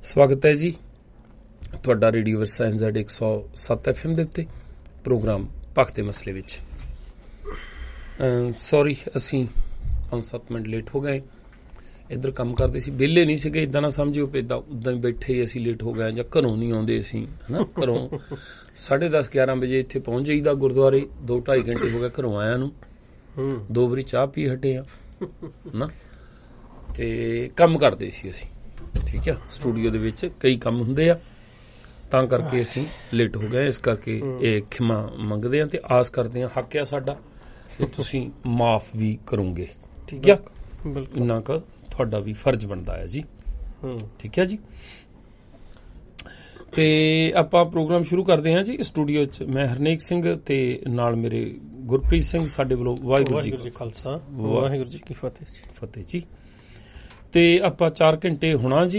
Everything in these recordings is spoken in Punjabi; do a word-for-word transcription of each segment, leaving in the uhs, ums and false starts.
ਸਵਾਗਤ ਹੈ ਜੀ ਤੁਹਾਡਾ ਰੇਡੀਓ ਵਰਸਾ ਐਨ ਜ਼ੈਡ ਇੱਕ ਸੌ ਸੱਤ ਐਫ ਐਮ ਦੇ ਉੱਤੇ ਪ੍ਰੋਗਰਾਮ ਭਗਤ ਦੇ ਮਸਲੇ ਵਿੱਚ। ਸੌਰੀ ਅਸੀਂ ਪੰਜ ਸੱਤ ਮਿੰਟ ਲੇਟ ਹੋ ਗਏ। ਇੱਧਰ ਕੰਮ ਕਰਦੇ ਸੀ, ਵਿਹਲੇ ਨਹੀਂ ਸੀਗੇ। ਇੱਦਾਂ ਨਾ ਸਮਝਿਓ ਵੀ ਇੱਦਾਂ ਉੱਦਾਂ ਹੀ ਬੈਠੇ ਹੀ ਅਸੀਂ ਲੇਟ ਹੋ ਗਏ ਜਾਂ ਘਰੋਂ ਨਹੀਂ ਆਉਂਦੇ ਅਸੀਂ, ਹੈ ਨਾ। ਘਰੋਂ ਸਾਢੇ ਦਸ ਗਿਆਰਾਂ ਵਜੇ ਇੱਥੇ ਪਹੁੰਚ ਜਾਈਦਾ ਗੁਰਦੁਆਰੇ। ਦੋ ਢਾਈ ਘੰਟੇ ਹੋ ਗਏ ਘਰੋਂ ਆਇਆ ਨੂੰ, ਦੋ ਵਾਰੀ ਚਾਹ ਪੀ ਹਟੇ ਆ ਨਾ। ਤੇ ਕੰਮ ਕਰਦੇ ਸੀ ਅਸੀਂ, ਠੀਕ ਆ। ਸਟੂਡੀਓ ਦੇ ਵਿੱਚ ਕਈ ਕੰਮ ਹੁੰਦੇ ਆ, ਤਾਂ ਕਰਕੇ ਅਸੀਂ ਲੇਟ ਹੋ ਗਏ। ਇਸ ਕਰਕੇ ਇਹ ਖਿਮਾ ਮੰਗਦੇ ਆ ਤੇ ਆਸ ਕਰਦੇ ਆ ਹੱਕ ਆ ਸਾਡਾ ਤੇ ਤੁਸੀਂ ਮਾਫ ਵੀ ਕਰੋਗੇ, ਠੀਕ ਆ। ਇੰਨਾ ਕੁ ਤੁਹਾਡਾ ਵੀ ਫਰਜ਼ ਬਣਦਾ ਹੈ ਜੀ, ਠੀਕ ਹੈ ਜੀ। ਤੇ ਆਪਾਂ ਪ੍ਰੋਗਰਾਮ ਸ਼ੁਰੂ ਕਰਦੇ ਹਾਂ ਜੀ। ਸਟੂਡੀਓ 'ਚ ਮੈਂ ਹਰਨੇਕ ਸਿੰਘ ਤੇ ਨਾਲ ਮੇਰੇ ਗੁਰਪ੍ਰੀਤ ਸਿੰਘ। ਸਾਡੇ ਵੱਲੋਂ ਵਾਹਿਗੁਰੂ ਜੀ ਕਾ ਖਾਲਸਾ ਵਾਹਿਗੁਰੂ ਜੀ ਕੀ ਫਤਿਹ ਫਤਿਹ ਜੀ। ਤੇ ਆਪਾਂ ਚਾਰ ਘੰਟੇ ਹੋਣਾ ਜੀ।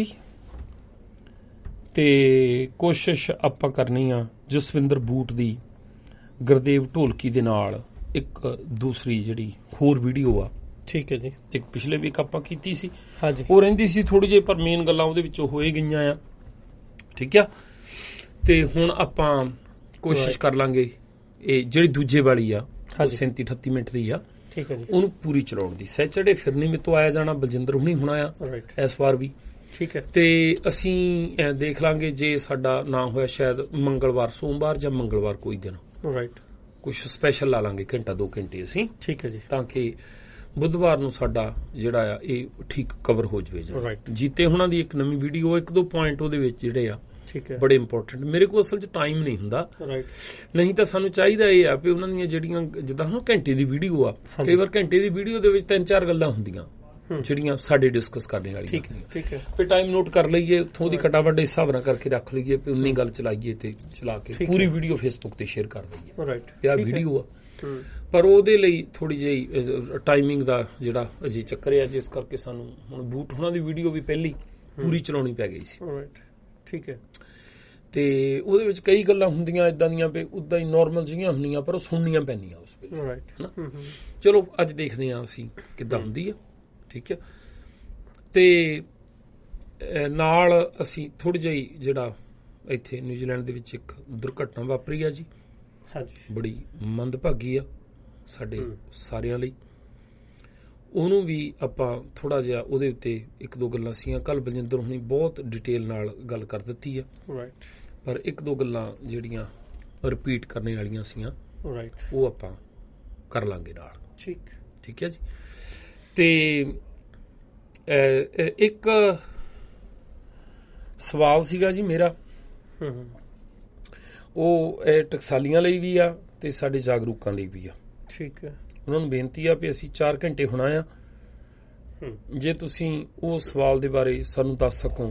ਤੇ ਕੋਸ਼ਿਸ਼ ਆਪਾਂ ਕਰਨੀ ਆ ਜਸਵਿੰਦਰ ਬੂਟ ਦੀ ਗੁਰਦੇਵ ਢੋਲਕੀ ਦੇ ਨਾਲ ਇੱਕ ਦੂਸਰੀ ਜਿਹੜੀ ਹੋਰ ਵੀਡੀਓ ਆ, ਠੀਕ ਹੈ ਜੀ। ਇੱਕ ਪਿਛਲੇ ਵੀਕ ਆਪਾਂ ਕੀਤੀ ਸੀ, ਹਾਂਜੀ। ਉਹ ਰਹਿੰਦੀ ਸੀ ਥੋੜੀ ਜਿਹੀ, ਪਰ ਮੇਨ ਗੱਲਾਂ ਉਹਦੇ ਵਿੱਚੋਂ ਹੋਏ ਗਈਆਂ ਆ, ਠੀਕ ਆ। ਤੇ ਹੁਣ ਆਪਾਂ ਕੋਸ਼ਿਸ਼ ਕਰ ਲਾਂਗੇ ਇਹ ਜਿਹੜੀ ਦੂਜੇ ਵਾਲੀ ਆ ਸੈਂਤੀ ਅਠੱਤੀ ਮਿੰਟ ਦੀ ਆ, ਠੀਕ ਹੈ ਜੀ, ਉਹਨੂੰ ਪੂਰੀ ਚਲਾਉਣ ਦੀ। ਸੈਚਰਡੇ ਫਿਰ ਨਹੀਂ ਮੇਰੇ ਤੋਂ ਆਇਆ ਜਾਣਾ, ਬਲਜਿੰਦਰ ਹੁਣੀ ਹੋਣਾ ਆ ਇਸ ਵਾਰ ਵੀ, ਠੀਕ ਹੈ। ਤੇ ਅਸੀਂ ਦੇਖ ਲਾਂਗੇ ਜੇ ਸਾਡਾ ਨਾ ਹੋਇਆ ਸ਼ਾਇਦ ਮੰਗਲਵਾਰ ਸੋਮਵਾਰ ਜਾਂ ਮੰਗਲਵਾਰ ਕੋਈ ਦਿਨ, ਰਾਈਟ, ਕੁਛ ਸਪੈਸ਼ਲ ਲਾ ਲਾਂਗੇ ਘੰਟਾ ਦੋ ਘੰਟੇ ਅਸੀਂ, ਠੀਕ ਹੈ ਜੀ, ਤਾਂ ਕਿ ਬੁੱਧਵਾਰ ਨੂੰ ਸਾਡਾ ਜਿਹੜਾ ਆ ਇਹ ਠੀਕ ਕਵਰ ਹੋ ਜਾਵੇ। ਰਾਈਟ। ਜੀਤੇ ਹੁਣਾਂ ਦੀ ਇੱਕ ਨਵੀਂ ਵੀਡੀਓ, ਇੱਕ ਦੋ ਪੁਆਇੰਟ ਉਹਦੇ ਵਿੱਚ ਜਿਹੜੇ ਆ ਠੀਕ ਹੈ, ਬੜੇ ਇੰਪੋਰਟੈਂਟ। ਮੇਰੇ ਕੋਲ ਅਸਲ 'ਚ ਟਾਈਮ ਨਹੀਂ ਹੁੰਦਾ, ਰਾਈਟ। ਨਹੀਂ ਤਾਂ ਸਾਨੂੰ ਚਾਹੀਦਾ ਇਹ ਆ ਵੀ ਉਹਨਾਂ ਦੀਆਂ ਜਿਹੜੀਆਂ ਜਿੱਦਾਂ ਹੁਣ ਘੰਟੇ ਦੀ ਵੀਡੀਓ ਆ, ਕਈ ਵਾਰ ਘੰਟੇ ਦੀ ਵੀਡੀਓ ਦੇ ਵਿੱਚ ਤਿੰਨ ਚਾਰ ਗੱਲਾਂ ਹੁੰਦੀਆਂ ਜਿਹੜੀਆਂ ਸਾਡੇ ਡਿਸਕਸ ਕਰਨੇ ਵਾਲੀਆਂ, ਠੀਕ ਹੈ, ਠੀਕ ਹੈ। ਫਿਰ ਟਾਈਮ ਨੋਟ ਕਰ ਲਈਏ, ਉੱਥੋਂ ਦੀ ਕਟਾਵਟ ਦੇ ਹਿਸਾਬ ਨਾਲ ਕਰਕੇ ਰੱਖ ਲਈਏ ਵੀ ਉਨੀ ਗੱਲ ਚਲਾਈਏ ਤੇ ਚਲਾ ਕੇ ਪੂਰੀ ਵੀਡੀਓ ਫੇਸਬੁੱਕ ਤੇ ਸ਼ੇਅਰ ਕਰ ਦਈਏ, ਰਾਈਟ। ਇਹ ਵੀਡੀਓ ਆ। ਪਰ ਉਹਦੇ ਲਈ ਥੋੜੀ ਜਿਹੀ ਟਾਈਮਿੰਗ ਦਾ ਜਿਹੜਾ ਅਜੇ ਚੱਕਰ ਆ, ਜਿਸ ਕਰਕੇ ਸਾਨੂੰ ਹੁਣ ਬੂਟ ਹੁਣਾਂ ਦੀ ਵੀਡੀਓ ਵੀ ਪਹਿਲੀ ਪੂਰੀ ਚਲਾਉਣੀ ਪੈ ਗਈ ਸੀ, ਰਾਈਟ, ਠੀਕ ਹੈ। ਤੇ ਉਹਦੇ ਵਿੱਚ ਕਈ ਗੱਲਾਂ ਹੁੰਦੀਆਂ ਇਦਾਂ ਦੀਆਂ ਵੀ ਉਦਾਂ ਹੀ ਨੋਰਮਲ ਜਿਹੀਆਂ ਹੁੰਦੀਆਂ, ਪਰ ਉਹ ਸੁਣਨੀਆਂ ਪੈਂਦੀਆਂ ਉਸ ਵੇਲੇ, ਰਾਈਟ, ਹਨਾ। ਚਲੋ ਅੱਜ ਦੇਖਦੇ ਹਾਂ ਅਸੀਂ ਕਿੱਦਾਂ ਹੁੰਦੀ ਆ, ਠੀਕ ਹੈ। ਤੇ ਨਾਲ ਅਸੀਂ ਥੋੜੀ ਜਿਹੀ ਜਿਹੜਾ ਇੱਥੇ ਨਿਊਜ਼ੀਲੈਂਡ ਦੇ ਵਿੱਚ ਇੱਕ ਦੁਰਘਟਨਾ ਵਾਪਰੀ ਆ ਜੀ, ਹਾਂਜੀ, ਬੜੀ ਮੰਦਭਾਗੀ ਆ ਸਾਡੇ ਸਾਰਿਆਂ ਲਈ। ਉਹਨੂੰ ਵੀ ਆਪਾਂ ਥੋੜਾ ਜਿਹਾ ਉਹਦੇ ਉੱਤੇ ਇੱਕ ਦੋ ਗੱਲਾਂ ਸੀਆਂ, ਕੱਲ ਬਲਜਿੰਦਰ ਹੁਣੀ ਬਹੁਤ ਡਿਟੇਲ ਨਾਲ ਗੱਲ ਕਰ ਦਿੱਤੀ ਆ, ਰਾਈਟ। ਪਰ ਇੱਕ ਦੋ ਗੱਲਾਂ ਜਿਹੜੀਆਂ ਰਿਪੀਟ ਕਰਨ ਵਾਲੀਆਂ ਸੀਆਂ, ਰਾਈਟ, ਉਹ ਆਪਾਂ ਕਰ ਲਾਂਗੇ ਨਾਲ, ਠੀਕ, ਠੀਕ ਹੈ ਜੀ। ਤੇ ਇੱਕ ਸਵਾਲ ਸੀਗਾ ਜੀ ਮੇਰਾ, ਉਹ ਟਕਸਾਲੀਆਂ ਲਈ ਵੀ ਆ ਤੇ ਸਾਡੇ ਜਾਗਰੂਕਾਂ ਲਈ ਵੀ ਆ, ਠੀਕ ਹੈ। ਉਹਨਾਂ ਨੂੰ ਬੇਨਤੀ ਆ ਵੀ ਅਸੀਂ ਚਾਰ ਘੰਟੇ ਹੋਣਾ ਆ, ਜੇ ਤੁਸੀਂ ਉਹ ਸਵਾਲ ਦੇ ਬਾਰੇ ਸਾਨੂੰ ਦੱਸ ਸਕੋ,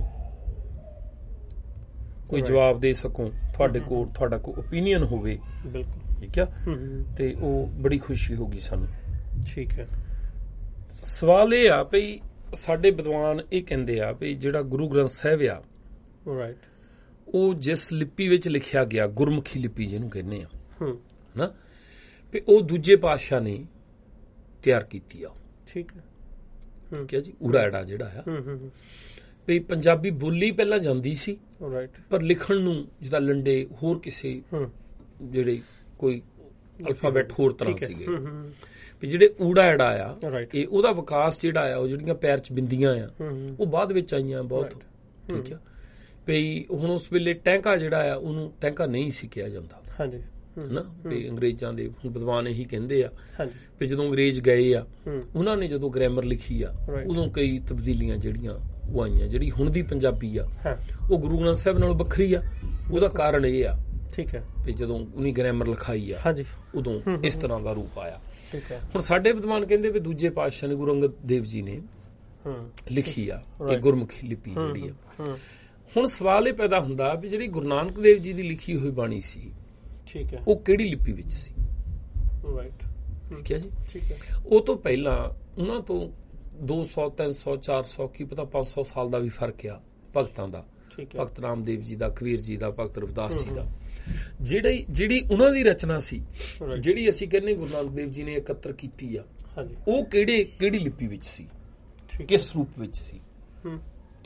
ਕੋਈ ਜਵਾਬ ਦੇ ਸਕੋ, ਤੁਹਾਡੇ ਕੋਲ ਤੁਹਾਡਾ ਕੋਈ ਓਪੀਨੀਅਨ ਹੋਵੇ, ਬਿਲਕੁਲ, ਠੀਕ ਆ, ਤੇ ਉਹ ਬੜੀ ਖੁਸ਼ੀ ਹੋਗੀ ਸਾਨੂੰ, ਠੀਕ ਹੈ। ਸਵਾਲ ਇਹ ਆ ਵੀ ਸਾਡੇ ਵਿਦਵਾਨ ਇਹ ਕਹਿੰਦੇ ਆ ਵੀ ਜਿਹੜਾ ਗੁਰੂ ਗ੍ਰੰਥ ਸਾਹਿਬ ਆ, ਰਾਈਟ, ਉਹ ਜਿਸ ਲਿਪੀ ਵਿੱਚ ਲਿਖਿਆ ਗਿਆ, ਗੁਰਮੁਖੀ ਲਿਪੀ ਜਿਹਨੂੰ ਕਹਿੰਦੇ ਆ, ਹਨਾ, ਵੀ ਉਹ ਦੂਜੇ ਪਾਤਸ਼ਾਹ ਨੇ ਤਿਆਰ ਕੀਤੀ ਆ, ਠੀਕ ਹੈ, ਠੀਕ ਹੈ ਜੀ। ਊੜਾ ਐੜਾ ਜਿਹੜਾ ਆ ਵੀ ਪੰਜਾਬੀ ਬੋਲੀ ਪਹਿਲਾਂ ਜਾਂਦੀ ਸੀ, ਰਾਈਟ, ਪਰ ਲਿਖਣ ਨੂੰ ਜਿੱਦਾਂ ਲੰਡੇ ਹੋਰ ਕਿਸੇ ਜਿਹੜੇ ਕੋਈ ਅਲਫਾਬੈਟ ਹੋਰ ਤਰ੍ਹਾਂ ਸੀਗੇ, ਵੀ ਜਿਹੜੇ ਊੜਾ ਐੜਾ ਆ, ਇਹ ਉਹਦਾ ਵਿਕਾਸ ਜਿਹੜਾ ਆ, ਉਹ ਜਿਹੜੀਆਂ ਪੈਰ 'ਚ ਬਿੰਦੀਆਂ ਆ, ਉਹ ਬਾਅਦ ਵਿੱਚ ਆਈਆਂ ਬਹੁਤ, ਠੀਕ ਆ। ਵੀ ਹੁਣ ਉਸ ਵੇਲੇ ਟੈਂਕਾ ਜਿਹੜਾ ਆ, ਉਹਨੂੰ ਟੈਂਕਾ ਨਹੀਂ ਸੀ ਕਿਹਾ ਜਾਂਦਾ, ਹਾਂਜੀ, ਨਾ। ਵੀ ਅੰਗਰੇਜ਼ਾਂ ਦੇ ਹੁਣ ਵਿਦਵਾਨ ਇਹੀ ਕਹਿੰਦੇ ਆ ਵੀ ਜਦੋਂ ਅੰਗਰੇਜ਼ ਗਏ ਆ, ਉਹਨਾਂ ਨੇ ਜਦੋਂ ਗ੍ਰਾਮਰ ਲਿਖੀ ਆ, ਉਦੋਂ ਕਈ ਤਬਦੀਲੀਆਂ ਜਿਹੜੀਆਂ ਉਹ ਆਈਆਂ। ਜਿਹੜੀ ਹੁਣ ਦੀ ਪੰਜਾਬੀ ਆ, ਉਹ ਗੁਰੂ ਗ੍ਰੰਥ ਸਾਹਿਬ ਨਾਲੋਂ ਵੱਖਰੀ ਆ। ਉਹਦਾ ਕਾਰਨ ਇਹ ਆ, ਠੀਕ ਹੈ, ਵੀ ਜਦੋਂ ਉਹਨੇ ਗ੍ਰਾਮਰ ਲਿਖਾਈ ਆ, ਉਦੋਂ ਇਸ ਤਰ੍ਹਾਂ ਦਾ ਰੂਪ ਆਇਆ। ਹੁਣ ਸਾਡੇ ਵਿਦਵਾਨ ਕਹਿੰਦੇ ਵੀ ਦੂਜੇ ਪਾਤਸ਼ਾਹ ਨੇ, ਗੁਰੂ ਅੰਗਦ ਦੇਵ ਜੀ ਨੇ ਲਿਖੀ ਆ ਇਹ ਗੁਰਮੁਖੀ ਲਿਪੀ ਜਿਹੜੀ ਆ। ਹੁਣ ਸਵਾਲ ਇਹ ਪੈਦਾ ਹੁੰਦਾ ਵੀ ਜਿਹੜੀ ਗੁਰੂ ਨਾਨਕ ਦੇਵ ਜੀ ਦੀ ਲਿਖੀ ਹੋਈ ਬਾਣੀ ਸੀ, ਠੀਕ ਹੈ, ਉਹ ਕਿਹੜੀ ਲਿਪੀ ਵਿੱਚ ਸੀ, ਰਾਈਟ, ਠੀਕ ਹੈ ਜੀ, ਠੀਕ ਹੈ। ਉਹ ਤੋਂ ਪਹਿਲਾਂ ਉਹਨਾਂ ਤੋਂ ਦੋ ਸੌ ਤਿੰਨ ਸੌ ਚਾਰ ਸੌ ਕੀ ਪਤਾ ਪੰਜ ਸੌ ਸਾਲ ਦਾ ਵੀ ਫਰਕ ਆ ਭਗਤਾਂ ਦਾ, ਭਗਤ ਰਾਮਦੇਵ ਜੀ ਦਾ, ਕਬੀਰ ਜੀ ਦਾ, ਭਗਤ ਰਵਿਦਾਸ ਜੀ ਦਾ। ਜਿਹੜੀ ਜਿਹੜੀ ਉਹਨਾਂ ਦੀ ਰਚਨਾ ਸੀ, ਜਿਹੜੀ ਅਸੀਂ ਕਹਿੰਦੇ ਗੁਰੂ ਨਾਨਕ ਦੇਵ ਜੀ ਨੇ ਇਕੱਤਰ ਕੀਤੀ ਆ, ਉਹ ਕਿਹੜੇ ਕਿਹੜੀ ਲਿਪੀ ਵਿੱਚ ਸੀ, ਕਿਸ ਰੂਪ ਵਿੱਚ ਸੀ, ਠੀਕ ਹੈ।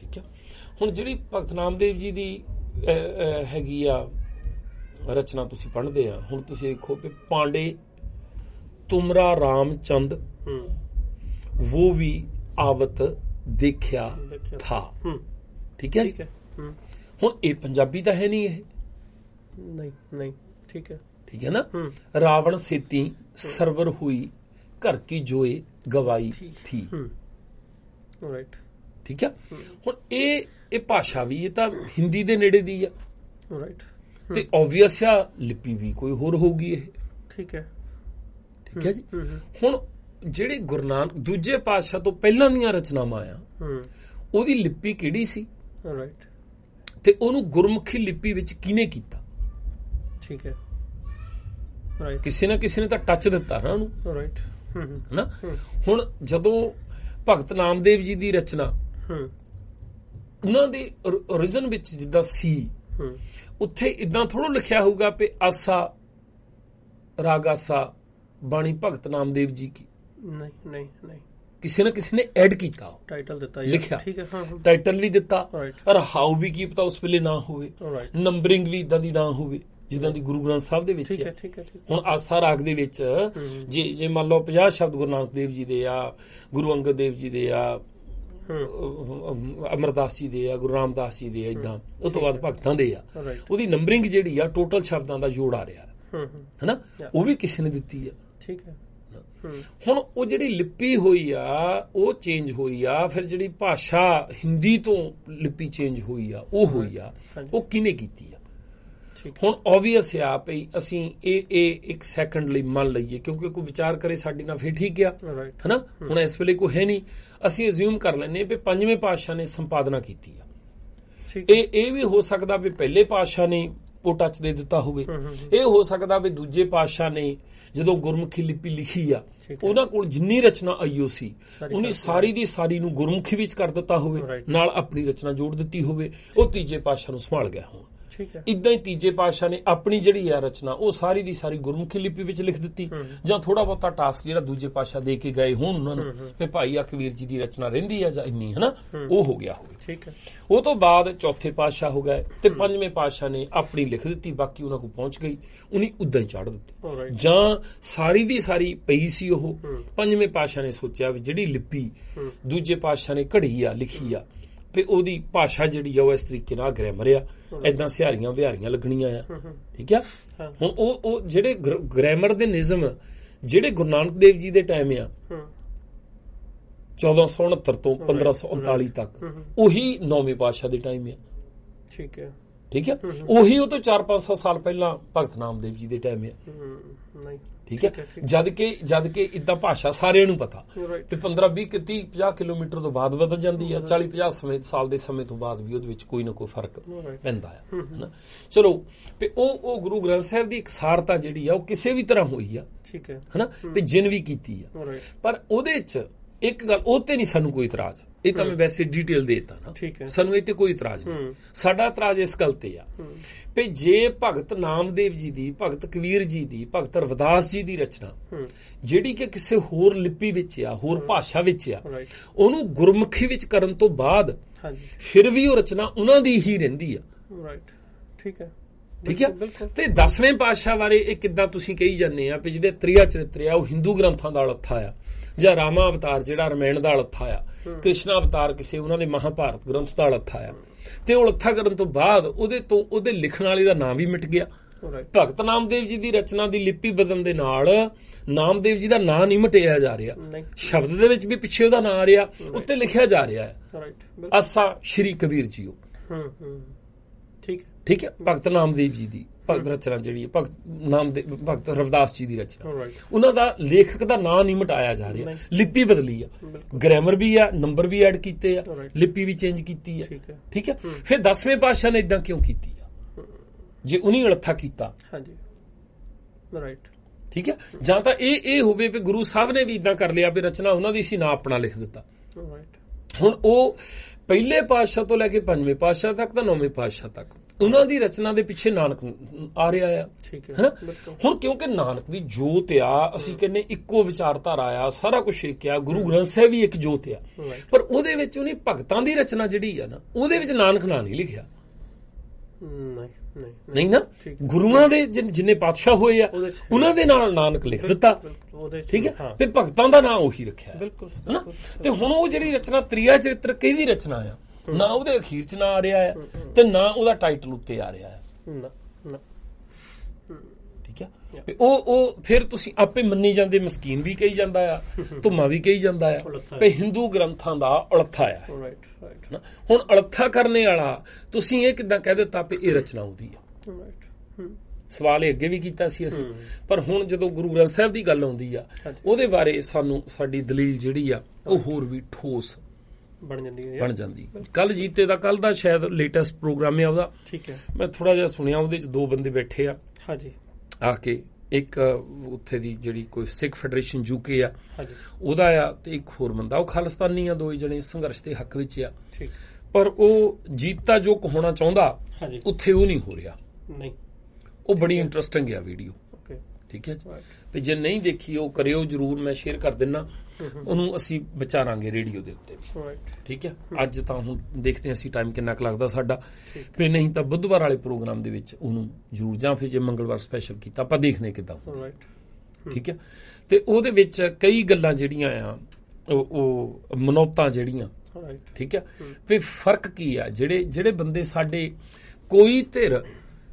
ਹੁਣ ਜਿਹੜੀ ਭਗਤ ਨਾਮਦੇਵ ਜੀ ਦੀ ਅਹ, ਅਹ, ਹੈਗੀ ਆ ਰਚਨਾ ਤੁਸੀਂ ਪੜ੍ਹਦੇ ਆ, ਹੁਣ ਤੁਸੀਂ ਦੇਖੋ ਕਿ ਪਾਂਡੇ ਤੁਮਰਾ ਰਾਮਚੰਦ वो भी आवत देखा था। ठीक है, ठीक है। ਹੁਣ ਇਹ ਪੰਜਾਬੀ ਤਾਂ ਹੈ ਨਹੀਂ, ਇਹ नहीं नहीं ठीक है, ठीक है ना। रावण सेती सरवर हुई घर की जोए गवाई थी। राइट, ठीक है। ਹੁਣ ਇਹ ਇਹ ਭਾਸ਼ਾ ਵੀ ਇਹ ਤਾਂ ਹਿੰਦੀ ਦੇ ਨੇੜੇ ਦੀ ਆ, राइट, ਤੇ ਆਬਵੀਅਸ ਆ ਲਿਪੀ ਵੀ ਕੋਈ ਹੋਰ ਹੋਊਗੀ ਇਹ। ठीक है, ਠੀਕ ਹੈ ਜੀ। ਹੁਣ ਜਿਹੜੇ ਗੁਰੂ ਨਾਨਕ ਦੂਜੇ ਪਾਤਸ਼ਾਹ ਤੋਂ ਪਹਿਲਾਂ ਦੀਆਂ ਰਚਨਾਵਾਂ ਆ, ਉਹਦੀ ਲਿਪੀ ਕਿਹੜੀ ਸੀ, ਰਾਈਟ, ਤੇ ਉਹਨੂੰ ਗੁਰਮੁਖੀ ਲਿਪੀ ਵਿੱਚ ਕਿਹਨੇ ਕੀਤਾ? ਠੀਕ ਹੈ, ਰਾਈਟ, ਕਿਸੇ ਨਾ ਕਿਸੇ ਨੇ ਤਾਂ ਟੱਚ ਦਿੱਤਾ ਨਾ ਉਹਨੂੰ, ਰਾਈਟ, ਨਾ। ਹੁਣ ਜਦੋਂ ਭਗਤ ਨਾਮਦੇਵ ਜੀ ਦੀ ਰਚਨਾ ਉਹਨਾਂ ਦੇ ਓਰੀਜਨ ਵਿੱਚ ਜਿੱਦਾਂ ਸੀ, ਉੱਥੇ ਇਦਾਂ ਥੋੜਾ ਲਿਖਿਆ ਹੋਊਗਾ ਵੀ ਆਸਾ ਰਾਗ ਆਸਾ ਬਾਣੀ ਭਗਤ ਨਾਮਦੇਵ ਜੀ ਕੀ। ਨਹੀਂ ਨਹੀਂ ਨਹੀਂ, ਕਿਸੇ ਨਾ ਕਿਸੇ ਨੇ ਐਡ ਕੀਤਾ, ਟਾਈਟਲ ਦਿੱਤਾ, ਲਿਖਿਆ, ਠੀਕ ਹੈ, ਹਾਂ, ਟਾਈਟਲ ਵੀ ਦਿੱਤਾ, ਰਾਈਟ, ਔਰ ਹਾਊ ਵੀ ਕੀ ਪਤਾ ਉਸ ਵੇਲੇ ਨਾ ਹੋਵੇ, ਰਾਈਟ, ਨੰਬਰਿੰਗ ਵੀ ਇਦਾਂ ਦੀ ਨਾ ਹੋਵੇ ਜਿੱਦਾਂ ਦੀ ਗੁਰੂ ਗ੍ਰੰਥ ਸਾਹਿਬ ਦੇ ਵਿੱਚ ਠੀਕ ਹੈ। ਹੈ, ਠੀਕ ਹੈ, ਠੀਕ ਹੈ। ਹੁਣ ਆਸਾ ਰਾਗ ਦੇ ਵਿੱਚ ਜੇ ਜੇ ਮੰਨ ਲਓ ਪੰਜਾਹ ਸ਼ਬਦ ਗੁਰੂ ਨਾਨਕ ਦੇਵ ਜੀ ਦੇ ਆ, ਗੁਰੂ ਅੰਗਦ ਦੇਵ ਜੀ ਦੇ ਆ, ਅਮਰਦਾਸ ਜੀ ਦੇ ਆ, ਗੁਰੂ ਰਾਮਦਾਸ ਜੀ ਦੇ ਆ, ਇਦਾਂ ਉਸ ਤੋਂ ਬਾਅਦ ਭਗਤਾਂ ਦੇ ਆ, ਉਹਦੀ ਨੰਬਰਿੰਗ ਜਿਹੜੀ ਆ ਟੋਟਲ ਸ਼ਬਦਾਂ ਦਾ ਜੋੜ ਆ ਰਿਹਾ ਹੈਨਾ, ਉਹ ਵੀ ਕਿਸੇ ਨੇ ਦਿੱਤੀ ਆ, ਠੀਕ ਹੈ। ਹੁਣ ਉਹ ਜਿਹੜੀ ਲਿਪੀ ਹੋਈ ਆ ਉਹ ਚੇਂਜ ਹੋਈ ਆ, ਫਿਰ ਜਿਹੜੀ ਭਾਸ਼ਾ ਹਿੰਦੀ ਤੋਂ ਲਿਪੀ ਚੇਂਜ ਹੋਈ ਆ ਉਹ ਹੋਈ ਆ, ਉਹ ਕਿਹਨੇ ਕੀਤੀ ਆ? ਹੁਣ ਆਬਵੀਅਸ ਆ ਭਈ ਅਸੀਂ ਇਹ ਇਹ ਇੱਕ ਸੈਕਿੰਡ ਲਈ ਮੰਨ ਲਈਏ, ਕਿਉਂਕਿ ਕੋਈ ਵਿਚਾਰ ਕਰੇ ਸਾਡੇ ਨਾਲ ਫਿਰ ਠੀਕ ਆ, ਹੈਨਾ। ਹੁਣ ਇਸ ਵੇਲੇ ਕੋਈ ਹੈ ਨਹੀਂ, ਅਸੀਂ ਅਜ਼ਿਊਮ ਕਰ ਲੈਂਦੇ ਵੀ ਪੰਜਵੇਂ ਪਾਤਸ਼ਾਹ ਨੇ ਸੰਪਾਦਨਾ ਕੀਤੀ ਆ। ਇਹ ਇਹ ਵੀ ਹੋ ਸਕਦਾ ਵੀ ਪਹਿਲੇ ਪਾਤਸ਼ਾਹ ਨੇ ਉਹ ਟੱਚ ਦੇ ਦਿੱਤਾ ਹੋਵੇ, ਇਹ ਹੋ ਸਕਦਾ ਵੀ ਦੂਜੇ ਪਾਤਸ਼ਾਹ ਨੇ ਜਦੋਂ ਗੁਰਮੁਖੀ ਲਿਪੀ ਲਿਖੀ ਆ ਉਹਨਾਂ ਕੋਲ ਜਿੰਨੀ ਰਚਨਾ ਆਈਓ ਸੀ ਉਹਨੀ ਸਾਰੀ ਦੀ ਸਾਰੀ ਨੂੰ ਗੁਰਮੁਖੀ ਵਿੱਚ ਕਰ ਦਿੱਤਾ ਹੋਵੇ, ਨਾਲ ਆਪਣੀ ਰਚਨਾ ਜੋੜ ਦਿੱਤੀ ਹੋਵੇ, ਉਹ ਤੀਜੇ ਪਾਤਸ਼ਾਹ ਨੂੰ ਸੰਭਾਲ ਗਿਆ ਹੋਵੇ। ਇਦਾਂ ਹੀ ਤੀਜੇ ਪਾਤਸ਼ਾਹ ਨੇ ਆਪਣੀ ਜਿਹੜੀ ਆ ਰਚਨਾ ਉਹ ਸਾਰੀ ਦੀ ਸਾਰੀ ਗੁਰਮੁਖੀ ਲਿਪੀ ਵਿੱਚ ਲਿਖ ਦਿੱਤੀ, ਜਾਂ ਥੋੜਾ ਬਹੁਤਾ ਟਾਸਕ ਜਿਹੜਾ ਦੂਜੇ ਪਾਤਸ਼ਾਹ ਦੇ ਕੇ ਗਏ ਹੋਣ ਉਹਨਾਂ ਨੂੰ ਤੇ ਭਾਈ ਅਕਬੀਰ ਜੀ ਦੀ ਰਚਨਾ ਰਹਿੰਦੀ ਆ ਜਾਂ ਇੰਨੀ, ਹਨਾ, ਉਹ ਹੋ ਗਿਆ ਹੋਵੇ। ਠੀਕ ਹੈ। ਉਹ ਤੋਂ ਬਾਅਦ ਚੌਥੇ ਪਾਤਸ਼ਾਹ ਹੋ ਗਏ ਤੇ ਪੰਜਵੇਂ ਪਾਤਸ਼ਾਹ ਨੇ ਆਪਣੀ ਲਿਖ ਦਿੱਤੀ, ਬਾਕੀ ਉਹਨਾਂ ਕੋਲ ਪਹੁੰਚ ਗਈ, ਉਹਨੇ ਉਦਾਂ ਹੀ ਚਾੜ ਦਿੱਤੀ, ਜਾਂ ਸਾਰੀ ਦੀ ਸਾਰੀ ਪਈ ਸੀ ਉਹ। ਪੰਜਵੇਂ ਪਾਤਸ਼ਾਹ ਨੇ ਸੋਚਿਆ ਵੀ ਜਿਹੜੀ ਲਿਪੀ ਦੂਜੇ ਪਾਤਸ਼ਾਹ ਨੇ ਘੜੀ ਆ ਲਿਖੀ ਆ ਤੇ ਉਹਦੀ ਭਾਸ਼ਾ ਜਿਹੜੀ ਆ ਉਹ ਇਸ ਤਰੀਕੇ ਨਾਲ ਗ੍ਰਾਮਰ ਆ, ਏਦਾਂ ਸਿਹਾਰੀਆਂ ਬਿਹਾਰੀਆਂ ਲੱਗਣੀਆਂ ਆ, ਠੀਕ ਆ। ਹੁਣ ਉਹ ਉਹ ਜਿਹੜੇ ਗ੍ਰਾਮਰ ਦੇ ਨਿਯਮ ਜਿਹੜੇ ਗੁਰੂ ਨਾਨਕ ਦੇਵ ਜੀ ਦੇ ਟਾਈਮ ਆ ਚੌਦਾਂ ਸੌ ਉਨੱਤਰ ਤੋਂ ਪੰਦਰਾਂ ਸੌ ਉਨਤਾਲੀ ਤੱਕ, ਉਹੀ ਨੌਵੇਂ ਪਾਤਸ਼ਾਹ ਦੇ ਟਾਈਮ ਆ। ਠੀਕ ਹੈ, ਠੀਕ ਹੈ। ਉਹੀ ਉਹ ਤੋਂ ਚਾਰ ਪੰਜ ਸੌ ਸਾਲ ਪਹਿਲਾਂ ਭਗਤ ਨਾਮਦੇਵ ਜੀ ਦੇ ਟਾਈਮ ਆ, ਠੀਕ ਹੈ। ਜਦ ਕਿ ਜਦ ਕਿ ਇਦਾਂ ਭਾਸ਼ਾ ਸਾਰਿਆਂ ਨੂੰ ਪਤਾ, ਤੇ ਪੰਦਰਾਂ ਵੀਹ ਤੀਹ ਪੰਜਾਹ ਕਿਲੋਮੀਟਰ ਤੋਂ ਬਾਅਦ ਬਦਲ ਜਾਂਦੀ ਆ, ਚਾਲੀ ਪੰਜਾਹ ਸਮੇਂ ਸਾਲ ਦੇ ਸਮੇਂ ਤੋਂ ਬਾਅਦ ਵੀ ਉਹਦੇ ਵਿੱਚ ਕੋਈ ਨਾ ਕੋਈ ਫਰਕ ਪੈਂਦਾ ਆ, ਹਨਾ। ਚਲੋ ਤੇ ਉਹ ਉਹ ਗੁਰੂ ਗ੍ਰੰਥ ਸਾਹਿਬ ਦੀ ਇਕਸਾਰਤਾ ਜਿਹੜੀ ਆ ਉਹ ਕਿਸੇ ਵੀ ਤਰ੍ਹਾਂ ਹੋਈ ਆ, ਠੀਕ ਹੈ, ਹਨਾ, ਤੇ ਜਿਨ ਵੀ ਕੀਤੀ ਆ, ਪਰ ਉਹਦੇ ਚ ਇੱਕ ਗੱਲ ਉਹ ਤੇ ਨਹੀਂ ਸਾਨੂੰ ਕੋਈ ਇਤਰਾਜ਼, ਇਹ ਤਾਂ ਮੈਂ ਵੈਸੇ ਡਿਟੇਲ ਦੇਤਾ ਨਾ, ਸਾਨੂੰ ਇਹ ਤੇ ਕੋਈ ਇਤਰਾਜ਼ ਨਹੀਂ। ਸਾਡਾ ਇਤਰਾਜ਼ ਇਸ ਗੱਲ ਤੇ ਆ ਵੀ ਜੇ ਭਗਤ ਨਾਮਦੇਵ ਜੀ ਦੀ, ਭਗਤ ਕਬੀਰ ਜੀ ਦੀ, ਭਗਤ ਰਵਿਦਾਸ ਜੀ ਦੀ ਰਚਨਾ ਜਿਹੜੀ ਕਿ ਕਿਸੇ ਹੋਰ ਲਿਪੀ ਵਿੱਚ ਆ, ਹੋਰ ਭਾਸ਼ਾ ਵਿੱਚ ਆ, ਉਹਨੂੰ ਗੁਰਮੁਖੀ ਵਿੱਚ ਕਰਨ ਤੋਂ ਬਾਅਦ ਫਿਰ ਵੀ ਉਹ ਰਚਨਾ ਉਹਨਾਂ ਦੀ ਹੀ ਰਹਿੰਦੀ ਆ, ਠੀਕ ਹੈ, ਠੀਕ ਹੈ। ਤੇ ਦਸਵੇਂ ਪਾਤਸ਼ਾਹ ਬਾਰੇ ਇਹ ਕਿੱਦਾਂ ਤੁਸੀਂ ਕਹੀ ਜਾਂਦੇ ਆ ਵੀ ਜਿਹੜੇ ਤ੍ਰਿਆ ਚਰਿਤਰ ਆ ਉਹ ਹਿੰਦੂ ਗ੍ਰੰਥਾਂ ਦਾ ਅਲੱਥਾ ਆ, ਜਾਂ ਰਾਮਾ ਅਵਤਾਰ ਜਿਹੜਾ ਰਮਾਇਣ ਦਾ ਅਲੱਥਾ ਆ, ਕ੍ਰਿਸ਼ਨਾ ਅਵਤਾਰ ਕਿਸੇ ਉਹਨਾਂ ਦੇ ਮਹਾਭਾਰਤ ਗ੍ਰੰਥ ਦਾ ਅਲੱਥਾ ਆ, ਤੇ ਉਹ ਅਲੱਥਾ ਕਰਨ ਤੋਂ ਬਾਅਦ ਉਹਦੇ ਤੋਂ ਉਹਦੇ ਲਿਖਣ ਵਾਲੇ ਦਾ ਨਾਮ ਵੀ ਮਿਟ ਗਿਆ। ਭਗਤ ਨਾਮਦੇਵ ਜੀ ਦੀ ਰਚਨਾ ਦੀ ਲਿਪੀ ਬਦਲਣ ਦੇ ਨਾਲ ਨਾਮਦੇਵ ਜੀ ਦਾ ਨਾਂ ਨਹੀਂ ਮਿਟਿਆ ਜਾ ਰਿਹਾ, ਸ਼ਬਦ ਦੇ ਵਿੱਚ ਵੀ ਪਿੱਛੇ ਉਹਦਾ ਨਾਂ ਆ ਰਿਹਾ, ਉੱਤੇ ਲਿਖਿਆ ਜਾ ਰਿਹਾ ਹੈ ਆਸਾ ਸ਼੍ਰੀ ਕਬੀਰ ਜੀਓ, ਠੀਕ ਠੀਕ ਹੈ। ਭਗਤ ਨਾਮਦੇਵ ਜੀ ਦੀ ਭਗਤ ਰਚਨਾ ਜਿਹੜੀ ਹੈ, ਭਗਤ ਨਾਮਦੇਵ ਭਗਤ ਰਵਿਦਾਸ ਜੀ ਦੀ ਰਚਨਾ, ਉਹਨਾਂ ਦਾ ਲੇਖਕ ਦਾ ਨਾਂ ਨਹੀਂ ਮਿਟਾਇਆ ਜਾ ਰਿਹਾ, ਲਿਪੀ ਬਦਲੀ ਆ, ਗ੍ਰਾਮਰ ਵੀ ਆ, ਨੰਬਰ ਵੀ ਐਡ ਕੀਤੇ ਆ, ਲਿਪੀ ਵੀ ਚੇਂਜ ਕੀਤੀ ਆ, ਠੀਕ ਹੈ। ਫਿਰ ਦਸਵੇਂ ਪਾਤਸ਼ਾਹ ਨੇ ਇਦਾਂ ਕਿਉਂ ਕੀਤੀ ਆ ਜੇ ਉਹਨੀ ਅਲੱਥਾ ਕੀਤਾ? ਹਾਂਜੀ, ਰਾਈਟ, ਠੀਕ ਹੈ। ਜਾਂ ਤਾਂ ਇਹ ਇਹ ਹੋਵੇ ਵੀ ਗੁਰੂ ਸਾਹਿਬ ਨੇ ਵੀ ਇਦਾਂ ਕਰ ਲਿਆ ਵੀ ਰਚਨਾ ਉਹਨਾਂ ਦੀ ਸੀ, ਨਾਂ ਆਪਣਾ ਲਿਖ ਦਿੱਤਾ। ਹੁਣ ਉਹ ਪਹਿਲੇ ਪਾਤਸ਼ਾਹ ਤੋਂ ਲੈ ਕੇ ਪੰਜਵੇਂ ਪਾਤਸ਼ਾਹ ਤੱਕ ਤਾਂ ਨੌਵੇਂ ਪਾਤਸ਼ਾਹ ਤੱਕ ਉਹਨਾਂ ਦੀ ਰਚਨਾ ਦੇ ਪਿੱਛੇ ਨਾਨਕ ਆ ਰਿਹਾ ਆ, ਠੀਕ ਹੈ ਹੈਨਾ। ਬਿਲਕੁਲ ਹੁਣ ਕਿਉਂਕਿ ਨਾਨਕ ਦੀ ਜੋਤ ਆ, ਅਸੀਂ ਕਹਿੰਦੇ ਇੱਕੋ ਵਿਚਾਰਧਾਰਾ ਆ, ਸਾਰਾ ਕੁਝ ਇੱਕ ਆ, ਗੁਰੂ ਗ੍ਰੰਥ ਸਾਹਿਬ ਵੀ ਇੱਕ ਜੋਤ ਆ, Right. ਪਰ ਉਹਦੇ ਵਿੱਚ ਉਹਨੇ ਭਗਤਾਂ ਦੀ ਰਚਨਾ ਜਿਹੜੀ ਆ ਨਾ, ਉਹਦੇ ਵਿੱਚ ਨਾਨਕ ਨਾਂ ਨਹੀਂ ਲਿਖਿਆ। ਨਹੀਂ ਨਹੀਂ ਨਹੀਂ ਨਾ, ਠੀਕ। ਗੁਰੂਆਂ ਦੇ ਜਿਨ- ਜਿੰਨੇ ਪਾਤਸ਼ਾਹ ਹੋਏ ਆ ਉਹਦੇ 'ਚ ਹੈ। ਉਹਨਾਂ ਦੇ ਨਾਲ ਨਾਨਕ ਲਿਖ ਦਿੱਤਾ, ਬਿਲਕੁਲ, ਉਹਦੇ 'ਚ ਠੀਕ ਹੈ, ਹਾਂ ਤੇ ਭਗਤਾਂ ਦਾ ਨਾਂ ਉਹੀ ਰੱਖਿਆ, ਬਿਲਕੁਲ ਹੈਨਾ। ਬਿਲਕੁਲ। ਤੇ ਹੁਣ ਉਹ ਜਿਹੜੀ ਰਚਨਾ ਤ੍ਰਿਆ ਚਰਿੱਤਰ ਕਿਹਦੀ ਰਚਨਾ ਆ, ਨਾ ਉਹਦੇ ਅਖੀਰ ਚ ਨਾ ਆ ਰਿਹਾ ਆ ਤੇ ਨਾ ਉਹਦਾ ਟਾਈਟਲ ਉੱਤੇ ਆ ਰਿਹਾ ਆ, ਨਾ ਨਾ ਠੀਕ ਹੈ। ਤੇ ਉਹ ਉਹ ਫਿਰ ਤੁਸੀਂ ਆਪੇ ਮੰਨੀ ਜਾਂਦੇ, ਮਸਕੀਨ ਵੀ ਕਹੀ ਜਾਂਦਾ ਆ, ਧੁੰਮਾ ਵੀ ਕਹੀ ਜਾਂਦਾ ਆ, ਉਲੱਥਾ ਤੇ ਹਿੰਦੂ ਗ੍ਰੰਥਾਂ ਦਾ ਉਲੱਥਾ ਆ, ਰਾਈਟ ਰਾਈਟ ਨਾ। ਹੁਣ ਉਲੱਥਾ ਕਰਨੇ ਵਾਲਾ ਤੁਸੀਂ ਇਹ ਕਿੱਦਾਂ ਕਹਿ ਦਿੱਤਾ ਵੀ ਇਹ ਰਚਨਾ ਉਹਦੀ ਆ? ਰਾਈਟ ਸਵਾਲ ਇਹ ਅੱਗੇ ਵੀ ਕੀਤਾ ਸੀ ਅਸੀਂ, ਪਰ ਹੁਣ ਜਦੋਂ ਗੁਰੂ ਗ੍ਰੰਥ ਸਾਹਿਬ ਦੀ ਗੱਲ ਆਉਂਦੀ ਆ, ਹਾਂਜੀ। ਉਹਦੇ ਬਾਰੇ ਸਾਨੂੰ ਸਾਡੀ ਦਲੀਲ ਜਿਹੜੀ ਆ ਉਹ ਹੋਰ ਵੀ ਠੋਸ ਬਣ ਜਾਂਦੀ ਹੈ ਬਣ ਜਾਂਦੀ। ਕੱਲ ਜੀਤੇ ਦਾ ਕੱਲ ਦਾ ਸ਼ਾਇਦ ਲੇਟੈਸਟ ਪ੍ਰੋਗਰਾਮ ਹੈ ਉਹਦਾ, ਠੀਕ ਹੈ ਮੈਂ ਥੋੜਾ ਜਿਹਾ ਸੁਣਿਆ, ਉਹਦੇ ਚ ਦੋ ਬੰਦੇ ਬੈਠੇ ਆ ਹਾਂਜੀ ਆ ਕੇ, ਇੱਕ ਉੱਥੇ ਦੀ ਜਿਹੜੀ ਕੋਈ ਸਿੱਖ ਫੈਡਰੇਸ਼ਨ ਯੂਕੇ ਆ ਹਾਂਜੀ ਉਹਦਾ ਆ, ਤੇ ਇੱਕ ਹੋਰ ਬੰਦਾ ਉਹ ਖਾਲਿਸਤਾਨੀ ਆ, ਦੋ ਹੀ ਜਣੇ ਸੰਘਰਸ਼ ਦੇ ਹੱਕ ਵਿੱਚ ਆ, ਠੀਕ ਪਰ ਉਹ ਜੀਤਾ ਜੋ ਹੋਣਾ ਚਾਹੁੰਦਾ ਹਾਂਜੀ ਉੱਥੇ ਉਹ ਨਹੀਂ ਹੋ ਰਿਹਾ। ਨਹੀਂ ਉਹ ਬੜੀ ਇੰਟਰਸਟਿੰਗ ਆ ਵੀਡੀਓ, ਓਕੇ ਠੀਕ ਹੈ ਜੀ। ਰਾਈਟ ਵੀ ਜੇ ਨਹੀਂ ਦੇਖੀ ਉਹ ਕਰਿਓ ਜਰੂਰ, ਮੈਂ ਸ਼ੇਅਰ ਕਰ ਦਿੰਨਾ, ਉਹਨੂੰ ਅਸੀਂ ਵਿਚਾਰਾਂਗੇ ਰੇਡੀਓ ਦੇ ਉੱਤੇ ਵੀ, ਰਾਈਟ ਠੀਕ ਹੈ। ਅੱਜ ਤਾਂ ਹੁਣ ਦੇਖਦੇ ਹਾਂ ਅਸੀਂ ਟਾਈਮ ਕਿੰਨਾ ਕੁ ਲੱਗਦਾ ਸਾਡਾ, ਠੀਕ ਫਿਰ ਨਹੀਂ ਤਾਂ ਬੁੱਧਵਾਰ ਵਾਲੇ ਪ੍ਰੋਗਰਾਮ ਦੇ ਵਿੱਚ ਉਹਨੂੰ ਜ਼ਰੂਰ, ਜਾਂ ਫਿਰ ਜੇ ਮੰਗਲਵਾਰ ਸਪੈਸ਼ਲ ਕੀਤਾ ਆਪਾਂ ਦੇਖਦੇ ਕਿੱਦਾਂ, ਰਾਈਟ ਠੀਕ ਹੈ। ਤੇ ਉਹਦੇ ਵਿੱਚ ਕਈ ਗੱਲਾਂ ਜਿਹੜੀਆਂ ਆ ਉਹ ਉਹ ਮਨੌਤਾਂ ਜਿਹੜੀਆਂ, ਰਾਈਟ ਠੀਕ ਹੈ। ਵੀ ਫਰਕ ਕੀ ਆ, ਜਿਹੜੇ ਜਿਹੜੇ ਬੰਦੇ ਸਾਡੇ ਕੋਈ ਧਿਰ,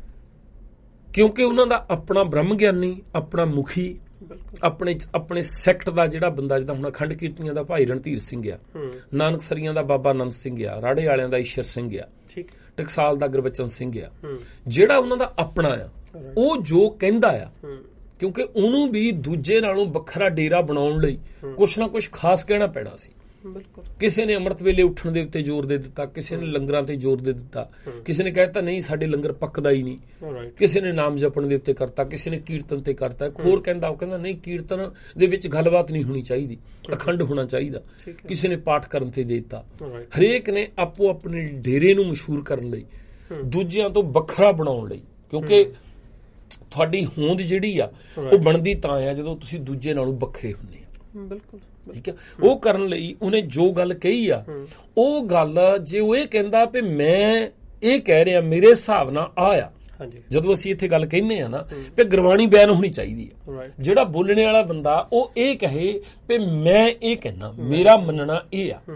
ਕਿਉਂਕਿ ਉਹਨਾਂ ਦਾ ਆਪਣਾ ਬ੍ਰਹਮ ਗਿਆਨੀ, ਆਪਣਾ ਮੁਖੀ, ਬਿਲਕੁਲ ਆਪਣੇ ਆਪਣੇ ਸੈਕਟ ਦਾ ਜਿਹੜਾ ਬੰਦਾ, ਜਿੱਦਾਂ ਹੁਣ ਅਖੰਡ ਕੀਰਤੀਆਂ ਦਾ ਭਾਈ ਰਣਧੀਰ ਸਿੰਘ ਆ, ਹੂੰ ਨਾਨਕ ਸਰੀਆਂ ਦਾ ਬਾਬਾ ਆਨੰਦ ਸਿੰਘ ਆ, ਰਾੜੇ ਵਾਲਿਆਂ ਦਾ ਈਸ਼ਰ ਸਿੰਘ ਆ, ਠੀਕ ਟਕਸਾਲ ਦਾ ਗੁਰਬਚਨ ਸਿੰਘ ਆ, ਹੂੰ ਜਿਹੜਾ ਉਹਨਾਂ ਦਾ ਆਪਣਾ ਆ, ਉਹ ਜੋ ਕਹਿੰਦਾ ਆ, ਹੂੰ ਕਿਉਂਕਿ ਉਹਨੂੰ ਵੀ ਦੂਜੇ ਨਾਲੋਂ ਵੱਖਰਾ ਡੇਰਾ ਬਣਾਉਣ ਲਈ ਕੁਛ ਨਾ ਕੁਛ ਖਾਸ ਕਹਿਣਾ ਪੈਣਾ ਸੀ। ਬਿਲਕੁਲ ਕਿਸੇ ਨੇ ਅੰਮ੍ਰਿਤ ਵੇਲੇ ਉੱਠਣ ਦੇ ਉੱਤੇ ਜ਼ੋਰ ਦੇ ਦਿੱਤਾ, ਕਿਸੇ ਨੇ ਲੰਗਰਾਂ ਤੇ ਜ਼ੋਰ ਦੇ ਦਿੱਤਾ, ਕਿਸੇ ਨੇ ਕਹਿਤਾ ਨਹੀਂ ਸਾਡੇ ਲੰਗਰ ਪੱਕਦਾ ਹੀ ਨਹੀਂ, ਰਾਈਟ ਕਿਸੇ ਨੇ ਨਾਮ ਜਪਣ ਦੇ ਉੱਤੇ ਕਰਤਾ, ਕਿਸੇ ਨੇ ਕੀਰਤਨ ਤੇ ਕਰਤਾ, ਇੱਕ ਹੋਰ ਕਹਿੰਦਾ ਉਹ ਕਹਿੰਦਾ ਨਹੀਂ ਕੀਰਤਨ ਦੇ ਵਿੱਚ ਗੱਲਬਾਤ ਨਹੀਂ ਹੋਣੀ ਚਾਹੀਦੀ, ਅਖੰਡ ਹੋਣਾ ਚਾਹੀਦਾ, ਠੀਕ ਹੈ ਕਿਸੇ ਨੇ ਪਾਠ ਕਰਨ ਤੇ ਦੇ ਦਿੱਤਾ। ਰਾਈਟ ਹਰੇਕ ਨੇ ਆਪੋ ਆਪਣੇ ਡੇਰੇ ਨੂੰ ਮਸ਼ਹੂਰ ਕਰਨ ਲਈ, ਦੂਜਿਆਂ ਤੋਂ ਵੱਖਰਾ ਬਣਾਉਣ ਲਈ, ਕਿਉਂਕਿ ਤੁਹਾਡੀ ਹੋਂਦ ਜਿਹੜੀ ਆ ਉਹ ਬਣਦੀ ਤਾਂ ਆ ਜਦੋਂ ਤੁਸੀਂ ਦੂਜੇ ਨਾਲੋਂ ਵੱਖਰੇ ਹੁੰਦੇ ਆ, ਬਿਲਕੁਲ ਠੀਕ ਹੈ। ਉਹ ਕਰਨ ਲਈ ਉਹਨੇ ਜੋ ਗੱਲ ਕਹੀ ਆ, ਉਹ ਗੱਲ ਜੇ ਉਹ ਇਹ ਕਹਿੰਦਾ ਵੀ ਮੈਂ ਇਹ ਕਹਿ ਰਿਹਾ ਮੇਰੇ ਹਿਸਾਬ ਨਾਲ ਆ ਆ, ਹਾਂਜੀ ਜਦੋਂ ਅਸੀਂ ਇੱਥੇ ਗੱਲ ਕਹਿੰਦੇ ਆ ਨਾ ਵੀ ਗੁਰਬਾਣੀ ਬਿਆਨ ਹੋਣੀ ਚਾਹੀਦੀ ਹੈ, ਰਾਈਟ ਜਿਹੜਾ ਬੋਲਣੇ ਵਾਲਾ ਬੰਦਾ ਉਹ ਇਹ ਕਹੇ ਵੀ ਮੈਂ ਇਹ ਕਹਿਣਾ, ਮੇਰਾ ਮੰਨਣਾ ਇਹ ਆ।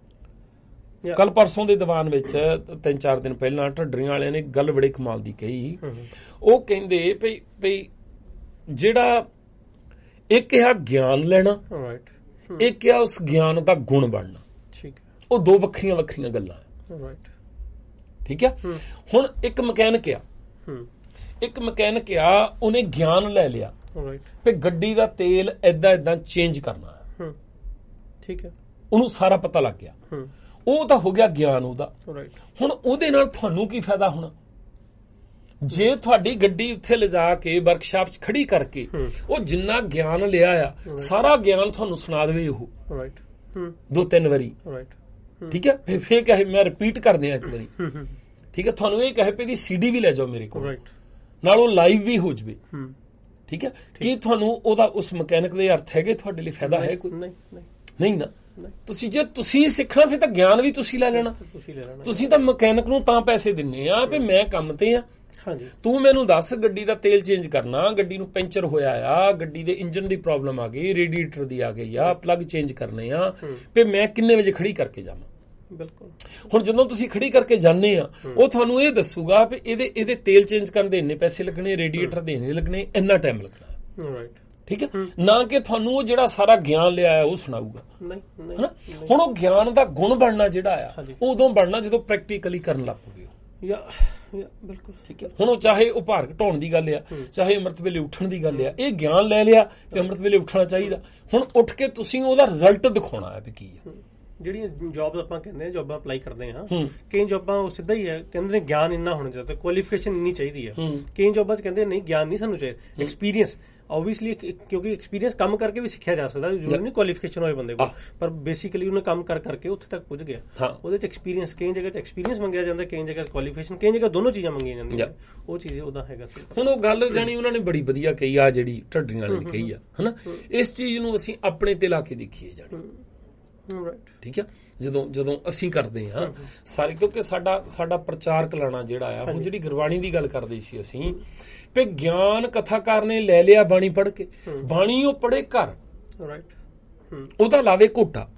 ਕੱਲ ਪਰਸੋਂ ਦੇ ਦੀਵਾਨ ਵਿੱਚ ਤਿੰਨ ਚਾਰ ਦਿਨ ਪਹਿਲਾਂ ਢੱਡਰੀਆਂ ਵਾਲਿਆਂ ਨੇ ਗੱਲ ਬੜੇ ਕਮਾਲ ਦੀ ਕਹੀ, ਉਹ ਕਹਿੰਦੇ ਵੀ ਵੀ ਜਿਹੜਾ ਇੱਕ ਆ ਗਿਆਨ ਲੈਣਾ, ਰਾਈਟ ਇੱਕ ਆ ਉਸ ਗਿਆਨ ਦਾ ਗੁਣ ਬਣਨਾ, ਠੀਕ ਹੈ ਉਹ ਦੋ ਵੱਖਰੀਆਂ ਵੱਖਰੀਆਂ ਗੱਲਾਂ ਆ, ਰਾਈਟ ਠੀਕ ਹੈ। ਹੁਣ ਇੱਕ ਮਕੈਨਿਕ ਆ, ਹੂੰ ਇੱਕ ਮਕੈਨਿਕ ਆ, ਉਹਨੇ ਗਿਆਨ ਲੈ ਲਿਆ ਰਾਈਟ ਵੀ ਗੱਡੀ ਦਾ ਤੇਲ ਏਦਾਂ ਏਦਾਂ ਚੇਂਜ ਕਰਨਾ ਹੈ, ਹੂੰ ਠੀਕ ਹੈ ਉਹਨੂੰ ਸਾਰਾ ਪਤਾ ਲੱਗ ਗਿਆ, ਹੂੰ ਉਹ ਤਾਂ ਹੋ ਗਿਆ ਗਿਆਨ ਉਹਦਾ। ਰਾਈਟ ਹੁਣ ਉਹਦੇ ਨਾਲ ਤੁਹਾਨੂੰ ਕੀ ਫਾਇਦਾ ਹੋਣਾ? ਜੇ ਤੁਹਾਡੀ ਗੱਡੀ ਉੱਥੇ ਲਿਜਾ ਕੇ ਵਰਕਸ਼ਾਪ 'ਚ ਖੜੀ ਕਰਕੇ ਉਹ ਜਿੰਨਾ ਗਿਆਨ ਲਿਆ ਆ ਸਾਰਾ ਗਿਆਨ ਤੁਹਾਨੂੰ ਸੁਣਾ ਦੇਵੇ ਉਹ, ਰਾਈਟ ਹੂੰ ਦੋ ਤਿੰਨ ਵਾਰੀ, ਰਾਈਟ ਠੀਕ ਹੈ, ਫਿਰ ਫੇਰ ਕਹੇ ਮੈਂ ਰਿਪੀਟ ਕਰ ਦਿਆਂ ਇੱਕ ਵਾਰੀ, ਠੀਕ ਹੈ, ਤੁਹਾਨੂੰ ਇਹ ਕਹੇ ਪਈ ਦੀ ਸੀਡੀ ਵੀ ਲੈ ਜਾਓ ਮੇਰੇ ਕੋਲ, ਰਾਈਟ ਨਾਲ ਉਹ ਲਾਈਵ ਵੀ ਹੋ ਜਵੇ, ਹੂੰ ਠੀਕ ਹੈ। ਕੀ ਤੁਹਾਨੂੰ ਉਹਦਾ ਉਸ ਮਕੈਨਿਕ ਦੇ ਅਰਥ ਹੈਗੇ ਤੁਹਾਡੇ ਲਈ ਫਾਇਦਾ ਹੈ ਕੋਈ? ਨਹੀਂ ਨਹੀਂ ਨਹੀਂ ਨਾ। ਤੁਸੀਂ ਜੇ ਤੁਸੀਂ ਸਿੱਖਣਾ ਫਿਰ ਤਾਂ ਗਿਆਨ ਵੀ ਤੁਸੀਂ ਲੈ ਲੈਣਾ, ਤੁਸੀਂ ਲੈ ਲੈਣਾ, ਤੁਸੀਂ ਤਾਂ ਮਕੈਨਿਕ ਨੂੰ ਤਾਂ ਪੈਸੇ ਦਿੰਨੇ ਆ ਵੀ ਮੈਂ ਕੰਮ ਤੇ ਆ, ਹਾਂਜੀ ਤੂੰ ਮੈਨੂੰ ਦੱਸ ਗੱਡੀ ਦਾ ਤੇਲ ਚੇਂਜ ਕਰਨਾ, ਗੱਡੀ ਨੂੰ ਪੈਂਚਰ ਹੋਇਆ ਆ, ਗੱਡੀ ਦੇ ਇੰਜਨ ਦੀ ਪ੍ਰੋਬਲਮ ਆ ਗਈ, ਰੇਡੀਏਟਰ ਦੀ ਆ ਗਈ ਆ, ਪਲੱਗ ਚੇਂਜ ਕਰਨੇ ਆ, ਵੀ ਮੈਂ ਕਿੰਨੇ ਵਜੇ ਖੜੀ ਕਰਕੇ ਜਾਵਾਂ। ਬਿਲਕੁਲ ਹੁਣ ਜਦੋਂ ਤੁਸੀਂ ਖੜੀ ਕਰਕੇ ਜਾਂਦੇ ਆ ਉਹ ਤੁਹਾਨੂੰ ਇਹ ਦੱਸੂਗਾ ਵੀ ਇਹਦੇ ਇਹਦੇ ਤੇਲ ਚੇਂਜ ਕਰਨ ਦੇ ਇੰਨੇ ਪੈਸੇ ਲੱਗਣੇ, ਰੇਡੀਏਟਰ ਦੇ ਇੰਨੇ ਲੱਗਣੇ, ਇੰਨਾ ਟਾਈਮ ਲੱਗਣਾ, ਰਾਈਟ ਠੀਕ ਹੈ। ਨਾ ਕਿ ਤੁਹਾਨੂੰ ਉਹ ਜਿਹੜਾ ਸਾਰਾ ਗਿਆਨ ਲਿਆ ਹੈ ਉਹ ਸੁਣਾਊਗਾ, ਨਹੀਂ ਨਹੀਂ ਹਨਾ। ਹੁਣ ਉਹ ਗਿਆਨ ਦਾ ਗੁਣ ਬਣਨਾ ਜਿਹੜਾ ਆ ਉਹ ਉਦੋਂ ਬਣਨਾ ਜਦੋਂ ਪ੍ਰੈਕਟੀਕਲੀ ਕਰਨ ਲੱਗ ਪਓਗੇ, ਯਾ ਯਾ ਬਿਲਕੁਲ ਠੀਕ ਹੈ। ਹੁਣ ਉਹ ਚਾਹੇ ਉਹ ਭਾਰ ਘਟਾਉਣ ਦੀ ਗੱਲ ਆ, ਚਾਹੇ ਅੰਮ੍ਰਿਤ ਵੇਲੇ ਉੱਠਣ ਦੀ ਗੱਲ ਆ, ਇਹ ਗਿਆਨ ਲੈ ਲਿਆ ਕਿ ਅੰਮ੍ਰਿਤ ਵੇਲੇ ਉੱਠਣਾ ਚਾਹੀਦਾ, ਹੁਣ ਉੱਠ ਕੇ ਤੁਸੀਂ ਉਹਦਾ ਰਿਜ਼ਲਟ ਦਿਖਾਉਣਾ ਹੈ ਵੀ ਕੀ ਆ, ਜਿਹੜੀਆਂ ਜੌਬ ਆਪਾਂ ਕਹਿੰਦੇ ਆ ਜੌਬਾਂ ਅਪਲਾਈ ਕਰਦੇ ਆ ਕਈ ਜੌਬਾਂ ਉਹ ਸਿੱਧਾ ਹੀ ਹੈ ਕਹਿੰਦੇ ਨੇ ਗਿਆਨ ਇੰਨਾ ਹੋਣਾ ਚਾਹੀਦਾ ਕੁਆਲੀਫਿਕੇਸ਼ਨ ਇੰਨੀ ਚਾਹੀਦੀ ਹੈ ਕਈ ਜੌਬਾਂ 'ਚ ਕਹਿੰਦੇ ਨਹੀਂ ਗਿਆਨ ਨਹੀਂ ਸਾਨੂੰ ਚਾਹੀਦਾ ਐਕਸਪੀਰੀਅੰਸ ਆਬਵੀਅਸਲੀ ਕਿਉਂਕਿ ਐਕਸਪੀਰੀਅੰਸ ਕੰਮ ਕਰਕੇ ਵੀ ਸਿੱਖਿਆ ਜਾ ਸਕਦਾ ਜ਼ਰੂਰੀ ਨਹੀਂ ਕੁਆਲੀਫਿਕੇਸ਼ਨ ਹੋਏ ਬੰਦੇ ਕੋਲ ਪਰ ਬੇਸਿਕਲੀ ਉਹਨੇ ਕੰਮ ਕਰ ਕਰਕੇ ਉੱਥੇ ਤੱਕ ਪੁੱਜ ਗਿਆ ਉਹਦੇ 'ਚ ਐਕਸਪੀਰੀਅੰਸ ਕਈ ਜਗ੍ਹਾ 'ਚ ਐਕਸਪੀਰੀਅੰਸ ਮੰਗਿਆ ਜਾਂਦਾ ਕਈ ਜਗ੍ਹਾ ਕੁਆਲੀਫਿਕੇਸ਼ਨ ਕਈ ਜਗ੍ਹਾ ਦੋਨੋਂ ਚੀਜ਼ਾਂ ਮੰਗੀਆਂ ਜਾਂਦੀਆਂ ਉਹ ਚੀਜ਼ ਉਹਦਾ ਹੈਗਾ ਸੀ ਹੁਣ ਉਹ ਗੱਲ ਜਾਣੀ ਉਹਨਾਂ ਨੇ ਬੜੀ ਵਧੀਆ ਕਹੀ ਆ ਜਿਹੜੀ ਢੱਡਰੀਆਂ ਵਾਲੀ ਨੇ ਕਹੀ ਆ ਹਨਾ ਇਸ ਚੀਜ਼ ਨੂੰ ਅਸੀਂ ਆਪਣੇ ਤੇ ਲਾ ਕੇ ਦੇਖੀਏ ਜਾਣੀ ਠੀਕ ਆ ਜਦੋਂ ਜਦੋਂ ਅਸੀਂ ਕਰਦੇ ਹਾਂ ਸਾਰੇ ਕਿਉਂਕਿ ਸਾਡਾ ਸਾਡਾ ਪ੍ਰਚਾਰਕ ਲਾਣਾ ਜਿਹੜਾ ਆ ਹੁਣ ਜਿਹੜੀ ਗੁਰਬਾਣੀ ਦੀ ਗੱਲ ਕਰਦੇ ਸੀ ਅਸੀਂ ਵੀ ਗਿਆਨ ਕਥਾਕਾਰ ਨੇ ਲੈ ਲਿਆ ਬਾਣੀ ਪੜ੍ਹ ਕੇ ਬਾਣੀ ਉਹ ਪੜ੍ਹੇ ਘਰ ਉਹਦਾ ਲਾਵੇ ਘੋਟਾ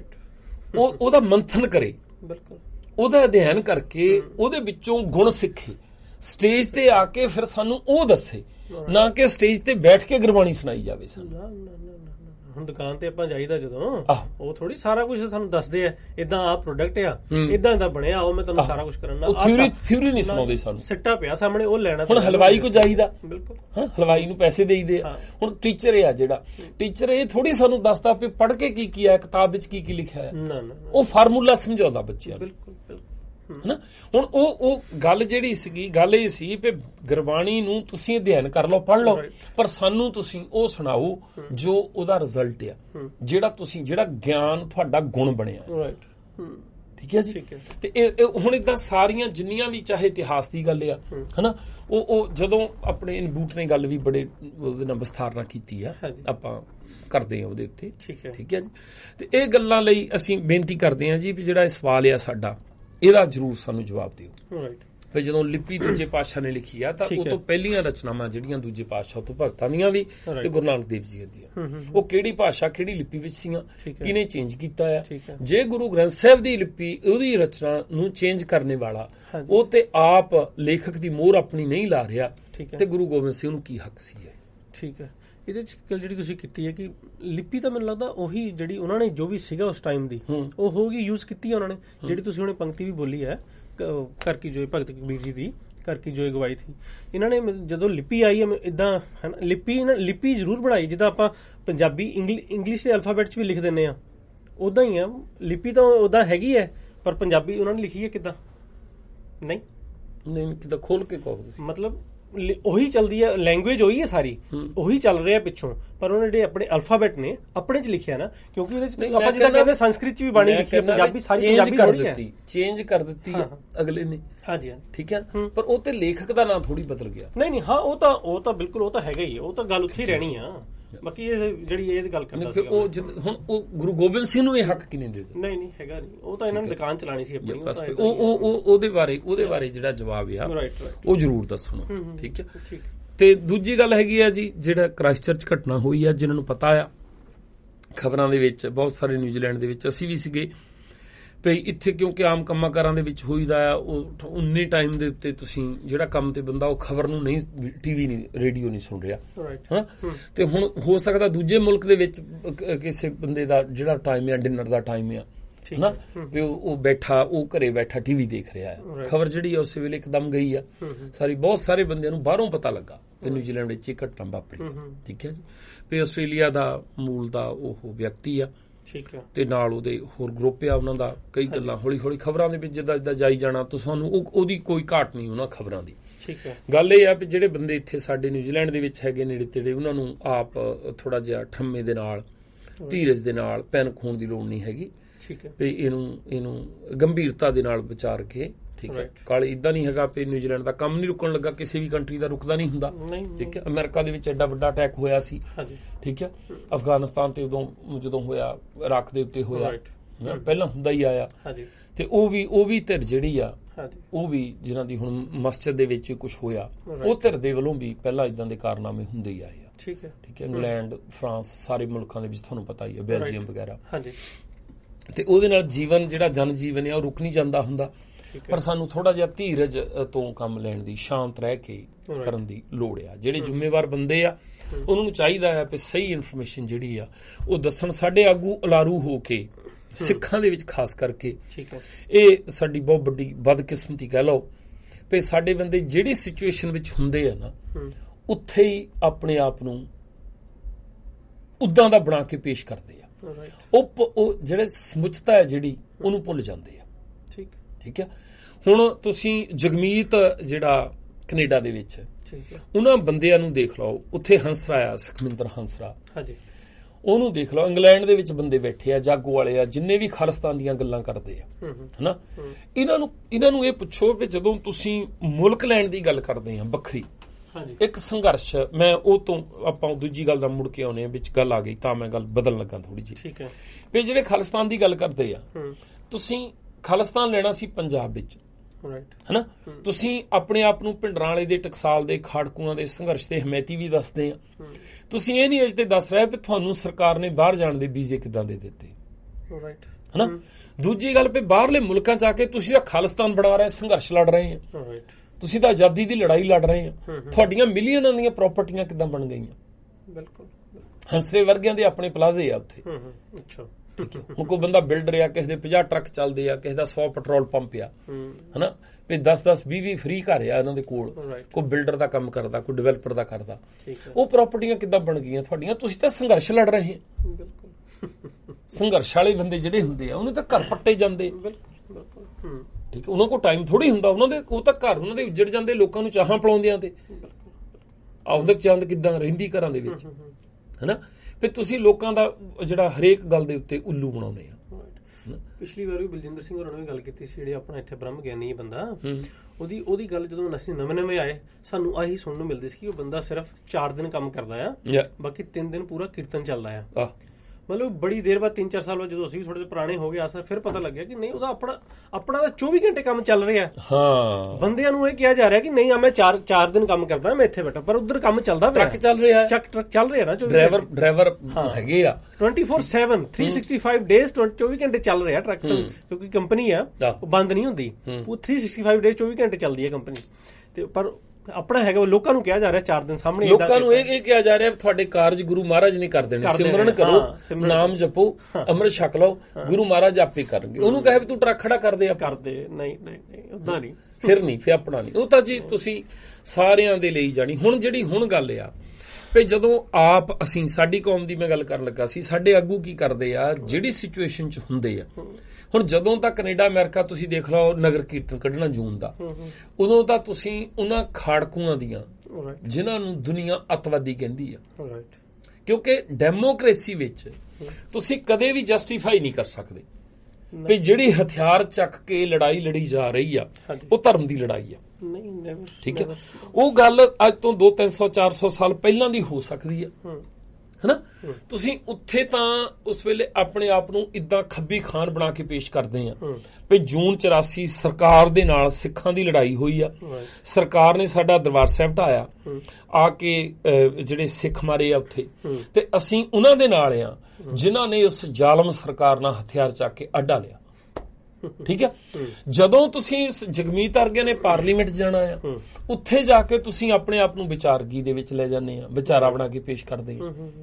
ਉਹ ਉਹਦਾ ਮੰਥਨ ਕਰੇ ਬਿਲਕੁਲ ਉਹਦਾ ਅਧਿਐਨ ਕਰਕੇ ਉਹਦੇ ਵਿੱਚੋਂ ਗੁਣ ਸਿੱਖੇ ਸਟੇਜ ਤੇ ਆ ਕੇ ਫਿਰ ਸਾਨੂੰ ਉਹ ਦੱਸੇ ਨਾ ਕਿ ਸਟੇਜ ਤੇ ਬੈਠ ਕੇ ਗੁਰਬਾਣੀ ਸੁਣਾਈ ਜਾਵੇ ਸਾਨੂੰ ਹੁਣ ਦੁਕਾਨ ਤੇ ਆਪਾਂ ਜਾਈਦਾ ਜਦੋਂ ਉਹ ਥੋੜੀ ਸਾਰਾ ਕੁਝ ਸਾਨੂੰ ਦੱਸਦੇ ਆ ਇਦਾਂ ਆ ਪ੍ਰੋਡਕਟ ਆ ਇਦਾਂ ਦਾ ਬਣਿਆ ਉਹ ਮੈਂ ਤੁਹਾਨੂੰ ਸਾਰਾ ਕੁਝ ਕਰਨਾ ਉਹ ਥਿਊਰੀ ਥਿਊਰੀ ਨਹੀਂ ਸੁਣਾਉਂਦੇ ਸਾਨੂੰ ਸਿੱਟਾ ਪਿਆ ਸਾਹਮਣੇ ਉਹ ਲੈਣਾ ਹੁਣ ਹਲਵਾਈ ਕੋ ਜਾਈਦਾ ਬਿਲਕੁਲ ਹਾਂ ਹਲਵਾਈ ਨੂੰ ਪੈਸੇ ਦੇਈਦੇ ਆ ਹੁਣ ਟੀਚਰ ਆ ਜਿਹੜਾ ਟੀਚਰ ਇਹ ਥੋੜੀ ਸਾਨੂੰ ਦੱਸਦਾ ਵੀ ਪੜ੍ਹ ਕੇ ਕੀ ਕੀ ਆ ਕਿਤਾਬ ਵਿੱਚ ਕੀ ਕੀ ਲਿਖਿਆ ਹੈ ਨਾ ਨਾ ਉਹ ਫਾਰਮੂਲਾ ਸਮਝਾਉਂਦਾ ਬੱਚਿਆਂ ਨੂੰ ਬਿਲਕੁਲ ਬਿਲਕੁਲ ਹਨਾ ਹੁਣ ਉਹ ਉਹ ਗੱਲ ਜਿਹੜੀ ਸੀਗੀ ਗੱਲ ਇਹ ਸੀ ਵੀ ਗੁਰਬਾਣੀ ਨੂੰ ਤੁਸੀਂ ਅਧਿਐਨ ਕਰ ਲਓ ਪੜ੍ਹ ਲਓ ਪਰ ਸਾਨੂੰ ਤੁਸੀਂ ਉਹ ਸੁਣਾਓ ਜੋ ਉਹਦਾ ਰਿਜ਼ਲਟ ਆ ਜਿਹੜਾ ਤੁਸੀਂ ਜਿਹੜਾ ਗਿਆਨ ਤੁਹਾਡਾ ਗੁਣ ਬਣਿਆ ਠੀਕ ਹੈ ਜੀ ਤੇ ਇਹ ਹੁਣ ਇਦਾਂ ਸਾਰੀਆਂ ਜਿੰਨੀਆਂ ਵੀ ਚਾਹੇ ਇਤਿਹਾਸ ਦੀ ਗੱਲ ਆ ਹਨਾ ਉਹ ਉਹ ਜਦੋਂ ਆਪਣੇ ਇਨਬੂਟ ਨੇ ਗੱਲ ਵੀ ਬੜੇ ਉਹਦੇ ਨਾਲ ਵਿਸਥਾਰ ਨਾਲ ਕੀਤੀ ਆ ਆਪਾਂ ਕਰਦੇ ਆ ਉਹਦੇ ਉੱਤੇ ਠੀਕ ਹੈ ਜੀ ਤੇ ਇਹ ਗੱਲਾਂ ਲਈ ਅਸੀਂ ਬੇਨਤੀ ਕਰਦੇ ਹਾਂ ਜੀ ਵੀ ਜਿਹੜਾ ਇਹ ਸਵਾਲ ਆ ਸਾਡਾ ਇਹਦਾ ਜ਼ਰੂਰ ਸਾਨੂੰ ਜਵਾਬ ਦਿਓ ਰਾਈਟ ਫਿਰ ਜਦੋਂ ਲਿਪੀ ਦੂਜੇ ਪਾਤਸ਼ਾਹ ਨੇ ਲਿਖੀ ਆ ਤਾਂ ਉਹ ਤੋਂ ਪਹਿਲੀਆਂ ਰਚਨਾਵਾਂ ਜਿਹੜੀਆਂ ਦੂਜੇ ਪਾਤਸ਼ਾਹ ਤੋਂ ਭਗਤਾਂ ਦੀਆਂ ਵੀ ਤੇ ਗੁਰੂ ਨਾਨਕ ਦੇਵ ਜੀ ਦੀਆਂ ਉਹ ਕਿਹੜੀ ਭਾਸ਼ਾ ਕਿਹੜੀ ਲਿਪੀ ਵਿੱਚ ਸੀਆਂ ਕਿਹਨੇ ਚੇਂਜ ਕੀਤਾ ਆ ਜੇ ਗੁਰੂ ਗ੍ਰੰਥ ਸਾਹਿਬ ਦੀ ਲਿਪੀ ਉਹਦੀ ਰਚਨਾ ਨੂੰ ਚੇਂਜ ਕਰਨ ਵਾਲਾ ਉਹ ਤੇ ਆਪ ਲੇਖਕ ਦੀ ਮੋਹਰ ਆਪਣੀ ਨਹੀਂ ਲਾ ਰਿਹਾ ਤੇ ਗੁਰੂ ਗੋਬਿੰਦ ਸਿੰਘ ਨੂੰ ਕੀ ਹੱਕ ਸੀ ਠੀਕ ਹੈ ਇਹਦੇ ਚ ਗੱਲ ਜਿਹੜੀ ਤੁਸੀਂ ਕੀਤੀ ਹੈ ਕਿ ਲਿਪੀ ਤਾਂ ਮੈਨੂੰ ਲੱਗਦਾ ਉਹੀ ਜਿਹੜੀ ਉਹਨਾਂ ਨੇ ਜੋ ਵੀ ਸੀਗਾ ਉਸ ਟਾਈਮ ਦੀ ਉਹ ਹੋਗੀ ਯੂਜ਼ ਕੀਤੀ ਉਹਨਾਂ ਨੇ ਜਿਹੜੀ ਤੁਸੀਂ ਹੁਣੇ ਪੰਕਤੀ ਵੀ ਬੋਲੀ ਹੈ ਕਰ ਕੀ ਜੋਏ ਭਗਤ ਕਬੀਰ ਜੀ ਦੀ ਕਰ ਕੀ ਜੋਏ ਗਵਾਈ ਥੀ ਇਹਨਾਂ ਨੇ ਜਦੋਂ ਲਿਪੀ ਆਈ ਹੈ ਇਦਾਂ ਲਿਪੀ ਲਿਪੀ ਜ਼ਰੂਰ ਬਣਾਈ ਜਿੱਦਾਂ ਆਪਾਂ ਪੰਜਾਬੀ ਇੰਗਲਿਸ਼ ਦੇ ਅਲਫਾਬੈਟ ਚ ਵੀ ਲਿਖ ਦਿੰਦੇ ਆ ਉਦਾਂ ਹੀ ਆ ਲਿਪੀ ਤਾਂ ਉਦਾਂ ਹੈਗੀ ਹੈ ਪਰ ਪੰਜਾਬੀ ਉਹਨਾਂ ਨੇ ਲਿਖੀ ਹੈ ਕਿੱਦਾਂ ਨਹੀਂ ਨਹੀਂ ਕਿੱਦਾਂ ਖੋਲ ਕੇ ਕਹੋ ਮਤਲਬ ਉਹੀ ਚੱਲਦੀ ਹੈ ਲੈਂਗੁਏਜ ਉਹੀ ਹੈ ਸਾਰੀ ਉਹੀ ਚੱਲ ਰਿਹਾ ਪਿੱਛੋਂ ਪਰ ਉਹਨੇ ਜਿਹੜੇ ਆਪਣੇ ਅਲਫਾਬੈਟ ਨੇ ਆਪਣੇ ਚ ਲਿਖਿਆ ਨਾ ਕਿਉਂਕਿ ਉਹਦੇ ਚ ਆਪਾਂ ਜਿੱਦਾਂ ਕਹਿੰਦੇ ਸੰਸਕ੍ਰਿਤ ਚ ਵੀ ਬਾਣੀ ਲਿਖੀ ਹੈ ਪੰਜਾਬੀ ਸਾਰੀ ਪੰਜਾਬੀ ਥੋੜੀ ਹੈ ਚੇਂਜ ਕਰ ਦਿੱਤੀ ਅਗਲੇ ਨੇ ਹਾਂਜੀ ਹਾਂ ਠੀਕ ਹੈ ਪਰ ਉਹ ਤੇ ਲੇਖਕ ਦਾ ਨਾਮ ਥੋੜੀ ਬਦਲ ਗਿਆ ਨਹੀਂ ਨਹੀਂ ਹਾਂ ਉਹ ਤਾਂ ਉਹ ਤਾਂ ਬਿਲਕੁਲ ਉਹ ਤਾਂ ਹੈਗਾ ਹੀ ਉਹ ਤਾਂ ਗੱਲ ਉੱਥੇ ਹੀ ਰਹਿਣੀ ਆ ਬਾਕੀ ਇਹ ਜਿਹੜੀ ਇਹ ਗੱਲ ਕਰਦਾ ਸੀ ਉਹ ਹੁਣ ਉਹ ਗੁਰੂ ਗੋਬਿੰਦ ਸਿੰਘ ਨੂੰ ਇਹ ਹੱਕ ਕਿਨੇ ਦੇ ਦਿੱਤਾ ਨਹੀਂ ਨਹੀਂ ਹੈਗਾ ਨਹੀਂ ਉਹ ਤਾਂ ਇਹਨਾਂ ਨੇ ਦੁਕਾਨ ਚਲਾਣੀ ਸੀ ਆਪਣੀ ਉਹ ਉਹ ਉਹਦੇ ਬਾਰੇ ਉਹਦੇ ਬਾਰੇ ਜਿਹੜਾ ਜਵਾਬ ਆ ਉਹ ਜ਼ਰੂਰ ਦੱਸਣਾ ਠੀਕ ਹੈ ਤੇ ਦੂਜੀ ਗੱਲ ਹੈਗੀ ਆ ਜੀ ਜਿਹੜਾ ਕ੍ਰਾਈਸਟ ਚਰਚ ਘਟਨਾ ਹੋਈ ਆ ਜਿਨ੍ਹਾਂ ਨੂੰ ਪਤਾ ਆ ਖਬਰਾਂ ਦੇ ਵਿੱਚ ਬਹੁਤ ਸਾਰੇ ਨਿਊਜ਼ੀਲੈਂਡ ਦੇ ਵਿੱਚ ਅਸੀਂ ਵੀ ਸੀਗੇ ਭਈ ਇੱਥੇ ਕਿਉਂਕਿ ਆਮ ਕੰਮਾਂ ਕਾਰਾਂ ਦੇ ਵਿੱਚ ਹੋਈਦਾ ਆ ਉਹ ਉਨੇ ਟਾਈਮ ਦੇ ਉੱਤੇ ਤੁਸੀਂ ਜਿਹੜਾ ਕੰਮ ਤੇ ਬੰਦਾ ਉਹ ਖਬਰ ਨੂੰ ਨਹੀਂ ਟੀਵੀ ਨਹੀਂ ਰੇਡੀਓ ਨਹੀਂ ਸੁਣ ਰਿਹਾ ਹਾਂ ਤੇ ਹੁਣ ਹੋ ਸਕਦਾ ਦੂਜੇ ਮੁਲਕ ਦੇ ਵਿੱਚ ਕਿਸੇ ਬੰਦੇ ਦਾ ਜਿਹੜਾ ਟਾਈਮ ਆ ਡਿਨਰ ਦਾ ਟਾਈਮ ਆ ਹਨਾ ਵੀ ਉਹ ਬੈਠਾ ਉਹ ਘਰੇ ਬੈਠਾ ਟੀਵੀ ਦੇਖ ਰਿਹਾ ਹੈ ਖਬਰ ਜਿਹੜੀ ਆ ਉਸੇ ਵੇਲੇ ਇੱਕਦਮ ਗਈ ਆ ਸਾਰੀ ਬਹੁਤ ਸਾਰੇ ਬੰਦਿਆਂ ਨੂੰ ਬਾਹਰੋਂ ਪਤਾ ਲੱਗਾ ਤੇ ਨਿਊਜ਼ੀਲੈਂਡ ਵਿੱਚ ਇਹ ਘਟਨਾ ਵਾਪਰੀ ਠੀਕ ਹੈ ਜੀ ਵੀ ਆਸਟ੍ਰੇਲੀਆ ਦਾ ਮੂਲ ਦਾ ਉਹ ਵਿਅਕਤੀ ਆ ਠੀਕ ਹੈ ਤੇ ਨਾਲ ਉਹਦੇ ਹੋਰ ਗਰੁੱਪ ਆ ਉਹਨਾਂ ਦਾ ਕਈ ਗੱਲਾਂ ਹੌਲੀ ਹੌਲੀ ਖਬਰਾਂ ਦੇ ਵਿੱਚ ਜਿੱਦਾਂ ਜਿੱਦਾਂ ਜਾਈ ਜਾਣਾ ਤੁਹਾਨੂੰ ਉਹਦੀ ਕੋਈ ਘਾਟ ਨਹੀਂ ਉਹਨਾਂ ਖਬਰਾਂ ਦੀ ਠੀਕ ਹੈ ਗੱਲ ਇਹ ਆ ਵੀ ਜਿਹੜੇ ਬੰਦੇ ਇੱਥੇ ਸਾਡੇ ਨਿਊਜ਼ੀਲੈਂਡ ਦੇ ਵਿੱਚ ਹੈਗੇ ਨੇੜੇ ਤੇੜੇ ਉਹਨਾਂ ਨੂੰ ਆਪ ਥੋੜਾ ਜਿਹਾ ਠੰਮੇ ਦੇ ਨਾਲ ਧੀਰਜ ਦੇ ਨਾਲ ਪੈਨ ਖੋਣ ਦੀ ਲੋੜ ਨਹੀਂ ਹੈਗੀ ਠੀਕ ਹੈ ਵੀ ਇਹਨੂੰ ਇਹਨੂੰ ਗੰਭੀਰਤਾ ਦੇ ਨਾਲ ਵਿਚਾਰ ਕੇ ਠੀਕ ਹੈ ਕਾਲੇ ਇਦਾਂ ਨਹੀਂ ਹੈਗਾ ਵੀ ਨਿਊਜ਼ੀਲੈਂਡ ਦਾ ਕੰਮ ਨਹੀਂ ਰੁਕਣ ਲੱਗਾ ਕਿਸੇ ਵੀ ਕੰਟਰੀ ਦਾ ਰੁਕਦਾ ਨਹੀਂ ਹੁੰਦਾ ਠੀਕ ਹੈ ਅਮਰੀਕਾ ਦੇ ਵਿੱਚ ਐਡਾ ਵੱਡਾ ਅਟੈਕ ਹੋਇਆ ਸੀ ਠੀਕ ਹੈ ਅਫਗਾਨਿਸਤਾਨ ਤੇ ਉਦੋਂ ਜਦੋਂ ਹੋਇਆ ਇਰਾਕ ਦੇ ਉੱਤੇ ਹੋਇਆ ਪਹਿਲਾਂ ਹੁੰਦਾ ਹੀ ਆਇਆ ਤੇ ਉਹ ਵੀ ਉਹ ਵੀ ਧਿਰ ਜਿਹੜੀ ਆ ਉਹ ਵੀ ਜਿਨ੍ਹਾਂ ਦੀ ਹੁਣ ਮਸਜਿਦ ਦੇ ਵਿੱਚ ਕੁਝ ਹੋਇਆ ਉਹ ਧਿਰ ਦੇ ਵੱਲੋਂ ਵੀ ਪਹਿਲਾਂ ਇਦਾਂ ਦੇ ਕਾਰਨਾਮੇ ਹੁੰਦੇ ਹੀ ਆਏ ਆ ਠੀਕ ਹੈ ਠੀਕ ਹੈ ਇੰਗਲੈਂਡ ਫਰਾਂਸ ਸਾਰੇ ਮੁਲਕਾਂ ਦੇ ਵਿੱਚ ਤੁਹਾਨੂੰ ਪਤਾ ਹੀ ਹੈ ਬੈਲਜੀਅਮ ਵਗੈਰਾ ਹਾਂਜੀ ਤੇ ਉਹਦੇ ਨਾਲ ਜੀਵਨ ਜਿਹੜਾ ਜਨ ਜੀਵਨ ਹੈ ਉਹ ਰੁਕ ਨਹੀਂ ਜਾਂਦਾ ਹੁੰਦਾ ਪਰ ਸਾਨੂੰ ਥੋੜਾ ਜਿਹਾ ਧੀਰਜ ਤੋਂ ਕੰਮ ਲੈਣ ਦੀ ਸ਼ਾਂਤ ਰਹਿ ਕੇ ਕਰਨ ਦੀ ਲੋੜ ਆ ਜਿਹੜੇ ਜ਼ਿੰਮੇਵਾਰ ਬੰਦੇ ਆ ਉਹਨਾਂ ਨੂੰ ਚਾਹੀਦਾ ਹੈ ਕਿ ਸਹੀ ਇਨਫੋਰਮੇਸ਼ਨ ਜਿਹੜੀ ਆ ਉਹ ਦੱਸਣ ਸਾਡੇ ਆਗੂ ਉਲਾਰੂ ਹੋ ਕੇ ਸਿੱਖਾਂ ਦੇ ਵਿੱਚ ਖਾਸ ਕਰਕੇ ਇਹ ਸਾਡੀ ਬਹੁਤ ਵੱਡੀ ਬਦਕਿਸਮਤੀ ਕਹਿ ਲਓ ਵੀ ਸਾਡੇ ਬੰਦੇ ਜਿਹੜੀ ਸਿਚੁਏਸ਼ਨ ਵਿੱਚ ਹੁੰਦੇ ਆ ਨਾ ਉੱਥੇ ਹੀ ਆਪਣੇ ਆਪ ਨੂੰ ਉਦਾਂ ਦਾ ਬਣਾ ਕੇ ਪੇਸ਼ ਕਰਦੇ ਆ ਉਹ ਜਿਹੜੇ ਸਮੁੱਚਤਾ ਹੈ ਜਿਹੜੀ ਉਹਨੂੰ ਭੁੱਲ ਜਾਂਦੇ ਆ। ਠੀਕ ਠੀਕ ਹੈ। ਹੁਣ ਤੁਸੀਂ ਜਗਮੀਤ ਜਿਹੜਾ ਕੈਨੇਡਾ ਦੇ ਵਿੱਚ, ਉਹਨਾਂ ਬੰਦਿਆਂ ਨੂੰ ਦੇਖ ਲਓ, ਉੱਥੇ ਹੰਸਰਾ ਆ, ਸੁਖਮਿੰਦਰ ਹੰਸਰਾ, ਹਾਂਜੀ, ਉਹਨੂੰ ਦੇਖ ਲਓ। ਇੰਗਲੈਂਡ ਦੇ ਵਿੱਚ ਬੰਦੇ ਬੈਠੇ ਆ, ਜਾਗੋ ਵਾਲੇ ਆ, ਜਿੰਨੇ ਵੀ ਖਾਲਿਸਤਾਨ ਦੀਆਂ ਗੱਲਾਂ ਕਰਦੇ ਆ, ਹਨਾ। ਇਹਨਾਂ ਨੂੰ ਇਹਨਾਂ ਨੂੰ ਇਹ ਪੁੱਛੋ ਕਿ ਜਦੋਂ ਤੁਸੀਂ ਮੁਲਕ ਲੈਣ ਦੀ ਗੱਲ ਕਰਦੇ ਆ ਵੱਖਰੀ, ਇੱਕ ਸੰਘਰਸ਼, ਮੈਂ ਉਹ ਤੋਂ ਆਪਾਂ ਦੂਜੀ ਗੱਲ ਦਾ ਮੁੜ ਕੇ ਆਉਣੇ ਆ, ਵਿੱਚ ਗੱਲ ਆ ਗਈ ਤਾਂ ਮੈਂ ਗੱਲ ਬਦਲਣ ਲੱਗਾ ਥੋੜੀ ਜਿਹੀ। ਠੀਕ ਹੈ। ਵੀ ਜਿਹੜੇ ਖਾਲਿਸਤਾਨ ਦੀ ਗੱਲ ਕਰਦੇ ਆ, ਤੁਸੀਂ ਖਾਲਿਸਤਾਨ ਲੈਣਾ ਸੀ ਪੰਜਾਬ ਵਿੱਚ, ਹਨਾ। ਤੁਸੀਂ ਆਪਣੇ ਆਪ ਨੂੰ ਭਿੰਡਰਾਂ ਵਾਲੇ ਦੇ, ਟਕਸਾਲ ਦੇ, ਖਾੜਕੂਆਂ ਦੇ ਸੰਘਰਸ਼ ਦੇ ਹਮਾਇਤੀ ਵੀ ਦੱਸਦੇ ਆ। ਤੁਸੀਂ ਇਹ ਨਹੀਂ ਅਜੇ ਤੇ ਦੱਸ ਰਹੇ ਵੀ ਤੁਹਾਨੂੰ ਸਰਕਾਰ ਨੇ ਬਾਹਰ ਜਾਣ ਦੇ ਵੀਜ਼ੇ ਕਿੱਦਾਂ ਦੇ ਦਿੱਤੇ, ਹਨਾ। ਦੂਜੀ ਗੱਲ, ਵੀ ਬਾਹਰਲੇ ਮੁਲਕਾਂ ਚ ਆ ਕੇ ਤੁਸੀਂ ਤਾਂ ਖਾਲਿਸਤਾਨ ਬਣਾ ਰਹੇ, ਸੰਘਰਸ਼ ਲੜ ਰਹੇ ਆ, ਤੁਸੀਂ ਤਾਂ ਆਜ਼ਾਦੀ ਦੀ ਲੜਾਈ ਲੜ ਰਹੇ ਆ। ਤੁਹਾਡੀਆਂ ਮਿਲੀਅਨਾਂ ਦੀਆਂ ਪ੍ਰਾਪਰਟੀਆਂ ਕਿੱਦਾਂ ਬਣ ਗਈਆਂ? ਬਿਲਕੁਲ। ਹੰਸਰੇ ਵਰਗਿਆਂ ਦੇ ਆਪਣੇ ਪਲਾਜ਼ੇ ਆ ਉੱਥੇ। ਅੱਛਾ, ਹੁਣ ਕੋਈ ਬੰਦਾ ਬਿਲਡਰ ਆ, ਕਿਸੇ ਦੇ ਪੰਜਾਹ ਟਰੱਕ ਚੱਲਦੇ ਆ, ਕਿਸੇ ਦਾ ਸੌ ਪੈਟਰੋਲ ਪੰਪ ਆ, ਹਨਾ। ਵੀ ਦਸ ਦਸ ਵੀਹ ਵੀਹ ਫ੍ਰੀ ਘਰ ਆ ਇਹਨਾਂ ਦੇ ਕੋਲ। ਕੋਈ ਬਿਲਡਰ ਦਾ ਕੰਮ ਕਰਦਾ, ਕੋਈ ਡਿਵੈਲਪਰ ਦਾ ਕਰਦਾ। ਉਹ ਪ੍ਰਾਪਰਟੀਆਂ ਕਿੱਦਾਂ ਬਣ ਗਈਆਂ ਤੁਹਾਡੀਆਂ? ਤੁਸੀਂ ਤਾਂ ਸੰਘਰਸ਼ ਲੜ ਰਹੇ ਆ। ਸੰਘਰਸ਼ ਵਾਲੇ ਬੰਦੇ ਜਿਹੜੇ ਹੁੰਦੇ ਆ, ਉਹਨੇ ਤਾਂ ਘਰ ਪੱਟੇ ਜਾਂਦੇ। ਠੀਕ ਹੈ। ਉਹਨਾਂ ਕੋਲ ਟਾਈਮ ਥੋੜੀ ਹੁੰਦਾ, ਉਹਨਾਂ ਦੇ ਉਹ ਤਾਂ ਘਰ ਉਹਨਾਂ ਦੇ ਉੱਜੜ ਜਾਂਦੇ, ਲੋਕਾਂ ਨੂੰ ਚਾਹਾਂ ਪਲਾਉਂਦਿਆਂ ਤੇ। ਆਉਦਕ ਚੰਦ ਕਿੱਦਾਂ ਰਹਿੰਦੀ ਘਰਾਂ ਦੇ ਵਿੱਚ, ਹਨਾ। ਫਿਰ ਤੁਸੀਂ ਲੋਕਾਂ ਦਾ ਜਿਹੜਾ ਹਰੇਕ ਗੱਲ ਦੇ ਉੱਤੇ ਉੱਲੂ ਬਣਾਉਂਦੇ ਆ। ਪਿਛਲੀ ਵਾਰ ਵੀ ਬਲਜਿੰਦਰ ਸਿੰਘ ਹੋਰਾਂ ਨੇ ਗੱਲ ਕੀਤੀ ਸੀ, ਜਿਹੜੇ ਆਪਣਾ ਇੱਥੇ ਬ੍ਰਹਮ ਗਿਆਨੀ ਬੰਦਾ, ਉਹਦੀ ਉਹਦੀ ਗੱਲ ਜਦੋਂ ਅਸੀਂ ਨਵੇਂ ਨਵੇਂ ਆਏ, ਸਾਨੂੰ ਆਹੀ ਸੁਣਨ ਨੂੰ ਮਿਲਦੀ ਸੀ ਕਿ ਉਹ ਬੰਦਾ ਸਿਰਫ ਚਾਰ ਦਿਨ ਕੰਮ ਕਰਦਾ ਆ, ਬਾਕੀ ਤਿੰਨ ਦਿਨ ਪੂਰਾ ਕੀਰਤਨ ਚੱਲਦਾ ਆ। ਮਤਲਬ ਬੜੀ ਦੇਰ ਬਾਅਦ, ਤਿੰਨ ਚਾਰ ਸਾਲ ਬਾਅਦ, ਜਦੋਂ ਅਸੀਂ ਥੋੜੇ ਜਿਹੇ ਪੁਰਾਣੇ ਹੋ ਗਏ ਆਸਾ, ਫਿਰ ਪਤਾ ਲੱਗਿਆ ਕਿ ਨਹੀਂ, ਉਹਦਾ ਆਪਣਾ ਆਪਣਾ ਤਾਂ ਚੌਵੀ ਘੰਟੇ ਕੰਮ ਚੱਲ ਰਿਹਾ। ਹਾਂ, ਬੰਦਿਆਂ ਨੂੰ ਇਹ ਕਿਹਾ ਜਾ ਰਿਹਾ ਕਿ ਨਹੀਂ, ਆ ਮੈਂ ਚਾਰ ਚਾਰ ਦਿਨ ਕੰਮ ਕਰਦਾ, ਮੈਂ ਇੱਥੇ ਬੈਠਾ, ਪਰ ਉਧਰ ਕੰਮ ਚੱਲਦਾ ਪਿਆ, ਟਰੱਕ ਚੱਲ ਰਿਹਾ, ਚੱਕ ਟਰੱਕ ਚੱਲ ਰਿਹਾ ਨਾ, ਡਰਾਈਵਰ ਡਰਾਈਵਰ ਹੈਗੇ ਆ, twenty four seven three sixty five days, ਚੌਵੀ ਘੰਟੇ ਚੱਲ ਰਿਹਾ ਟਰੱਕ, ਕਿਉਂਕਿ ਕੰਪਨੀ ਆ, ਉਹ ਬੰਦ ਨਹੀਂ ਹੁੰਦੀ, ਉਹ ਥ੍ਰੀ ਸਿਕਸਟੀ ਫਾਈਵ ਡੇਜ਼ ਚੌਵੀ ਘੰਟੇ ਚੱਲਦੀ ਹੈ ਕੰਪਨੀ। ਤੇ ਪਰ ਆਪਣਾ ਹੈਗਾ, ਲੋਕਾਂ ਨੂੰ ਕਿਹਾ ਜਾ ਰਿਹਾ ਚਾਰ ਦਿਨ ਸਾਹਮਣੇ, ਲੋਕਾਂ ਨੂੰ ਇਹ ਇਹ ਕਿਹਾ ਜਾ ਰਿਹਾ ਤੁਹਾਡੇ ਕਾਰਜ ਗੁਰੂ ਮਹਾਰਾਜ ਨੇ ਕਰ ਦੇਣੇ, ਸਿਮਰਨ ਕਰੋ, ਨਾਮ ਜਪੋ, ਅੰਮ੍ਰਿਤ ਛਕ ਲਓ, ਗੁਰੂ ਮਹਾਰਾਜ ਆਪੇ ਕਰਨਗੇ। ਉਹਨੂੰ ਕਹੇ ਵੀ ਤੂੰ ਟਰੱਕ ਖੜਾ ਕਰਦੇ ਆ, ਕਰਦੇ ਨਹੀਂ ਨਹੀਂ ਨਹੀਂ ਉਦਾਂ ਨਹੀਂ, ਫਿਰ ਨਹੀਂ, ਫਿਰ ਆਪਣਾ ਨਹੀਂ। ਉਹ ਤਾਂ ਜੀ ਤੁਸੀਂ ਸਾਰਿਆਂ ਦੇ ਲਈ ਜਾਣੀ। ਹੁਣ ਜਿਹੜੀ ਹੁਣ ਗੱਲ ਆ ਵੀ ਜਦੋਂ ਆਪ ਅਸੀਂ, ਸਾਡੀ ਕੌਮ ਦੀ ਮੈਂ ਗੱਲ ਕਰਨ ਲੱਗਾ ਸੀ, ਸਾਡੇ ਆਗੂ ਕੀ ਕਰਦੇ ਆ ਜਿਹੜੀ ਸਿਚੁਏਸ਼ਨ ਚ ਹੁੰਦੇ ਆ। ਹੁਣ ਜਦੋਂ ਤਾਂ ਕੈਨੇਡਾ ਅਮਰੀਕਾ ਤੁਸੀਂ ਦੇਖ ਲਓ ਨਗਰ ਕੀਰਤਨ ਕੱਢਣਾ ਜੂਨ ਦਾ, ਉਦੋਂ ਤਾਂ ਤੁਸੀਂ ਉਹਨਾਂ ਖਾੜਕੂਆਂ ਦੀਆਂ, ਜਿਨ੍ਹਾਂ ਨੂੰ ਦੁਨੀਆ ਅੱਤਵਾਦੀ ਕਹਿੰਦੀ ਆ, ਕਿਉਂਕਿ ਡੈਮੋਕ੍ਰੇਸੀ ਵਿੱਚ ਤੁਸੀਂ ਕਦੇ ਵੀ ਜਸਟੀਫਾਈ ਨਹੀਂ ਕਰ ਸਕਦੇ ਵੀ ਜਿਹੜੀ ਹਥਿਆਰ ਚੱਕ ਕੇ ਲੜਾਈ ਲੜੀ ਜਾ ਰਹੀ ਆ, ਉਹ ਧਰਮ ਦੀ ਲੜਾਈ ਆ। ਠੀਕ ਹੈ। ਉਹ ਗੱਲ ਅੱਜ ਤੋਂ ਦੋ ਤਿੰਨ ਸੌ ਚਾਰ ਸੌ ਸਾਲ ਪਹਿਲਾਂ ਦੀ ਹੋ ਸਕਦੀ ਆ, ਹਨਾ। ਤੁਸੀਂ ਉੱਥੇ ਤਾਂ ਉਸ ਵੇਲੇ ਆਪਣੇ ਆਪ ਨੂੰ ਇਦਾਂ ਖੱਬੀ ਖਾਨ ਬਣਾ ਕੇ ਪੇਸ਼ ਕਰਦੇ ਆ ਵੀ ਜੂਨ ਚੁਰਾਸੀ ਸਰਕਾਰ ਦੇ ਨਾਲ ਸਿੱਖਾਂ ਦੀ ਲੜਾਈ ਹੋਈ ਆ, ਸਰਕਾਰ ਨੇ ਸਾਡਾ ਦਰਬਾਰ ਸਾਹਿਬ ਢਾਇਆ, ਆ ਕੇ ਜਿਹੜੇ ਸਿੱਖ ਮਾਰੇ ਆ ਉੱਥੇ, ਤੇ ਅਸੀਂ ਉਹਨਾਂ ਦੇ ਨਾਲ ਆ ਜਿਨ੍ਹਾਂ ਨੇ ਉਸ ਜ਼ਾਲਮ ਸਰਕਾਰ ਨਾਲ ਹਥਿਆਰ ਚੱਕ ਕੇ ਅੱਡਾ ਲਿਆ। ਠੀਕ ਹੈ। ਜਦੋਂ ਤੁਸੀਂ ਜਗਮੀਤ ਵਰਗੇ ਨੇ ਪਾਰਲੀਮੈਂਟ ਜਾਣਾ ਆ, ਉੱਥੇ ਜਾ ਕੇ ਤੁਸੀਂ ਆਪਣੇ ਆਪ ਨੂੰ ਵਿਚਾਰਗੀ ਦੇ ਵਿੱਚ ਲੈ ਜਾਂਦੇ ਆ, ਵਿਚਾਰਾ ਬਣਾ ਕੇ ਪੇਸ਼ ਕਰਦੇ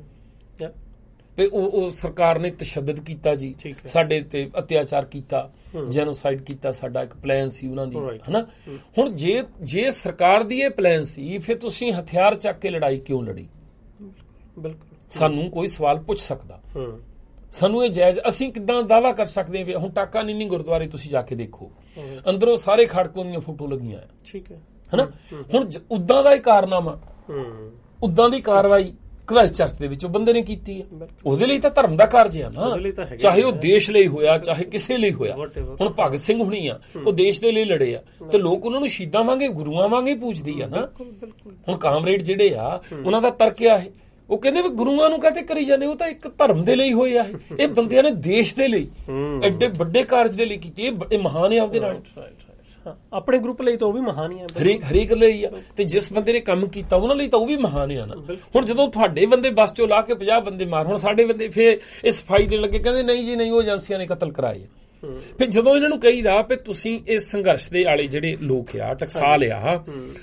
ਆ ਵੀ ਉਹ ਸਰਕਾਰ ਨੇ ਤਸ਼ੱਦਦ ਕੀਤਾ ਜੀ, ਸਾਡੇ ਤੇ ਅਤਿਆਚਾਰ ਕੀਤਾ, ਜੈਨੋਸਾਈਡ ਕੀਤਾ, ਸਾਡਾ ਇੱਕ ਪਲਾਨ ਸੀ ਉਹਨਾਂ ਦੀ, ਹਨਾ। ਹੁਣ ਜੇ ਜੇ ਸਰਕਾਰ ਦੀ ਇਹ ਪਲਾਨ ਸੀ, ਫਿਰ ਤੁਸੀਂ ਹਥਿਆਰ ਚੱਕ ਕੇ ਲੜਾਈ ਕਿਉਂ ਲੜੀ? ਬਿਲਕੁਲ ਸਾਨੂੰ ਕੋਈ ਸਵਾਲ ਪੁੱਛ ਸਕਦਾ, ਸਾਨੂੰ ਇਹ ਜਾਇਜ਼, ਅਸੀਂ ਕਿੱਦਾਂ ਦਾਅਵਾ ਕਰ ਸਕਦੇ ਹਾਂ? ਹੁਣ ਟਾਕਾ ਨੀਨੀ ਗੁਰਦੁਆਰੇ ਤੁਸੀਂ ਜਾ ਕੇ ਦੇਖੋ, ਅੰਦਰੋਂ ਸਾਰੇ ਖਾੜਕੂਆਂ ਦੀਆਂ ਫੋਟੋ ਲੱਗੀਆਂ ਆ, ਠੀਕ ਹੈ, ਹਨਾ। ਹੁਣ ਉਦਾਂ ਦਾ ਹੀ ਕਾਰਨਾਮਾ, ਉਦਾਂ ਦੀ ਕਾਰਵਾਈ ਕ੍ਰਾਈਸਟ ਚਰਚ ਦੇ ਵਿੱਚ ਉਹ ਬੰਦੇ ਨੇ ਕੀਤੀ ਹੈ, ਉਹਦੇ ਲਈ ਤਾਂ ਧਰਮ ਦਾ ਕਾਰਜ ਆ ਨਾ, ਚਾਹੇ ਉਹ ਦੇਸ਼ ਲਈ ਹੋਇਆ, ਚਾਹੇ ਕਿਸੇ ਲਈ ਹੋਇਆ। ਹੁਣ ਭਗਤ ਸਿੰਘ ਹੁਣੀ ਆ, ਉਹ ਦੇਸ਼ ਦੇ ਲਈ ਲੜੇ ਆ, ਤੇ ਲੋਕ ਉਹਨਾਂ ਨੂੰ ਸ਼ਹੀਦਾਂ ਵਾਂਗੇ, ਗੁਰੂਆਂ ਵਾਂਗੇ ਪੂਜਦੀ ਆ ਨਾ। ਹੁਣ ਕਾਮਰੇਡ ਜਿਹੜੇ ਆ, ਉਹਨਾਂ ਦਾ ਤਰਕ ਆ ਇਹ, ਉਹ ਕਹਿੰਦੇ ਵੀ ਗੁਰੂਆਂ ਨੂੰ ਕਾਹਤੇ ਕਰੀ ਜਾਂਦੇ, ਉਹ ਤਾਂ ਇੱਕ ਧਰਮ ਦੇ ਲਈ ਹੋਏ ਆ, ਇਹ ਬੰਦਿਆਂ ਨੇ ਦੇਸ਼ ਦੇ ਲਈ ਐਡੇ ਵੱਡੇ ਕਾਰਜ ਦੇ ਲਈ ਕੀਤੀ, ਇਹ ਮਹਾਨ ਹੈ ਆਪਦੇ ਨਾਲ, ਆਪਣੇ ਗਰੁੱਪ ਲਈ ਤਾਂ ਉਹ ਵੀ ਮਹਾਨ ਹੀ ਆ, ਹਰੇਕ ਹਰੇਕ ਲਈ ਆ, ਤੇ ਜਿਸ ਬੰਦੇ ਨੇ ਕੰਮ ਕੀਤਾ ਉਹਨਾਂ ਲਈ ਤਾਂ ਉਹ ਵੀ ਮਹਾਨ ਆ ਨਾ। ਹੁਣ ਜਦੋਂ ਤੁਹਾਡੇ ਬੰਦੇ ਬੱਸ ਚੋਂ ਲਾ ਕੇ ਪੰਜਾਹ ਬੰਦੇ ਮਾਰ, ਹੁਣ ਸਾਡੇ ਬੰਦੇ ਫੇਰ ਇਹ ਸਫਾਈ ਦੇਣ ਲੱਗੇ, ਕਹਿੰਦੇ ਨਹੀਂ ਜੀ ਨਹੀਂ, ਉਹ ਏਜੰਸੀਆਂ ਨੇ ਕਤਲ ਕਰਾਏ। ਫਿਰ ਜਦੋਂ ਇਹਨਾਂ ਨੂੰ ਕਹੀਦਾ ਵੀ ਤੁਸੀਂ ਇਸ ਸੰਘਰਸ਼ ਦੇ ਆਲੇ ਜਿਹੜੇ ਲੋਕ ਆ, ਟਕਸਾਲ ਆ,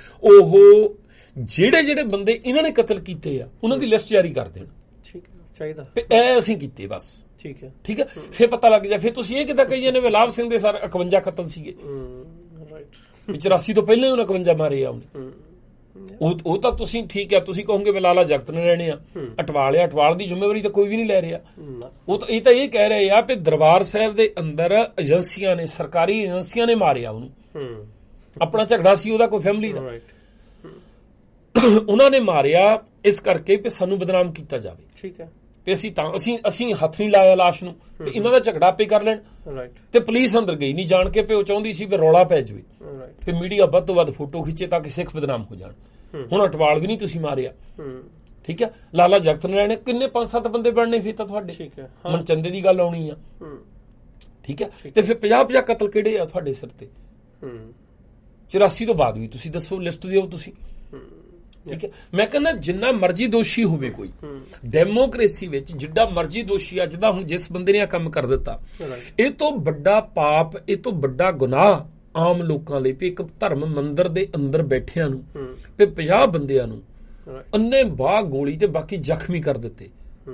ਉਹ ਜਿਹੜੇ ਜਿਹੜੇ ਬੰਦੇ ਇਹਨਾਂ ਨੇ ਕਤਲ ਕੀਤੇ ਆ ਉਹਨਾਂ ਦੀ ਲਿਸਟ ਜਾਰੀ ਕਰ ਦੇਣ, ਠੀਕ ਹੈ, ਚਾਹੀਦਾ ਇਹ ਅਸੀਂ ਕੀਤੇ ਬਸ, ਠੀਕ ਹੈ, ਠੀਕ ਹੈ। ਫਿਰ ਪਤਾ ਲੱਗ ਜਾ, ਫਿਰ ਤੁਸੀਂ ਇਹ ਕਿੱਦਾਂ ਕਹੀ ਜਾਂਦੇ ਵੀ ਲਾਭ ਸਿੰਘ ਦੇ ਸਰ ਇਕਵੰਜਾ ਕਤਲ ਸੀਗੇ, ਚੁਰਾਸੀ ਤੋਂ ਪਹਿਲਾਂ ਹੀ ਉਹਨੇ ਇਕਵੰਜਾ ਮਾਰੇ ਆ ਉਹਨੇ, ਉਹ ਉਹ ਤਾਂ ਤੁਸੀਂ ਠੀਕ ਹੈ, ਤੁਸੀਂ ਕਹੋਗੇ ਵੀ ਲਾਲਾ ਜਗਤ ਨੇ ਲੈਣੇ ਆ, ਅਟਵਾਲ ਆ, ਅਟਵਾਲ ਦੀ ਜ਼ਿੰਮੇਵਾਰੀ ਤਾਂ ਕੋਈ ਵੀ ਨਹੀਂ ਲੈ ਰਿਹਾ। ਉਹ ਤਾਂ ਇਹ ਤਾਂ ਇਹ ਕਹਿ ਰਹੇ ਆ ਵੀ ਦਰਬਾਰ ਸਾਹਿਬ ਦੇ ਅੰਦਰ ਏਜੰਸੀਆਂ ਨੇ, ਸਰਕਾਰੀ ਏਜੰਸੀਆਂ ਨੇ ਮਾਰਿਆ ਉਹਨੂੰ, ਆਪਣਾ ਝਗੜਾ ਸੀ ਉਹਦਾ ਕੋਈ ਫੈਮਿਲੀ ਦਾ, ਉਹਨਾਂ ਨੇ ਮਾਰਿਆ ਇਸ ਕਰਕੇ ਵੀ ਸਾਨੂੰ ਬਦਨਾਮ ਕੀਤਾ ਜਾਵੇ। ਠੀਕ ਹੈ, ਤੇ ਅਸੀਂ ਤਾਂ ਅਸੀਂ ਅਸੀਂ ਹੱਥ ਨਹੀਂ ਲਾਇਆ ਲਾਸ਼ ਨੂੰ, ਇਹਨਾਂ ਦਾ ਝਗੜਾ ਆਪੇ ਕਰ ਲੈਣ। ਤੇ ਪੁਲਿਸ ਅੰਦਰ ਗਈ ਨਹੀਂ ਜਾਣ ਕੇ, ਵੀ ਉਹ ਚਾਹੁੰਦੀ ਸੀ ਵੀ ਰੌਲਾ ਪੈ ਜਾਵੇ, ਤੇ ਮੀਡੀਆ ਵੱਧ ਤੋਂ ਵੱਧ ਫੋਟੋ ਖਿੱਚੇ ਤਾਂ ਕਿ ਸਿੱਖ ਬਦਨਾਮ ਹੋ ਜਾਣ। ਹੁਣ ਅਟਵਾਲ ਵੀ ਨਹੀਂ ਤੁਸੀਂ ਮਾਰਿਆ, ਠੀਕ ਹੈ, ਲਾਲਾ ਜਗਤ ਨੇ ਲੈਣੇ, ਕਿੰਨੇ ਪੰਜ ਸੱਤ ਬੰਦੇ ਬਣਨੇ ਫਿਰ ਤਾਂ ਤੁਹਾਡੇ, ਮਨਚੰਦੇ ਦੀ ਗੱਲ ਆਉਣੀ ਆ, ਠੀਕ ਹੈ। ਤੇ ਫਿਰ ਪੰਜਾਹ ਪੰਜਾਹ ਕਤਲ ਕਿਹੜੇ ਆ ਤੁਹਾਡੇ ਸਿਰ ਤੇ? ਚੁਰਾਸੀ ਤੋਂ ਬਾਅਦ ਵੀ ਤੁਸੀਂ ਦੱਸੋ, ਲਿਸਟ ਦਿਓ ਤੁਸੀਂ, ਠੀਕ ਹੈ। ਮੈਂ ਕਹਿੰਦਾ ਜਿੰਨਾ ਮਰਜ਼ੀ ਦੋਸ਼ੀ ਹੋਵੇ ਕੋਈ, ਡੈਮੋਕ੍ਰੇਸੀ ਵਿੱਚ ਜਿੱਡਾ ਮਰਜ਼ੀ ਦੋਸ਼ੀ ਆ, ਜਿੱਦਾਂ ਹੁਣ ਜਿਸ ਬੰਦੇ ਨੇ ਆ ਕੰਮ ਕਰ ਦਿੱਤਾ, ਇਹ ਤੋਂ ਵੱਡਾ ਪਾਪ, ਇਹ ਤੋਂ ਵੱਡਾ ਗੁਨਾਹ ਆਮ ਲੋਕਾਂ ਲਈ ਵੀ ਇੱਕ ਧਰਮ ਮੰਦਿਰ ਦੇ ਅੰਦਰ ਬੈਠਿਆਂ ਨੂੰ ਵੀ ਪੰਜਾਹ ਬੰਦਿਆਂ ਨੂੰ ਅੰਨੇ ਬਾਹ ਗੋਲੀ ਤੇ ਬਾਕੀ ਜ਼ਖਮੀ ਕਰ ਦਿੱਤੇ,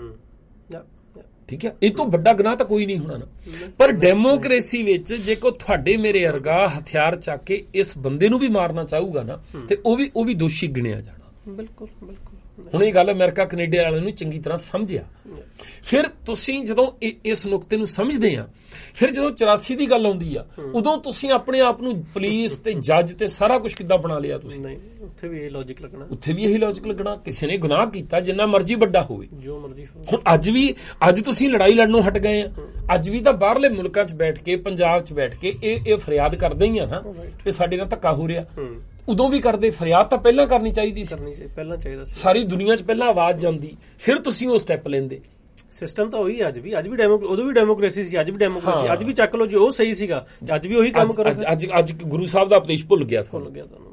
ਠੀਕ ਹੈ। ਇਹ ਤੋਂ ਵੱਡਾ ਗੁਨਾਹ ਤਾਂ ਕੋਈ ਨਹੀਂ ਹੋਣਾ ਨਾ। ਪਰ ਡੈਮੋਕ੍ਰੇਸੀ ਵਿੱਚ ਜੇ ਕੋਈ ਤੁਹਾਡੇ ਮੇਰੇ ਵਰਗਾ ਹਥਿਆਰ ਚੱਕ ਕੇ ਇਸ ਬੰਦੇ ਨੂੰ ਵੀ ਮਾਰਨਾ ਚਾਹੂਗਾ ਨਾ, ਤੇ ਉਹ ਵੀ ਉਹ ਵੀ ਦੋਸ਼ੀ ਗਿਣਿਆ ਜਾਣਾ। ਬਿਲਕੁਲ ਬਿਲਕੁਲ। ਹੁਣ ਇਹ ਗੱਲ ਅਮਰੀਕਾ ਕੈਨੇਡਾ ਵਾਲਿਆਂ ਨੂੰ ਚੰਗੀ ਤਰ੍ਹਾਂ ਸਮਝਿਆ। ਫਿਰ ਤੁਸੀਂ ਜਦੋਂ ਇਸ ਨੁਕਤੇ ਨੂੰ ਸਮਝਦੇ ਆ, ਫਿਰ ਜਦੋਂ ਚੁਰਾਸੀ ਦੀ ਗੱਲ ਆਉਂਦੀ ਆ, ਉਦੋਂ ਤੁਸੀਂ ਆਪਣੇ ਆਪ ਨੂੰ ਪੁਲਿਸ ਤੇ ਜੱਜ ਤੇ ਸਾਰਾ ਕੁਝ ਕਿੱਦਾਂ ਬਣਾ ਲਿਆ ਤੁਸੀਂ? ਨਹੀਂ, ਉੱਥੇ ਵੀ ਇਹ ਲੌਜੀਕ ਲੱਗਣਾ, ਉੱਥੇ ਵੀ ਇਹੀ ਲੌਜੀਕ ਲੱਗਣਾ। ਕਿਸੇ ਨੇ ਗੁਨਾਹ ਕੀਤਾ ਜਿੰਨਾ ਮਰਜ਼ੀ ਵੱਡਾ ਹੋਵੇ, ਜੋ ਮਰਜ਼ੀ। ਹੁਣ ਅੱਜ ਵੀ ਅੱਜ ਤੁਸੀਂ ਲੜਾਈ ਲੜਨੋਂ ਹਟ ਗਏ ਆ, ਅੱਜ ਵੀ ਤਾਂ ਬਾਹਰਲੇ ਮੁਲਕਾਂ 'ਚ ਬੈਠ ਕੇ, ਪੰਜਾਬ 'ਚ ਬੈਠ ਕੇ ਇਹ ਇਹ ਫਰਿਆਦ ਕਰਦੇ ਹੀ ਆ ਨਾ ਵੀ ਸਾਡੇ ਨਾਲ ਧੱਕਾ ਹੋ ਰਿਹਾ। ਉਦੋਂ ਵੀ ਕਰਦੇ, ਫਰਿਆਦ ਤਾਂ ਪਹਿਲਾਂ ਕਰਨੀ ਚਾਹੀਦੀ ਸੀ, ਪਹਿਲਾਂ ਚਾਹੀਦਾ ਸੀ, ਸਾਰੀ ਦੁਨੀਆ 'ਚ ਪਹਿਲਾਂ ਆਵਾਜ਼ ਜਾਂਦੀ, ਫਿਰ ਤੁਸੀਂ ਉਹ ਸਟੈਪ ਲੈਂਦੇ। ਸਿਸਟਮ ਤਾਂ ਉਹੀ ਅੱਜ ਵੀ, ਅੱਜ ਵੀ ਡੈਮੋ ਉਦੋਂ ਵੀ ਡੈਮੋਕ੍ਰੇਸੀ ਸੀ, ਅੱਜ ਵੀ ਡੈਮੋਕ੍ਰੇਸੀ, ਅੱਜ ਵੀ ਚੱਕ ਲਓ ਜੋ ਉਹ ਸਹੀ ਸੀਗਾ, ਅੱਜ ਵੀ ਉਹੀ ਕੰਮ ਕਰੋ। ਅੱਜ ਅੱਜ ਗੁਰੂ ਸਾਹਿਬ ਦਾ ਉਪਦੇਸ਼ ਭੁੱਲ ਗਿਆ, ਭੁੱਲ ਗਿਆ ਤੁਹਾਨੂੰ।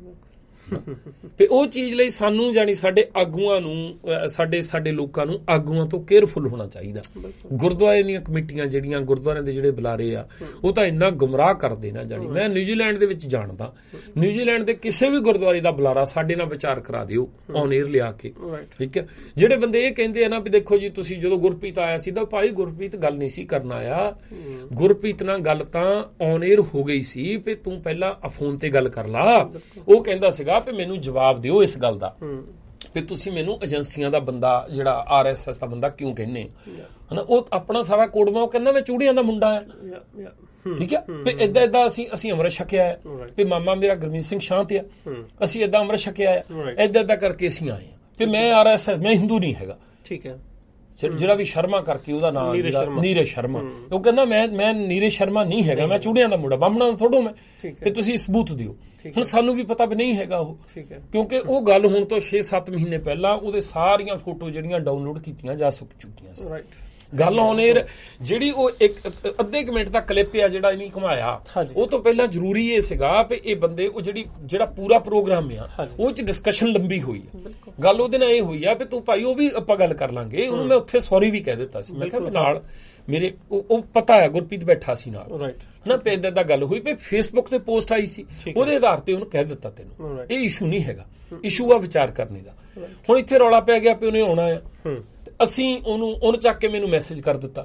ਤੇ ਉਹ ਚੀਜ਼ ਲਈ ਸਾਨੂੰ ਜਾਨੀ ਸਾਡੇ ਆਗੂਆਂ ਨੂੰ, ਸਾਡੇ ਸਾਡੇ ਲੋਕਾਂ ਨੂੰ ਆਗੂਆਂ ਤੋਂ ਕੇਅਰਫੁਲ ਹੋਣਾ ਚਾਹੀਦਾ। ਗੁਰਦੁਆਰੇ ਦੀਆਂ ਕਮੇਟੀਆਂ ਜਿਹੜੀਆਂ, ਗੁਰਦੁਆਰਿਆਂ ਦੇ ਜਿਹੜੇ ਬੁਲਾਰੇ ਆ, ਉਹ ਤਾਂ ਇੰਨਾ ਗੁੰਮਰਾਹ ਕਰਦੇ ਨਾ ਜਾਨੀ। ਮੈਂ ਨਿਊਜ਼ੀਲੈਂਡ ਦੇ ਵਿੱਚ ਜਾਣਦਾ, ਨਿਊਜ਼ੀਲੈਂਡ ਦੇ ਕਿਸੇ ਵੀ ਗੁਰਦੁਆਰੇ ਦਾ ਬੁਲਾਰਾ ਸਾਡੇ ਨਾਲ ਵਿਚਾਰ ਕਰਾ ਦਿਓ ਔਨ 에ਅਰ ਲਿਆ ਕੇ, ਠੀਕ ਹੈ। ਜਿਹੜੇ ਬੰਦੇ ਇਹ ਕਹਿੰਦੇ ਆ ਨਾ ਵੀ ਦੇਖੋ ਜੀ ਤੁਸੀਂ ਜਦੋਂ ਗੁਰਪ੍ਰੀਤ ਆਇਆ ਸੀ ਤਾਂ ਭਾਈ ਗੁਰਪ੍ਰੀਤ ਗੱਲ ਨਹੀਂ ਸੀ ਕਰਨ ਆਇਆ, ਗੁਰਪ੍ਰੀਤ ਨਾਲ ਗੱਲ ਤਾਂ ਔਨ 에ਅਰ ਹੋ ਗਈ ਸੀ ਵੀ ਤੂੰ ਪਹਿਲਾਂ ਫੋਨ ਤੇ ਗੱਲ ਕਰ ਲਾ। ਉਹ ਕਹਿੰਦਾ ਸੀਗਾ ਵੀ ਮੈਨੂੰ ਜਵਾਬ ਦਿਓ ਇਸ ਗੱਲ ਦਾ ਵੀ ਤੁਸੀਂ ਮੈਨੂੰ ਏਜੰਸੀਆਂ ਦਾ ਬੰਦਾ, ਜਿਹੜਾ ਆਰ ਐਸ ਐਸ ਦਾ ਬੰਦਾ ਕਿਉਂ ਕਹਿੰਦੇ ਹਨਾ। ਉਹ ਆਪਣਾ ਸਾਰਾ ਕੋਡਮਾ, ਉਹ ਕਹਿੰਦਾ ਮੈਂ ਚੂੜੀਆਂ ਦਾ ਮੁੰਡਾ ਆ, ਠੀਕ ਹੈ। ਵੀ ਏਦਾਂ ਏਦਾਂ ਅਸੀਂ ਅਸੀਂ ਅੰਮ੍ਰਿਤ ਛਕਿਆ ਆ, ਵੀ ਮਾਮਾ ਮੇਰਾ ਗੁਰਮੀਤ ਸਿੰਘ ਸ਼ਾਂਤ ਆ, ਅਸੀਂ ਏਦਾਂ ਅੰਮ੍ਰਿਤ ਛਕਿਆ ਆ, ਏਦਾਂ ਏਦਾਂ ਕਰਕੇ ਅਸੀਂ ਆਏ ਆ, ਵੀ ਮੈਂ ਆਰ ਐਸ ਐਸ, ਮੈਂ ਹਿੰਦੂ ਨਹੀਂ ਹੈਗਾ, ਠੀਕ ਹੈ। ਜਿਹੜਾ ਵੀ ਸ਼ਰਮਾ ਕਰਕੇ ਉਹਦਾ ਨਾਮ ਨੀਰਜ ਸ਼ਰਮਾ, ਉਹ ਕਹਿੰਦਾ ਮੈਂ ਮੈਂ ਨੀਰਜ ਸ਼ਰਮਾ ਨਹੀਂ ਹੈਗਾ, ਮੈਂ ਚੂੜੀਆਂ ਦਾ ਮੁੰਡਾ, ਬਾਹਮਣਾ ਥੋੜੋ ਮੈਂ, ਤੇ ਤੁਸੀਂ ਸਬੂਤ ਦਿਓ। ਹੁਣ ਸਾਨੂੰ ਵੀ ਪਤਾ ਵੀ ਨਹੀਂ ਹੈਗਾ ਉਹ, ਕਿਉਂਕਿ ਉਹ ਗੱਲ ਹੁਣ ਤੋਂ ਛੇ ਸੱਤ ਮਹੀਨੇ ਪਹਿਲਾਂ ਉਹਦੇ ਸਾਰੀਆਂ ਫੋਟੋ ਜਿਹੜੀਆਂ ਡਾਊਨਲੋਡ ਕੀਤੀਆਂ ਜਾ ਸਕ ਚੁੱਕੀਆਂ ਸੀ। ਗੱਲ ਔਨ 에ਅਰ ਜਿਹੜੀ ਉਹ ਇੱਕ ਅੱਧੇ ਕੁ ਮਿੰਟ ਦਾ ਕਲਿੱਪ ਆ ਜਿਹੜਾ ਇਹਨੇ ਘੁਮਾਇਆ, ਉਹ ਤੋਂ ਪਹਿਲਾਂ ਜ਼ਰੂਰੀ ਇਹ ਸੀਗਾ ਵੀ ਇਹ ਬੰਦੇ, ਉਹ ਜਿਹੜੀ ਜਿਹੜਾ ਪੂਰਾ ਪ੍ਰੋਗਰਾਮ ਆ ਉਹ ਚ ਡਿਸਕਸ਼ਨ ਲੰਬੀ ਹੋਈ ਆ। ਗੱਲ ਉਹਦੇ ਨਾਲ ਇਹ ਹੋਈ ਆ ਵੀ ਤੂੰ ਭਾਈ ਉਹ ਵੀ ਆਪਾਂ ਗੱਲ ਕਰ ਲਾਂਗੇ, ਉਹਨੂੰ ਮੈਂ ਉੱਥੇ ਸੌਰੀ ਵੀ ਕਹਿ ਦਿੱਤਾ ਸੀ। ਮੈਂ ਕਿਹਾ ਨਾਲ ਮੇਰੇ ਉਹ ਪਤਾ ਹੈ ਗੁਰਪ੍ਰੀਤ ਬੈਠਾ ਸੀ ਨਾਲ, ਹਨਾ, ਪੇ ਏਦਾਂ ਦਾ ਗੱਲ ਹੋਈ, ਪੇ ਫੇਸਬੁੱਕ ਤੇ ਪੋਸਟ ਆਈ ਸੀ, ਉਹਦੇ ਆਧਾਰ ਤੇ ਉਹਨੂੰ ਕਹਿ ਦਿੱਤਾ ਤੈਨੂੰ ਇਹ ਇਸ਼ੂ ਨਹੀਂ ਹੈਗਾ, ਇਸ਼ੂ ਆ ਵਿਚਾਰ ਕਰਨੇ ਦਾ। ਹੁਣ ਇੱਥੇ ਰੌਲਾ ਪੈ ਗਿਆ ਵੀ ਉਹਨੇ ਆਉਣਾ ਆ, ਅਸੀਂ ਉਹਨੂੰ ਉਹਨੂੰ ਚੱਕ ਕੇ ਮੈਨੂੰ ਮੈਸੇਜ ਕਰ ਦਿੱਤਾ।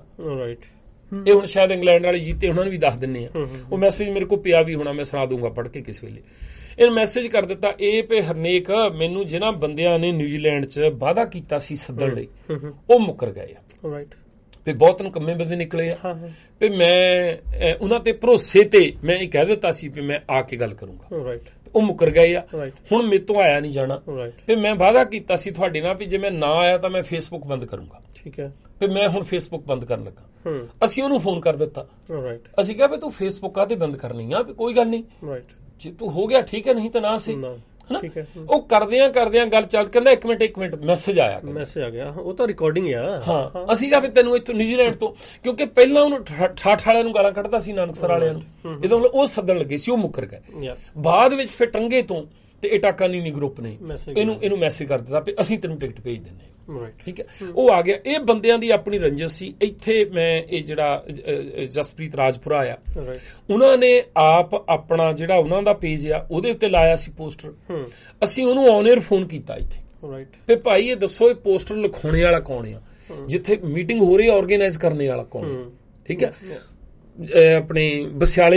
ਇਹ ਹੁਣ ਸ਼ਾਇਦ ਇੰਗਲੈਂਡ ਵਾਲੇ ਜੀਤੇ, ਉਹਨਾਂ ਨੂੰ ਵੀ ਦੱਸ ਦਿੰਨੇ ਆ, ਉਹ ਮੈਸੇਜ ਮੇਰੇ ਕੋਲ ਪਿਆ ਵੀ ਹੋਣਾ, ਮੈਂ ਸੁਣਾ ਦੂੰਗਾ ਪੜ੍ਹ ਕੇ ਕਿਸੇ ਵੇਲੇ। ਇਹ ਮੈਸੇਜ ਕਰ ਦਿੱਤਾ ਇਹ ਵੀ ਹਰਨੇਕ ਮੈਨੂੰ ਜਿਹਨਾਂ ਬੰਦਿਆਂ ਨੇ ਨਿਊਜ਼ੀਲੈਂਡ 'ਚ ਵਾਅਦਾ ਕੀਤਾ ਸੀ ਸੱਦਣ ਲਈ, ਉਹ ਮੁੱਕਰ ਗਏ ਆ, ਵੀ ਬਹੁਤ ਨਕੰਮੇ ਬੰਦੇ ਨਿਕਲੇ ਆ, ਵੀ ਮੈਂ ਉਹਨਾਂ ਤੇ ਭਰੋਸੇ ਤੇ ਮੈਂ ਇਹ ਕਹਿ ਦਿੱਤਾ ਸੀ ਵੀ ਮੈਂ ਆ ਕੇ ਗੱਲ ਕਰੂੰਗਾ, ਉਹ ਮੁੱਕਰ ਗਏ ਆ। ਹੁਣ ਮੇਰੇ ਤੋਂ ਆਇਆ ਨਹੀਂ ਜਾਣਾ, ਵੀ ਮੈਂ ਵਾਅਦਾ ਕੀਤਾ ਸੀ ਤੁਹਾਡੇ ਨਾਲ ਵੀ ਜੇ ਮੈਂ ਨਾ ਆਇਆ ਤਾਂ ਮੈਂ ਫੇਸਬੁੱਕ ਬੰਦ ਕਰੂੰਗਾ, ਠੀਕ ਹੈ, ਵੀ ਮੈਂ ਹੁਣ ਫੇਸਬੁੱਕ ਬੰਦ ਕਰਨ ਲੱਗਾ। ਅਸੀਂ ਉਹਨੂੰ ਫੋਨ ਕਰ ਦਿੱਤਾ, ਅਸੀਂ ਕਿਹਾ ਵੀ ਤੂੰ ਫੇਸਬੁੱਕ ਕਾਹਤੇ ਬੰਦ ਕਰਨੀ ਆ, ਵੀ ਕੋਈ ਗੱਲ ਨਹੀਂ, ਜੇ ਤੂੰ ਹੋ ਗਿਆ ਠੀਕ ਹੈ, ਨਹੀਂ ਤਾਂ ਨਾ ਸੀ, ਹਨਾ। ਉਹ ਕਰਦਿਆਂ ਕਰਦਿਆਂ ਗੱਲ ਚੱਲ, ਕਹਿੰਦਾ ਇੱਕ ਮਿੰਟ ਇੱਕ ਮਿੰਟ ਮੈਸੇਜ ਆਇਆ, ਮੈਸੇਜ ਆ ਗਿਆ, ਉਹ ਤਾਂ ਰਿਕਾਰਡਿੰਗ ਆ। ਹਾਂ, ਅਸੀਂ ਕਿਹਾ ਫਿਰ ਤੈਨੂੰ ਇੱਥੋਂ ਨਿਊਜ਼ੀਲੈਂਡ ਤੋਂ, ਕਿਉਂਕਿ ਪਹਿਲਾਂ ਉਹਨੂੰ ਠਾਠ ਵਾਲਿਆਂ ਨੂੰ ਗਾਲਾਂ ਕੱਢਦਾ ਸੀ, ਨਾਨਕਸਰ ਵਾਲਿਆਂ ਨੂੰ, ਇਹਦਾ ਮਤਲਬ ਉਹ ਸੱਦਣ ਲੱਗੇ ਸੀ, ਉਹ ਮੁੱਕਰ ਗਏ। ਬਾਅਦ ਵਿੱਚ ਫਿਰ ਟੰਗੇ ਤੋਂ ਤੇ ਇਹ ਟਾਕਾਨੀਨੀ ਗਰੁੱਪ ਨੇ ਇਹਨੂੰ ਇਹਨੂੰ ਮੈਸੇਜ ਕਰ ਦਿੱਤਾ ਵੀ ਅਸੀਂ ਤੈਨੂੰ ਟਿਕਟ ਭੇਜ ਦਿੰਦੇ ਹਾਂ, ਠੀਕ ਹੈ। ਉਹ ਆ ਗਿਆ। ਇਹ ਬੰਦਿਆਂ ਦੀ ਆਪਣੀ ਰੰਜਿਸ਼ ਸੀ। ਇੱਥੇ ਮੈਂ ਇਹ ਜਿਹੜਾ ਜਸਪ੍ਰੀਤ ਰਾਜਪੁਰਾ ਆ, ਉਹਨਾਂ ਨੇ ਆਪ ਆਪਣਾ ਜਿਹੜਾ ਉਹਨਾਂ ਦਾ ਪੇਜ ਆ ਉਹਦੇ ਉੱਤੇ ਲਾਇਆ ਸੀ ਪੋਸਟਰ। ਅਸੀਂ ਉਹਨੂੰ ਔਨ 에ਅਰ ਫੋਨ ਕੀਤਾ ਇੱਥੇ, ਵੀ ਭਾਈ ਇਹ ਦੱਸੋ ਇਹ ਪੋਸਟਰ ਲਿਖਾਉਣੇ ਵਾਲਾ ਕੌਣ ਆ, ਜਿੱਥੇ ਮੀਟਿੰਗ ਹੋ ਰਹੀ ਆਰਗੇਨਾਈਜ਼ ਕਰਨੇ ਵਾਲਾ ਕੌਣ, ਠੀਕ ਹੈ। ਆਪਣੇ ਬਸਿਆਲੇ ਨੇ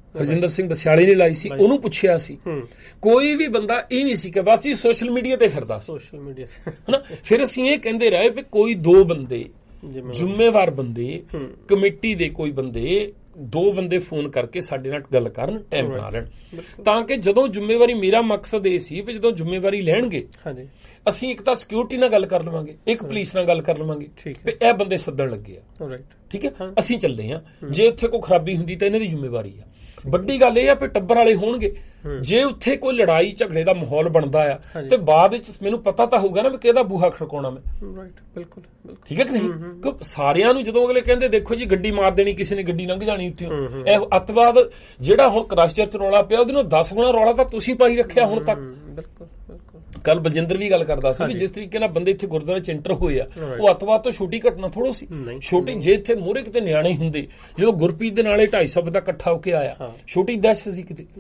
ਹਰਜਿੰਦਰ ਸਿੰਘ ਬਸਿਆਲੇ ਨੇ ਲਾਈ ਸੀ, ਉਹਨੂੰ ਪੁੱਛਿਆ ਸੀ। ਕੋਈ ਵੀ ਬੰਦਾ ਇਹ ਨਹੀਂ ਸੀ ਕਿ ਬਸ ਜੀ ਸੋਸ਼ਲ ਮੀਡੀਆ ਤੇ ਫਿਰਦਾ ਸੋਸ਼ਲ ਮੀਡੀਆ ਹਨਾ। ਫਿਰ ਅਸੀਂ ਇਹ ਕਹਿੰਦੇ ਰਹੇ ਵੀ ਕੋਈ ਦੋ ਬੰਦੇ ਜ਼ਿੰਮੇਵਾਰ ਬੰਦੇ, ਕਮੇਟੀ ਦੇ ਕੋਈ ਬੰਦੇ, ਦੋ ਬੰਦੇ ਫੋਨ ਕਰਕੇ ਸਾਡੇ ਨਾਲ ਗੱਲ ਕਰਨ, ਟਾਈਮ ਬਣਾ ਲੈਣ, ਤਾਂ ਕਿ ਜਦੋਂ ਜ਼ਿੰਮੇਵਾਰੀ, ਮੇਰਾ ਮਕਸਦ ਇਹ ਸੀ ਵੀ ਜਦੋਂ ਜ਼ਿੰਮੇਵਾਰੀ ਲੈਣਗੇ ਅਸੀਂ ਇੱਕ ਤਾਂ ਸਿਕਿਉਰਿਟੀ ਨਾਲ ਗੱਲ ਕਰ ਲਵਾਂਗੇ, ਇੱਕ ਪੁਲਿਸ ਨਾਲ ਗੱਲ ਕਰ ਲਵਾਂਗੇ ਵੀ ਇਹ ਬੰਦੇ ਸੱਦਣ ਲੱਗੇ ਆ, ਠੀਕ ਹੈ, ਅਸੀਂ ਚੱਲਦੇ ਆ। ਜੇ ਉੱਥੇ ਕੋਈ ਖਰਾਬੀ ਹੁੰਦੀ ਤਾਂ ਇਹਨਾਂ ਦੀ ਜ਼ਿੰਮੇਵਾਰੀ ਆ। ਵੱਡੀ ਗੱਲ ਇਹ ਆ ਵੀ ਟੱਬਰ ਵਾਲੇ ਹੋਣਗੇ, ਜੇ ਉੱਥੇ ਕੋਈ ਲੜਾਈ ਝਗੜੇ ਦਾ ਮਾਹੌਲ ਬਣਦਾ ਆ ਤੇ ਬਾਅਦ ਵਿੱਚ ਮੈਨੂੰ ਪਤਾ ਤਾਂ ਹੋਊਗਾ ਨਾ ਵੀ ਕਿਹਦਾ ਬੂਹਾ ਖੜਕਾਉਣਾ ਮੈਂ। ਬਿਲਕੁਲ ਠੀਕ ਹੈ ਕਿ ਨਹੀਂ? ਕਿਉਂ ਸਾਰਿਆਂ ਨੂੰ ਜਦੋਂ ਅਗਲੇ ਕਹਿੰਦੇ ਦੇਖੋ ਜੀ ਗੱਡੀ ਮਾਰ ਦੇਣੀ, ਕਿਸੇ ਨੇ ਗੱਡੀ ਲੰਘ ਜਾਣੀ ਉੱਥੇ, ਇਹ ਅੱਤਵਾਦ ਜਿਹੜਾ ਹੁਣ ਕ੍ਰਾਈਸਟਚਰਚ ਰੌਲਾ ਪਿਆ ਉਹਦੇ ਨਾਲ ਦਸ ਗੁਣਾ ਰੌਲਾ ਤਾਂ ਤੁਸੀਂ ਪਾਈ ਰੱਖਿਆ ਹੁਣ ਤੱਕ। ਬਿਲਕੁਲ ਬਿਲਕੁਲ। ਕੱਲ ਬਲਜਿੰਦਰ ਵੀ ਗੱਲ ਕਰਦਾ ਸੀ ਵੀ ਜਿਸ ਤਰੀਕੇ ਨਾਲ ਬੰਦੇ ਇੱਥੇ ਗੁਰਦੁਆਰੇ ਚ ਐਂਟਰ ਹੋਏ ਆ, ਉਹ ਅੱਤਵਾਦ ਤੋਂ ਛੋਟੀ ਘਟਨਾ ਥੋੜੋ ਸੀ। ਛੋਟੀ ਜੇ ਇੱਥੇ ਮੂਹਰੇ ਕਿਤੇ ਨਿਆਣੇ ਹੁੰਦੇ, ਜਦੋਂ ਗੁਰਪ੍ਰੀਤ ਦੇ ਨਾਲੇ ਢਾਈ ਸੌ ਬੰਦਾ ਇਕੱਠਾ ਹੋ ਕੇ ਆਇਆ, ਛੋਟੀ ਦਹਿਸ਼ਤ ਸੀ ਕਿਤੇ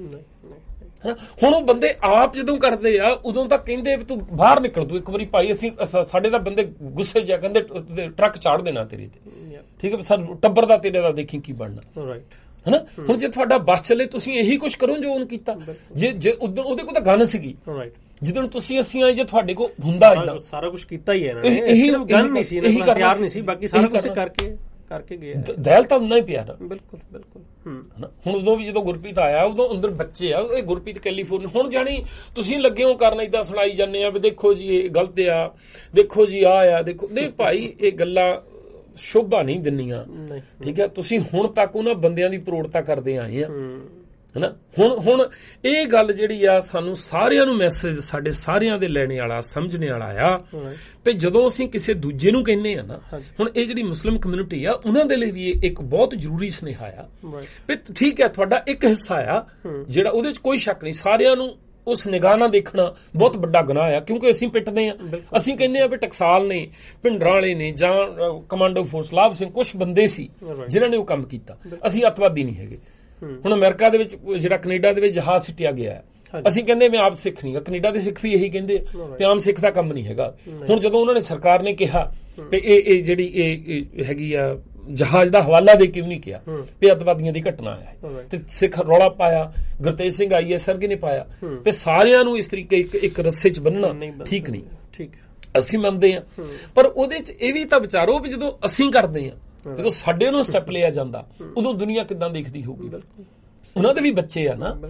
ਹਨਾ। ਹੁਣ ਉਹ ਬੰਦੇ ਆਪ ਜਦੋਂ ਕਰਦੇ ਆ ਉਦੋਂ ਤਾਂ ਕਹਿੰਦੇ ਵੀ ਤੂੰ ਬਾਹਰ ਨਿਕਲ, ਤੂੰ ਇੱਕ ਵਾਰੀ ਭਾਈ ਅਸੀਂ ਸਾਡੇ ਤਾਂ ਬੰਦੇ ਗੁੱਸੇ ਚ ਕਹਿੰਦੇ ਟਰੱਕ ਚਾੜ ਦੇਣਾ ਤੇਰੇ ਤੇ, ਠੀਕ ਹੈ, ਸਾਨੂੰ ਟੱਬਰ ਦਾ ਤੇਰੇ ਦਾ ਦੇਖੀ ਕੀ ਬਣਨਾ ਹਨਾ। ਹੁਣ ਜੇ ਤੁਹਾਡਾ ਬੱਸ ਚੱਲੇ ਤੁਸੀਂ ਇਹੀ ਕੁਛ ਕਰੋ ਜੋ ਉਹਨ ਕੀਤਾ। ਜੇ ਜੇ ਉਦੋਂ ਉਹਦੇ ਕੋਲ ਤਾਂ ਗਨ ਸੀਗੀ, ਜਦੋਂ ਤੁਸੀਂ ਅਸੀਂ ਆਏ, ਜੇ ਤੁਹਾਡੇ ਕੋਲ ਹੁੰਦਾ ਇਦਾਂ ਸਾਰਾ ਕੁਝ ਕੀਤਾ ਹੀ ਹੈ ਇਹਨਾਂ ਨੇ, ਸਿਰਫ ਗਨ ਨਹੀਂ ਸੀ, ਇਹਨਾਂ ਕੋਲ ਹਥਿਆਰ ਨਹੀਂ ਸੀ, ਬਾਕੀ ਸਾਰਾ ਕੁਝ ਕਰਕੇ ਕਰਕੇ ਗਏ। ਦਹਿਲ ਤਾਂ ਉਨਾ ਹੀ ਪਿਆ ਨਾ। ਬਿਲਕੁਲ ਬਿਲਕੁਲ। ਹੁਣ ਉਦੋਂ ਵੀ ਜਦੋਂ ਗੁਰਪ੍ਰੀਤ ਆਇਆ ਉਦੋਂ ਅੰਦਰ ਬੱਚੇ ਆ, ਇਹ ਗੁਰਪ੍ਰੀਤ ਕੈਲੀਫੋਰਨੀਆ, ਹੁਣ ਜਾਣੀ ਤੁਸੀਂ ਲੱਗੇ ਹੋ ਕਰਨ ਏਦਾਂ ਸੁਣਾਈ ਜਾਂਦੇ ਆ ਵੀ ਦੇਖੋ ਜੀ ਇਹ ਗਲਤ ਆ, ਦੇਖੋ ਜੀ ਆ ਆ, ਦੇਖੋ ਨਹੀਂ ਭਾਈ ਇਹ ਗੱਲਾਂ ਸ਼ੋਭਾ ਨਹੀਂ ਦਿੰਦੀਆਂ, ਠੀਕ ਹੈ। ਤੁਸੀਂ ਹੁਣ ਤੱਕ ਉਹਨਾਂ ਬੰਦਿਆਂ ਦੀ ਪ੍ਰੋੜਤਾ ਕਰਦੇ ਆਏ ਆ ਹਨਾ। ਹੁਣ ਹੁਣ ਇਹ ਗੱਲ ਜਿਹੜੀ ਆ ਸਾਨੂੰ ਸਾਰਿਆਂ ਨੂੰ ਮੈਸੇਜ ਸਾਡੇ ਸਾਰਿਆਂ ਦੇ ਲੈਣੇ ਵਾਲਾ, ਸਮਝਣੇ ਵਾਲਾ ਆ ਵੀ ਜਦੋਂ ਅਸੀਂ ਕਿਸੇ ਦੂਜੇ ਨੂੰ ਕਹਿੰਦੇ ਆ ਨਾ, ਹੁਣ ਇਹ ਜਿਹੜੀ ਮੁਸਲਿਮ ਕਮਿਊਨਿਟੀ ਆ ਉਹਨਾਂ ਦੇ ਲਈ ਵੀ ਇੱਕ ਬਹੁਤ ਜ਼ਰੂਰੀ ਸੁਨੇਹਾ ਆ ਵੀ ਠੀਕ ਹੈ ਤੁਹਾਡਾ ਇੱਕ ਹਿੱਸਾ ਆ ਜਿਹੜਾ, ਉਹਦੇ ਚ ਕੋਈ ਸ਼ੱਕ ਨਹੀਂ, ਸਾਰਿਆਂ ਨੂੰ ਉਸ ਨਿਗਾਹ ਨਾਲ ਦੇਖਣਾ ਬਹੁਤ ਵੱਡਾ ਗੁਨਾਹ ਆ, ਕਿਉਂਕਿ ਅਸੀਂ ਪਿੱਟਦੇ ਆ, ਅਸੀਂ ਕਹਿੰਦੇ ਆ ਵੀ ਟਕਸਾਲ ਨੇ, ਭਿੰਡਰਾਂ ਵਾਲੇ ਨੇ, ਜਾਂ ਕਮਾਂਡੋ ਫੋਰਸ ਲਾਭ ਸਿੰਘ, ਕੁਝ ਬੰਦੇ ਸੀ ਜਿਨ੍ਹਾਂ ਨੇ ਉਹ ਕੰਮ ਕੀਤਾ। ਅਸੀਂ ਅੱਤਵਾਦੀ ਨਹੀਂ ਹੈਗੇ। ਹੁਣ ਅਮਰੀਕਾ ਦੇ ਵਿੱਚ ਜਿਹੜਾ ਕੈਨੇਡਾ ਦੇ ਵਿੱਚ ਜਹਾਜ਼ ਸਿੱਟਿਆ ਗਿਆ ਹੈ, ਅਸੀਂ ਕਹਿੰਦੇ ਮੈਂ ਆਪ ਸਿੱਖ ਨਹੀਂ ਗਾ, ਕੈਨੇਡਾ ਦੇ ਸਿੱਖ ਵੀ ਇਹੀ ਕਹਿੰਦੇ ਕਿ ਆਮ ਸਿੱਖ ਦਾ ਕੰਮ ਨਹੀਂ ਹੈਗਾ। ਹੁਣ ਜਦੋਂ ਉਹਨਾਂ ਨੇ ਸਰਕਾਰ ਨੇ ਕਿਹਾ ਵੀ ਇਹ ਇਹ ਜਿਹੜੀ ਇਹ ਹੈਗੀ ਆ ਜਹਾਜ਼ ਦਾ ਹਵਾਲਾ ਦੇ ਕੇ ਵੀ ਨਹੀਂ ਕਿਹਾ ਵੀ ਅੱਤਵਾਦੀਆਂ ਦੀ ਘਟਨਾ ਹੈ, ਤੇ ਸਿੱਖ ਰੌਲਾ ਪਾਇਆ, ਗੁਰਤੇਜ ਸਿੰਘ ਆਈ ਐਸ ਸਰਗੇ ਨੇ ਪਾਇਆ ਵੀ ਸਾਰਿਆਂ ਨੂੰ ਇਸ ਤਰੀਕੇ ਇੱਕ ਇੱਕ ਰੱਸੇ ਚ ਬੰਨਣਾ ਠੀਕ ਨਹੀਂ। ਠੀਕ ਅਸੀਂ ਮੰਨਦੇ ਆ, ਪਰ ਉਹਦੇ ਚ ਇਹ ਵੀ ਤਾਂ ਵਿਚਾਰੋ ਵੀ ਜਦੋਂ ਅਸੀਂ ਕਰਦੇ ਆ, ਜਦੋਂ ਸਾਡੇ ਨੂੰ ਸਟੈਪ ਲਿਆ ਜਾਂਦਾ ਉਦੋਂ ਦੁਨੀਆ ਕਿੱਦਾਂ ਦੇਖਦੀ ਹੋਊਗੀ। ਉਹਨਾਂ ਦੇ ਵੀ ਬੱਚੇ ਆ ਨਾ।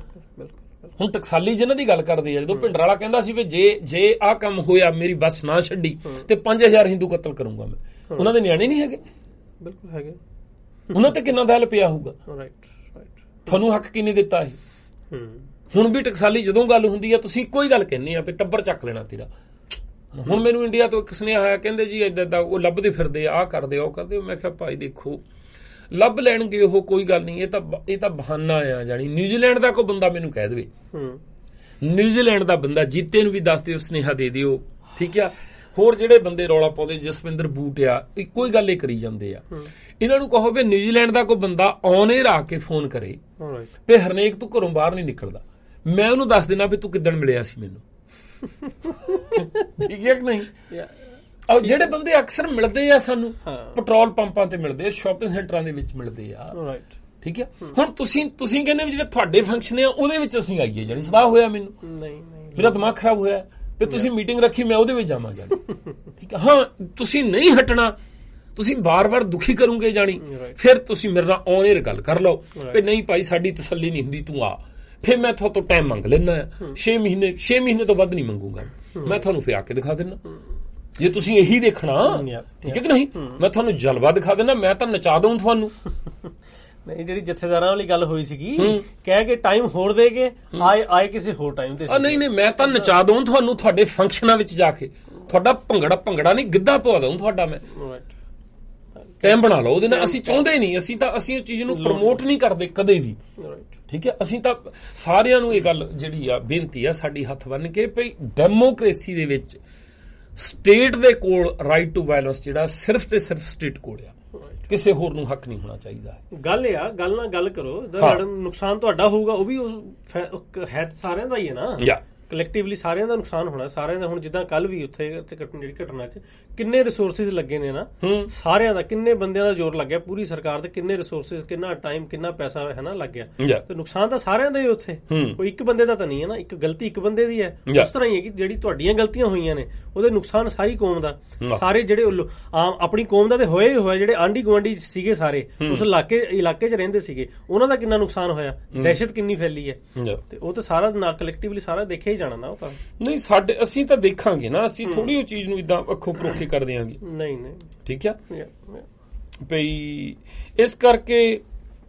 ਹੁਣ ਟਕਸਾਲੀ ਜਿਹਨਾਂ ਦੀ ਗੱਲ ਕਰਦੇ ਆ, ਜਦੋਂ ਭਿੰਡਰ ਵਾਲਾ ਕਹਿੰਦਾ ਸੀ ਵੀ ਜੇ ਜੇ ਆਹ ਕੰਮ ਹੋਇਆ ਮੇਰੀ ਬੱਸ ਨਾ ਛੱਡੀ ਤੇ ਪੰਜ ਹਜ਼ਾਰ ਹਿੰਦੂ ਕਤਲ ਕਰੂੰਗਾ ਮੈਂ, ਉਹਨਾਂ ਦੇ ਨਿਆਣੇ ਨਹੀਂ ਹੈਗੇ? ਬਿਲਕੁਲ ਹੈਗੇ। ਉਹਨਾਂ ਤੇ ਕਿੰਨਾ ਦਹਿਲ ਪਿਆ ਹੋਊਗਾ? ਤੁਹਾਨੂੰ ਹੱਕ ਕਿਹਨੇ ਦਿੱਤਾ ਇਹ? ਹੁਣ ਵੀ ਟਕਸਾਲੀ ਜਦੋਂ ਗੱਲ ਹੁੰਦੀ ਆ ਤੁਸੀਂ ਇੱਕੋ ਹੀ ਗੱਲ ਕਹਿੰਦੇ ਆ ਵੀ ਟੱਬਰ ਚੱਕ ਲੈਣਾ ਤੇਰਾ। ਹੁਣ ਮੈਨੂੰ ਇੰਡੀਆ ਤੋਂ ਇੱਕ ਸੁਨੇਹਾ ਆਇਆ, ਕਹਿੰਦੇ ਜੀ ਏਦਾਂ ਏਦਾਂ ਉਹ ਲੱਭਦੇ ਫਿਰਦੇ ਆ, ਆਹ ਕਰਦੇ ਉਹ ਕਰਦੇ। ਮੈਂ ਕਿਹਾ ਭਾਈ ਦੇਖੋ ਲੱਭ ਲੈਣਗੇ ਉਹ, ਕੋਈ ਗੱਲ ਨਹੀਂ, ਇਹ ਤਾਂ ਇਹ ਤਾਂ ਬਹਾਨਾ ਆ। ਜਾਣੀ ਨਿਊਜ਼ੀਲੈਂਡ ਦਾ ਕੋਈ ਬੰਦਾ ਮੈਨੂੰ ਕਹਿ ਦੇਵੇ, ਨਿਊਜ਼ੀਲੈਂਡ ਦਾ ਬੰਦਾ ਜੀਤੇ ਨੂੰ ਵੀ ਦੱਸ ਦਿਓ, ਸੁਨੇਹਾ ਦੇ ਦਿਓ, ਠੀਕ ਆ। ਹੋਰ ਜਿਹੜੇ ਬੰਦੇ ਰੌਲਾ ਪਾਉਂਦੇ, ਜਸਵਿੰਦਰ ਬੂਟ ਆ, ਇੱਕੋ ਹੀ ਗੱਲ ਇਹ ਕਰੀ ਜਾਂਦੇ ਆ। ਇਹਨਾਂ ਨੂੰ ਕਹੋ ਵੀ ਨਿਊਜ਼ੀਲੈਂਡ ਦਾ ਕੋਈ ਬੰਦਾ ਔਨ ਏਅਰ ਆ ਕੇ ਫੋਨ ਕਰੇ ਵੀ ਹਰਨੇਕ ਤੂੰ ਘਰੋਂ ਬਾਹਰ ਨਹੀਂ ਨਿਕਲਦਾ, ਮੈਂ ਉਹਨੂੰ ਦੱਸ ਦੇਣਾ ਵੀ ਤੂੰ ਕਿੱਦਣ ਮਿਲਿਆ ਸੀ ਮੈਨੂੰ। ਠੀਕ ਹੈ ਕਿ ਨਹੀਂ? ਔਰ ਜਿਹੜੇ ਬੰਦੇ ਅਕਸਰ ਮਿਲਦੇ ਆ ਸਾਨੂੰ ਪੈਟਰੋਲ ਪੰਪਾਂ ਤੇ ਮਿਲਦੇ ਆ, ਸ਼ਾਪਿੰਗ ਸੈਂਟਰਾਂ ਦੇ ਵਿੱਚ ਮਿਲਦੇ ਆ, ਠੀਕ ਹੈ। ਹੁਣ ਤੁਸੀਂ ਤੁਸੀਂ ਕਹਿੰਦੇ ਵੀ ਜਿਹੜੇ ਤੁਹਾਡੇ ਫੰਕਸ਼ਨ ਆ ਉਹਦੇ ਵਿੱਚ ਅਸੀਂ ਆਈਏ, ਜਾਨੀ ਸਲਾਹ ਹੋਇਆ ਮੈਨੂੰ, ਮੇਰਾ ਦਿਮਾਗ ਖਰਾਬ ਹੋਇਆ ਵੀ ਤੁਸੀਂ ਮੀਟਿੰਗ ਰੱਖੀ ਮੈਂ ਉਹਦੇ ਵਿੱਚ ਜਾਵਾਂ ਜਾਨੀ, ਠੀਕ ਹੈ। ਹਾਂ ਤੁਸੀਂ ਨਹੀਂ ਹਟਣਾ, ਤੁਸੀਂ ਬਾਰ-ਬਾਰ ਦੁਖੀ ਕਰੋਗੇ ਜਾਨੀ, ਫਿਰ ਤੁਸੀਂ ਮੇਰੇ ਨਾਲ ਔਨ ਏਅਰ ਗੱਲ ਕਰ ਲਓ ਵੀ ਨਹੀਂ ਭਾਈ ਸਾਡੀ ਤਸੱਲੀ ਨਹੀਂ ਹੁੰਦੀ, ਤੂੰ ਆ, ਫਿਰ ਮੈਂ ਤੁਹਾਡੇ ਤੋਂ ਟਾਈਮ ਮੰਗ ਲੈਣਾ ਆ, ਛੇ ਮਹੀਨੇ ਛੇ ਮਹੀਨੇ ਤੋਂ ਵੱਧ ਨਹੀਂ ਮੰਗੂਗਾ ਮੈਂ, ਤੁਹਾਨੂੰ ਫਿਰ ਆ ਕੇ ਦਿਖਾ ਦੇਣਾ। ਜੇ ਤੁਸੀਂ ਇਹੀ ਦੇਖਣਾ, ਠੀਕ ਹੈ ਕਿ ਨਹੀਂ, ਮੈਂ ਤੁਹਾਨੂੰ ਜਲਵਾ ਦਿਖਾ ਦੇਣਾ, ਮੈਂ ਤਾਂ ਨਚਾ ਦਊਂ ਤੁਹਾਨੂੰ। ਨਹੀਂ ਜਿਹੜੀ ਜਥੇਦਾਰਾਂ ਵਾਲੀ ਗੱਲ ਹੋਈ ਸੀਗੀ, ਕਹਿ ਕੇ ਟਾਈਮ ਹੋਰ ਦੇ ਕੇ ਆਏ ਆਏ ਕਿਸੇ ਹੋਰ ਟਾਈਮ ਤੇ, ਨਹੀਂ ਨਹੀਂ ਮੈਂ ਤਾਂ ਨਚਾ ਦਊਂ ਤੁਹਾਨੂੰ, ਤੁਹਾਡੇ ਫੰਕਸ਼ਨਾਂ ਵਿੱਚ ਜਾ ਕੇ ਤੁਹਾਡਾ ਭੰਗੜਾ ਭੰਗੜਾ ਨਹੀਂ ਗਿੱਧਾ ਪਵਾ ਦਊਂ ਤੁਹਾਡਾ ਮੈਂ। ਟਾਈਮ ਬਣਾ ਲਓ ਉਹਦੇ ਨਾਲ। ਅਸੀਂ ਚਾਹੁੰਦੇ ਨਹੀਂ, ਅਸੀਂ ਤਾਂ ਅਸੀਂ ਉਸ ਚੀਜ਼ ਨੂੰ ਪ੍ਰਮੋਟ ਨਹੀਂ ਕਰਦੇ ਕਦੇ ਵੀ, ਠੀਕ ਹੈ। ਅਸੀਂ ਤਾਂ ਸਾਰਿਆਂ ਨੂੰ ਇਹ ਗੱਲ ਜਿਹੜੀ ਆ ਬੇਨਤੀ ਆ ਸਾਡੀ ਹੱਥ ਬੰਨ੍ਹ ਕੇ ਭਈ ਡੈਮੋਕ੍ਰੇਸੀ ਦੇ ਵਿੱਚ ਸਟੇਟ ਦੇ ਕੋਲ ਰਾਈਟ ਟੂ ਵਾਇਲੈਂਸ ਜਿਹੜਾ ਸਿਰਫ ਤੇ ਸਿਰਫ ਸਟੇਟ ਕੋਲ ਆ, ਕਿਸੇ ਹੋਰ ਨੂੰ ਹੱਕ ਨਹੀਂ ਹੋਣਾ ਚਾਹੀਦਾ। ਗੱਲ ਆ ਗੱਲ ਨਾਲ ਗੱਲ ਕਰੋ, ਨੁਕਸਾਨ ਤੁਹਾਡਾ ਹੋਊਗਾ ਉਹ ਵੀ ਹੈ ਸਾਰਿਆਂ ਦਾ ਹੀ ਹੈ ਨਾ। ਕਲੈਕਟਿਵਲੀ ਸਾਰਿਆਂ ਦਾ ਨੁਕਸਾਨ ਹੋਣਾ, ਸਾਰਿਆਂ ਦਾ। ਹੁਣ ਜਿੱਦਾਂ ਕੱਲ ਵੀ ਉੱਥੇ ਜਿਹੜੀ ਘਟਨਾ 'ਚ ਕਿੰਨੇ ਰਿਸੋਰਸਿਸ ਲੱਗੇ ਨੇ ਨਾ ਸਾਰਿਆਂ ਦਾ, ਕਿੰਨੇ ਬੰਦਿਆਂ ਦਾ ਜ਼ੋਰ ਲੱਗਿਆ, ਪੂਰੀ ਸਰਕਾਰ ਤੇ ਕਿੰਨੇ ਰਿਸੋਰਸਿਸ, ਕਿੰਨਾ ਟਾਈਮ, ਕਿੰਨਾ ਪੈਸਾ ਹੈ ਨਾ ਲੱਗ ਗਿਆ, ਤੇ ਨੁਕਸਾਨ ਤਾਂ ਸਾਰਿਆਂ ਦਾ ਹੀ ਉੱਥੇ, ਕੋਈ ਇੱਕ ਬੰਦੇ ਦਾ ਤਾਂ ਨਹੀਂ ਹੈ ਨਾ। ਇੱਕ ਗਲਤੀ ਇੱਕ ਬੰਦੇ ਦੀ ਹੈ, ਉਸ ਤਰ੍ਹਾਂ ਹੀ ਹੈ ਕਿ ਜਿਹੜੀ ਤੁਹਾਡੀਆਂ ਗਲਤੀਆਂ ਹੋਈਆਂ ਨੇ ਉਹਦੇ ਨੁਕਸਾਨ ਸਾਰੀ ਕੌਮ ਦਾ, ਸਾਰੇ ਜਿਹੜੇ ਆਮ ਆਪਣੀ ਕੌਮ ਦਾ ਤੇ ਹੋਇਆ ਹੀ ਹੋਇਆ, ਜਿਹੜੇ ਆਂਢੀ ਗੁਆਂਢੀ ਸੀਗੇ ਸਾਰੇ ਉਸ ਇਲਾਕੇ ਇਲਾਕੇ 'ਚ ਰਹਿੰਦੇ ਸੀਗੇ, ਉਹਨਾਂ ਦਾ ਕਿੰਨਾ ਨੁਕਸਾਨ ਹੋਇਆ, ਦਹਿਸ਼ਤ ਕਿੰਨੀ ਫੈਲੀ ਹੈ, ਤੇ ਉਹ ਤਾਂ ਸਾਰਾ ਨਾ ਕਲੈਕਟਿਵਲੀ ਸਾਰਾ ਦੇਖਿਆ ਹੀ ਜਾਣਾ ਨਾ। ਉਹ ਤਾਂ ਨਹੀਂ, ਸਾਡੇ ਅਸੀਂ ਤਾਂ ਦੇਖਾਂਗੇ ਨਾ, ਅਸੀਂ ਥੋੜੀ ਉਹ ਚੀਜ਼ ਨੂੰ ਇਦਾਂ ਅੱਖੋਂ ਪਰੋਖੇ ਕਰ ਦਿਆਂਗੇ। ਨਹੀਂ ਨਹੀਂ, ਠੀਕ ਆ ਭਈ। ਇਸ ਕਰਕੇ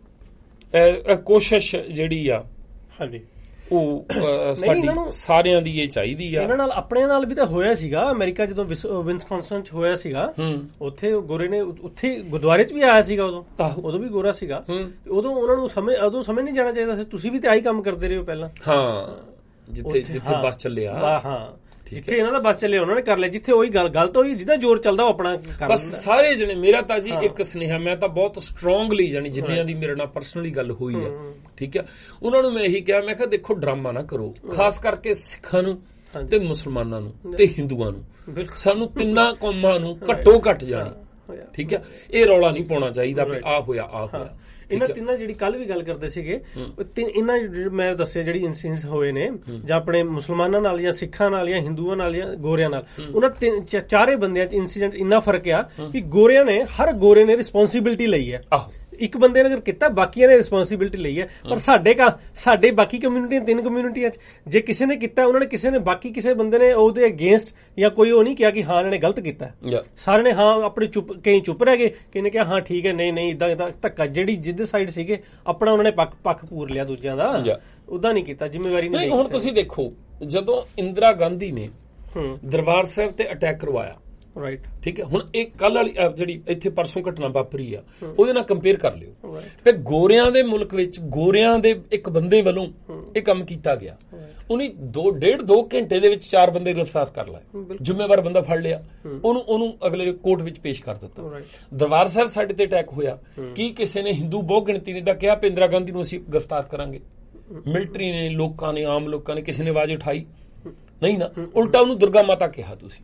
ਕੋਸ਼ਿਸ਼ ਜਿਹੜੀ ਆ, ਹਾਂਜੀ, ਉਹ ਸਾਡੀ ਸਾਰਿਆਂ ਦੀ ਇਹ ਚਾਹੀਦੀ ਆ। ਇਹਨਾਂ ਨਾਲ ਆਪਣਿਆਂ ਨਾਲ ਵੀ ਤਾਂ ਹੋਇਆ ਸੀਗਾ, ਅਮਰੀਕਾ ਜਦੋਂ ਵਿਸਕੌਨਸਨ 'ਚ ਹੋਇਆ ਸੀਗਾ, ਉੱਥੇ ਗੋਰੇ ਨੇ ਉੱਥੇ ਗੁਰਦੁਆਰੇ 'ਚ ਵੀ ਆਇਆ ਸੀਗਾ, ਉਦੋਂ ਉਦੋਂ ਵੀ ਗੋਰਾ ਸੀਗਾ, ਉਦੋਂ ਉਹਨਾਂ ਨੂੰ ਸਮਝ ਉਦੋਂ ਸਮਝ ਨਹੀਂ ਜਾਣਾ ਚਾਹੀਦਾ ਸੀ। ਤੁਸੀਂ ਵੀ ਤੇ ਆਹੀ ਕੰਮ ਕਰਦੇ ਰਹੇ ਹੋ ਪਹਿਲਾਂ। ਹਾਂ, ਜਿੱਥੇ ਜਿੱਥੇ ਬੱਸ ਚੱਲਿਆ, ਹਾਂ, ਜਿੱਥੇ ਇਹਨਾਂ ਦਾ ਬੱਸ ਚੱਲਿਆ ਉਹਨਾਂ ਨੇ ਕਰ ਲਿਆ, ਜਿੱਥੇ ਉਹੀ ਗੱਲ ਗਲਤ ਹੋਈ, ਜਿਹਦਾ ਜ਼ੋਰ ਚੱਲਦਾ ਉਹ ਆਪਣਾ ਕਰ ਬਸ ਸਾਰੇ ਜਣੇ। ਮੇਰਾ ਤਾਂ ਜੀ ਇੱਕ ਸੁਨੇਹਾ, ਮੈਂ ਤਾਂ ਬਹੁਤ ਸਟਰੋਂਗਲੀ ਜਾਨੀ ਜਿੰਨਿਆਂ ਦੀ ਮੇਰੇ ਨਾਲ ਪਰਸਨਲੀ ਗੱਲ ਹੋਈ ਆ, ਠੀਕ ਆ, ਉਹਨਾਂ ਨੂੰ ਮੈਂ ਇਹੀ ਕਿਹਾ, ਮੈਂ ਕਿਹਾ ਦੇਖੋ ਡਰਾਮਾ ਨਾ ਕਰੋ, ਖਾਸ ਕਰਕੇ ਸਿੱਖਾਂ ਨੂੰ ਤੇ ਮੁਸਲਮਾਨਾਂ ਨੂੰ ਤੇ ਹਿੰਦੂਆਂ ਨੂੰ, ਸਾਨੂੰ ਤਿੰਨਾਂ ਕੌਮਾਂ ਨੂੰ ਘੱਟੋ ਘੱਟ ਜਾਣੀ, ਠੀਕ ਆ, ਇਹ ਰੌਲਾ ਨਹੀਂ ਪਾਉਣਾ ਚਾਹੀਦਾ ਵੀ ਆ ਹੋਇਆ ਆ ਹੋਇਆ। ਇਹਨਾਂ ਤਿੰਨਾਂ ਜਿਹੜੀ ਕੱਲ ਵੀ ਗੱਲ ਕਰਦੇ ਸੀਗੇ, ਇਹਨਾਂ ਮੈਂ ਦੱਸਿਆ ਜਿਹੜੀ ਇਨਸੀਡੈਂਟਸ ਹੋਏ ਨੇ, ਜਾਂ ਆਪਣੇ ਮੁਸਲਮਾਨਾਂ ਨਾਲ ਜਾਂ ਸਿੱਖਾਂ ਨਾਲ ਜਾਂ ਹਿੰਦੂਆਂ ਨਾਲ ਜਾਂ ਗੋਰਿਆਂ ਨਾਲ, ਉਹਨਾਂ ਚਾਰੇ ਬੰਦਿਆਂ 'ਚ ਇਨਸੀਡੈਂਟ ਇੰਨਾ ਫਰਕ ਆ ਕਿ ਗੋਰਿਆਂ ਨੇ, ਹਰ ਗੋਰੇ ਨੇ ਰਿਸਪੌਂਸਿਬਿਲਿਟੀ ਲਈ ਹੈ। ਇੱਕ ਬੰਦੇ ਨੇ ਅਗਰ ਕੀਤਾ, ਬਾਕੀਆਂ ਨੇ ਰਿਸਪੌਂਸਿਬਿਲਿਟੀ ਲਈ ਹੈ। ਪਰ ਸਾਡੇ ਕਾ ਸਾਡੇ ਬਾਕੀ ਕਮਿਊਨਿਟੀਆਂ, ਤਿੰਨ ਕਮਿਊਨਿਟੀਆਂ 'ਚ ਜੇ ਕਿਸੇ ਨੇ ਕੀਤਾ, ਉਹਨਾਂ ਨੇ ਕਿਸੇ ਨੇ ਬਾਕੀ ਕਿਸੇ ਬੰਦੇ ਨੇ ਉਹਦੇ ਅਗੇਂਸਟ ਜਾਂ ਕੋਈ ਉਹ ਨਹੀਂ ਕਿਹਾ ਕਿ ਹਾਂ ਇਹਨਾਂ ਨੇ ਗਲਤ ਕੀਤਾ, ਸਾਰਿਆਂ ਨੇ ਹਾਂ ਆਪਣੀ ਚੁੱਪ, ਕਈ ਚੁੱਪ ਰਹਿ ਗਏ, ਕਈ ਨੇ ਕਿਹਾ ਹਾਂ ਠੀਕ ਹੈ, ਨਹੀਂ ਨਹੀਂ ਇਦਾਂ ਇਦਾਂ ਧੱਕਾ, ਜਿਹੜੀ ਜਿੱਦ ਸਾਈਡ ਸੀਗੇ ਆਪਣਾ ਉਹਨਾਂ ਨੇ ਪੱਖ ਪੱਖ ਪੂਰ ਲਿਆ ਦੂਜਿਆਂ ਦਾ, ਉਦਾਂ ਨਹੀਂ ਕੀਤਾ, ਜ਼ਿੰਮੇਵਾਰੀ ਨਹੀਂ। ਹੁਣ ਤੁਸੀਂ ਦੇਖੋ, ਜਦੋਂ ਇੰਦਰਾ ਗਾਂਧੀ ਨੇ ਦਰਬਾਰ ਸਾਹਿਬ ਤੇ ਅਟੈਕ ਕਰਵਾਇਆ, ਰਾਈਟ, ਠੀਕ ਹੈ, ਹੁਣ ਇਹ ਕੱਲ ਵਾਲੀ ਜਿਹੜੀ ਇੱਥੇ ਪਰਸੋਂ ਘਟਨਾ ਵਾਪਰੀ ਆ, ਉਹਦੇ ਨਾਲ ਕੰਪੇਅਰ ਕਰ ਲਿਓ। ਫਿਰ ਗੋਰਿਆਂ ਦੇ ਮੁਲਕ ਵਿੱਚ ਗੋਰਿਆਂ ਦੇ ਇੱਕ ਬੰਦੇ ਵੱਲੋਂ ਇਹ ਕੰਮ ਕੀਤਾ ਗਿਆ, ਉਹਨੇ ਦੋ ਡੇਢ ਦੋ ਘੰਟੇ ਦੇ ਵਿੱਚ ਚਾਰ ਬੰਦੇ ਗ੍ਰਿਫਤਾਰ ਕਰ ਲਏ, ਜ਼ਿੰਮੇਵਾਰ ਬੰਦਾ ਫੜ ਲਿਆ, ਉਹਨੂੰ ਉਹਨੂੰ ਅਗਲੇ ਕੋਰਟ ਵਿੱਚ ਪੇਸ਼ ਕਰ ਦਿੱਤਾ। ਦਰਬਾਰ ਸਾਹਿਬ ਸਾਡੇ ਤੇ ਅਟੈਕ ਹੋਇਆ, ਕੀ ਕਿਸੇ ਨੇ ਹਿੰਦੂ ਬਹੁ ਗਿਣਤੀ ਨੇ ਤਾਂ ਕਿਹਾ ਵੀ ਇੰਦਰਾ ਗਾਂਧੀ ਨੂੰ ਅਸੀਂ ਗ੍ਰਿਫਤਾਰ ਕਰਾਂਗੇ? ਮਿਲਟਰੀ ਨੇ, ਲੋਕਾਂ ਨੇ, ਆਮ ਲੋਕਾਂ ਨੇ, ਕਿਸੇ ਨੇ ਆਵਾਜ਼ ਉਠਾਈ ਨਹੀਂ ਨਾ, ਉਲਟਾ ਉਹਨੂੰ ਦੁਰਗਾ ਮਾਤਾ ਕਿਹਾ ਤੁਸੀਂ,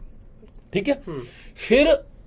ਠੀਕ ਹੈ। ਫਿਰ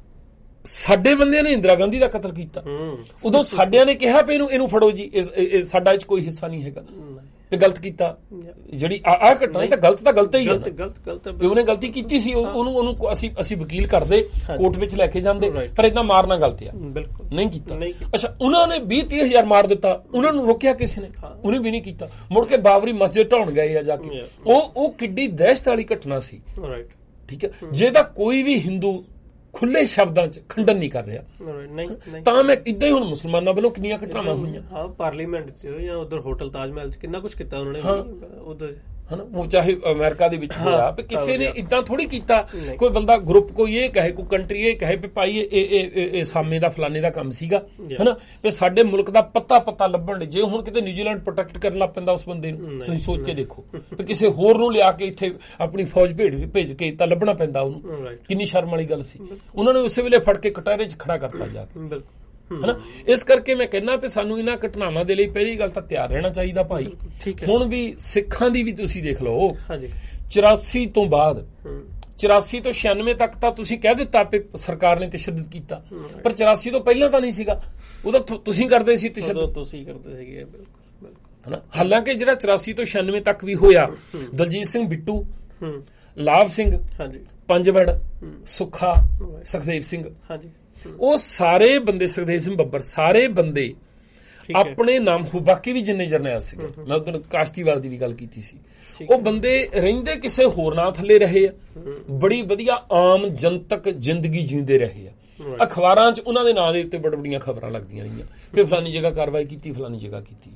ਸਾਡੇ ਬੰਦਿਆਂ ਨੇ ਇੰਦਰਾ ਗਾਂਧੀ ਦਾ ਕਤਲ ਕੀਤਾ, ਉਦੋਂ ਸਾਡਿਆਂ ਨੇ ਕਿਹਾ ਵੀ ਇਹਨੂੰ ਇਹਨੂੰ ਫੜੋ ਜੀ, ਸਾਡਾ ਇਹ 'ਚ ਕੋਈ ਹਿੱਸਾ ਨਹੀਂ ਹੈਗਾ, ਤੇ ਗਲਤ ਕੀਤਾ। ਜਿਹੜੀ ਆਹ ਘਟਨਾ ਤਾਂ ਗਲਤ ਤਾਂ ਗਲਤ ਹੀ ਹੈ, ਗਲਤ ਗਲਤ ਉਹਨੇ ਗਲਤੀ ਕੀਤੀ ਸੀ, ਉਹਨੂੰ ਉਹਨੂੰ ਅਸੀਂ ਅਸੀਂ ਵਕੀਲ ਕਰਦੇ, ਕੋਰਟ ਵਿੱਚ ਲੈ ਕੇ ਜਾਂਦੇ, ਪਰ ਏਦਾਂ ਮਾਰਨਾ ਗਲਤ ਆ, ਬਿਲਕੁਲ ਨਹੀਂ ਕੀਤਾ। ਅੱਛਾ, ਉਹਨਾਂ ਨੇ ਵੀਹ ਤੀਹ ਹਜ਼ਾਰ ਮਾਰ ਦਿੱਤਾ, ਉਹਨਾਂ ਨੂੰ ਰੋਕਿਆ ਕਿਸੇ ਨੇ? ਉਹਨੇ ਵੀ ਨਹੀਂ ਕੀਤਾ। ਮੁੜ ਕੇ ਬਾਬਰੀ ਮਸਜਿਦ ਢਾਉਣ ਗਏ ਆ ਜਾ ਕੇ, ਉਹ ਉਹ ਕਿੱਡੀ ਦਹਿਸ਼ਤ ਵਾਲੀ ਘਟਨਾ ਸੀ, ਠੀਕ ਹੈ, ਜਿਹਦਾ ਕੋਈ ਵੀ ਹਿੰਦੂ ਖੁੱਲੇ ਸ਼ਬਦਾਂ 'ਚ ਖੰਡਨ ਨਹੀਂ ਕਰ ਰਿਹਾ। ਤਾਂ ਮੈਂ ਇਦਾਂ ਹੀ ਹੁਣ ਮੁਸਲਮਾਨਾਂ ਵੱਲੋਂ ਕਿੰਨੀਆਂ ਘਟਨਾਵਾਂ ਹੋਈਆਂ, ਹਾਂ, ਪਾਰਲੀਮੈਂਟ 'ਚ ਜਾਂ ਉਧਰ ਹੋਟਲ ਤਾਜ ਮਹਿਲ 'ਚ ਕਿੰਨਾ ਕੁਛ ਕੀਤਾ ਉਹਨਾਂ ਨੇ ਉਧਰ, ਹਨਾ, ਉਹ ਚਾਹੇ ਅਮਰੀਕਾ ਦੇ ਵਿੱਚ ਹੋਇਆ, ਵੀ ਕਿਸੇ ਨੇ ਇਦਾਂ ਥੋੜੀ ਕੀਤਾ। ਕੋਈ ਬੰਦਾ ਗਰੁੱਪ ਕੋਈ ਇਹ ਕਹੇ, ਕੋਈ ਕੰਟਰੀ ਇਹ ਕਹੇ ਵੀ ਭਾਈ ਇਹ ਇਹ ਸਾਮੇ ਦਾ ਫਲਾਣੇ ਦਾ ਕੰਮ ਸੀਗਾ, ਹਨਾ, ਵੀ ਸਾਡੇ ਮੁਲਕ ਦਾ ਪੱਤਾ ਪੱਤਾ ਲੱਭਣ ਲਈ ਜੇ ਹੁਣ ਕਿਤੇ ਨਿਊਜ਼ੀਲੈਂਡ ਪ੍ਰੋਟੈਕਟ ਕਰਨ ਲੱਗ ਪੈਂਦਾ ਉਸ ਬੰਦੇ ਨੂੰ, ਤੁਸੀਂ ਸੋਚ ਕੇ ਦੇਖੋ ਵੀ ਕਿਸੇ ਹੋਰ ਨੂੰ ਲਿਆ ਕੇ ਇੱਥੇ ਆਪਣੀ ਫੌਜ ਭੇਜ ਭੇਜ ਕੇ ਤਾਂ ਲੱਭਣਾ ਪੈਂਦਾ ਉਹਨੂੰ, ਕਿੰਨੀ ਸ਼ਰਮ ਵਾਲੀ ਗੱਲ ਸੀ। ਉਹਨਾਂ ਨੇ ਉਸੇ ਵੇਲੇ ਫੜ ਕੇ ਕਟਾਰੇ 'ਚ ਖੜਾ ਕਰਤਾ ਜਾ ਕੇ, ਹਨਾ। ਇਸ ਕਰਕੇ ਮੈਂ ਕਹਿੰਦਾ ਵੀ ਸਾਨੂੰ ਇਹਨਾਂ ਘਟਨਾਵਾਂ ਦੇ ਲਈ ਪਹਿਲੀ ਗੱਲ ਤਾਂ ਤਿਆਰ ਰਹਿਣਾ ਚਾਹੀਦਾ ਭਾਈ। ਹੁਣ ਵੀ ਸਿੱਖਾਂ ਦੀ ਵੀ ਤੁਸੀਂ ਦੇਖ ਲਓ, ਚੁਰਾਸੀ ਤੋਂ ਬਾਅਦ, ਚੁਰਾਸੀ ਤੋਂ ਛਿਆਨਵੇਂ ਤੱਕ ਤਾਂ ਤੁਸੀਂ ਕਹਿ ਦਿੱਤਾ ਵੀ ਸਰਕਾਰ ਨੇ ਤਸ਼ੱਦਦ ਕੀਤਾ, ਪਰ ਚੁਰਾਸੀ ਤੋਂ ਪਹਿਲਾਂ ਤਾਂ ਨਹੀਂ ਸੀਗਾ, ਉਹ ਤਾਂ ਤੁਸੀਂ ਕਰਦੇ ਸੀ ਤਸ਼ੱਦਦ, ਤੁਸੀਂ ਕਰਦੇ ਸੀਗੇ, ਬਿਲਕੁਲ, ਹਨਾ। ਹਾਲਾਂਕਿ ਜਿਹੜਾ ਚੁਰਾਸੀ ਤੋਂ ਛਿਆਨਵੇਂ ਤੱਕ ਵੀ ਹੋਇਆ, ਦਲਜੀਤ ਸਿੰਘ ਬਿੱਟੂ, ਲਾਭ ਸਿੰਘ, ਪੰਜਵੜ, ਸੁੱਖਾ, ਸੁਖਦੇਵ ਸਿੰਘ, ਉਹ ਸਾਰੇ ਬੰਦੇ, ਸੁਖਦੇਵ ਸਿੰਘ ਬੱਬਰ, ਸਾਰੇ ਬੰਦੇ ਆਪਣੇ ਨਾਮ, ਬਾਕੀ ਵੀ ਜਿੰਨੇ ਜਰਨੈਲ ਸੀਗੇ, ਮੈਂ ਉਦੋਂ ਕਾਸ਼ਤੀਵਾਲ ਦੀ ਵੀ ਗੱਲ ਕੀਤੀ ਸੀ, ਉਹ ਬੰਦੇ ਰਹਿੰਦੇ ਕਿਸੇ ਹੋਰ ਨਾਂ ਥੱਲੇ ਰਹੇ ਆ, ਬੜੀ ਵਧੀਆ ਆਮ ਜਨਤਕ ਜ਼ਿੰਦਗੀ ਜੀਂਦੇ ਰਹੇ ਆ। ਅਖਬਾਰਾਂ 'ਚ ਉਹਨਾਂ ਦੇ ਨਾਂ ਦੇ ਉੱਤੇ ਬੜ ਬੜੀਆਂ ਖਬਰਾਂ ਲੱਗਦੀਆਂ ਰਹੀਆਂ ਵੀ ਫਲਾਨੀ ਜਗ੍ਹਾ ਕਾਰਵਾਈ ਕੀਤੀ, ਫਲਾਨੀ ਜਗ੍ਹਾ ਕੀਤੀ,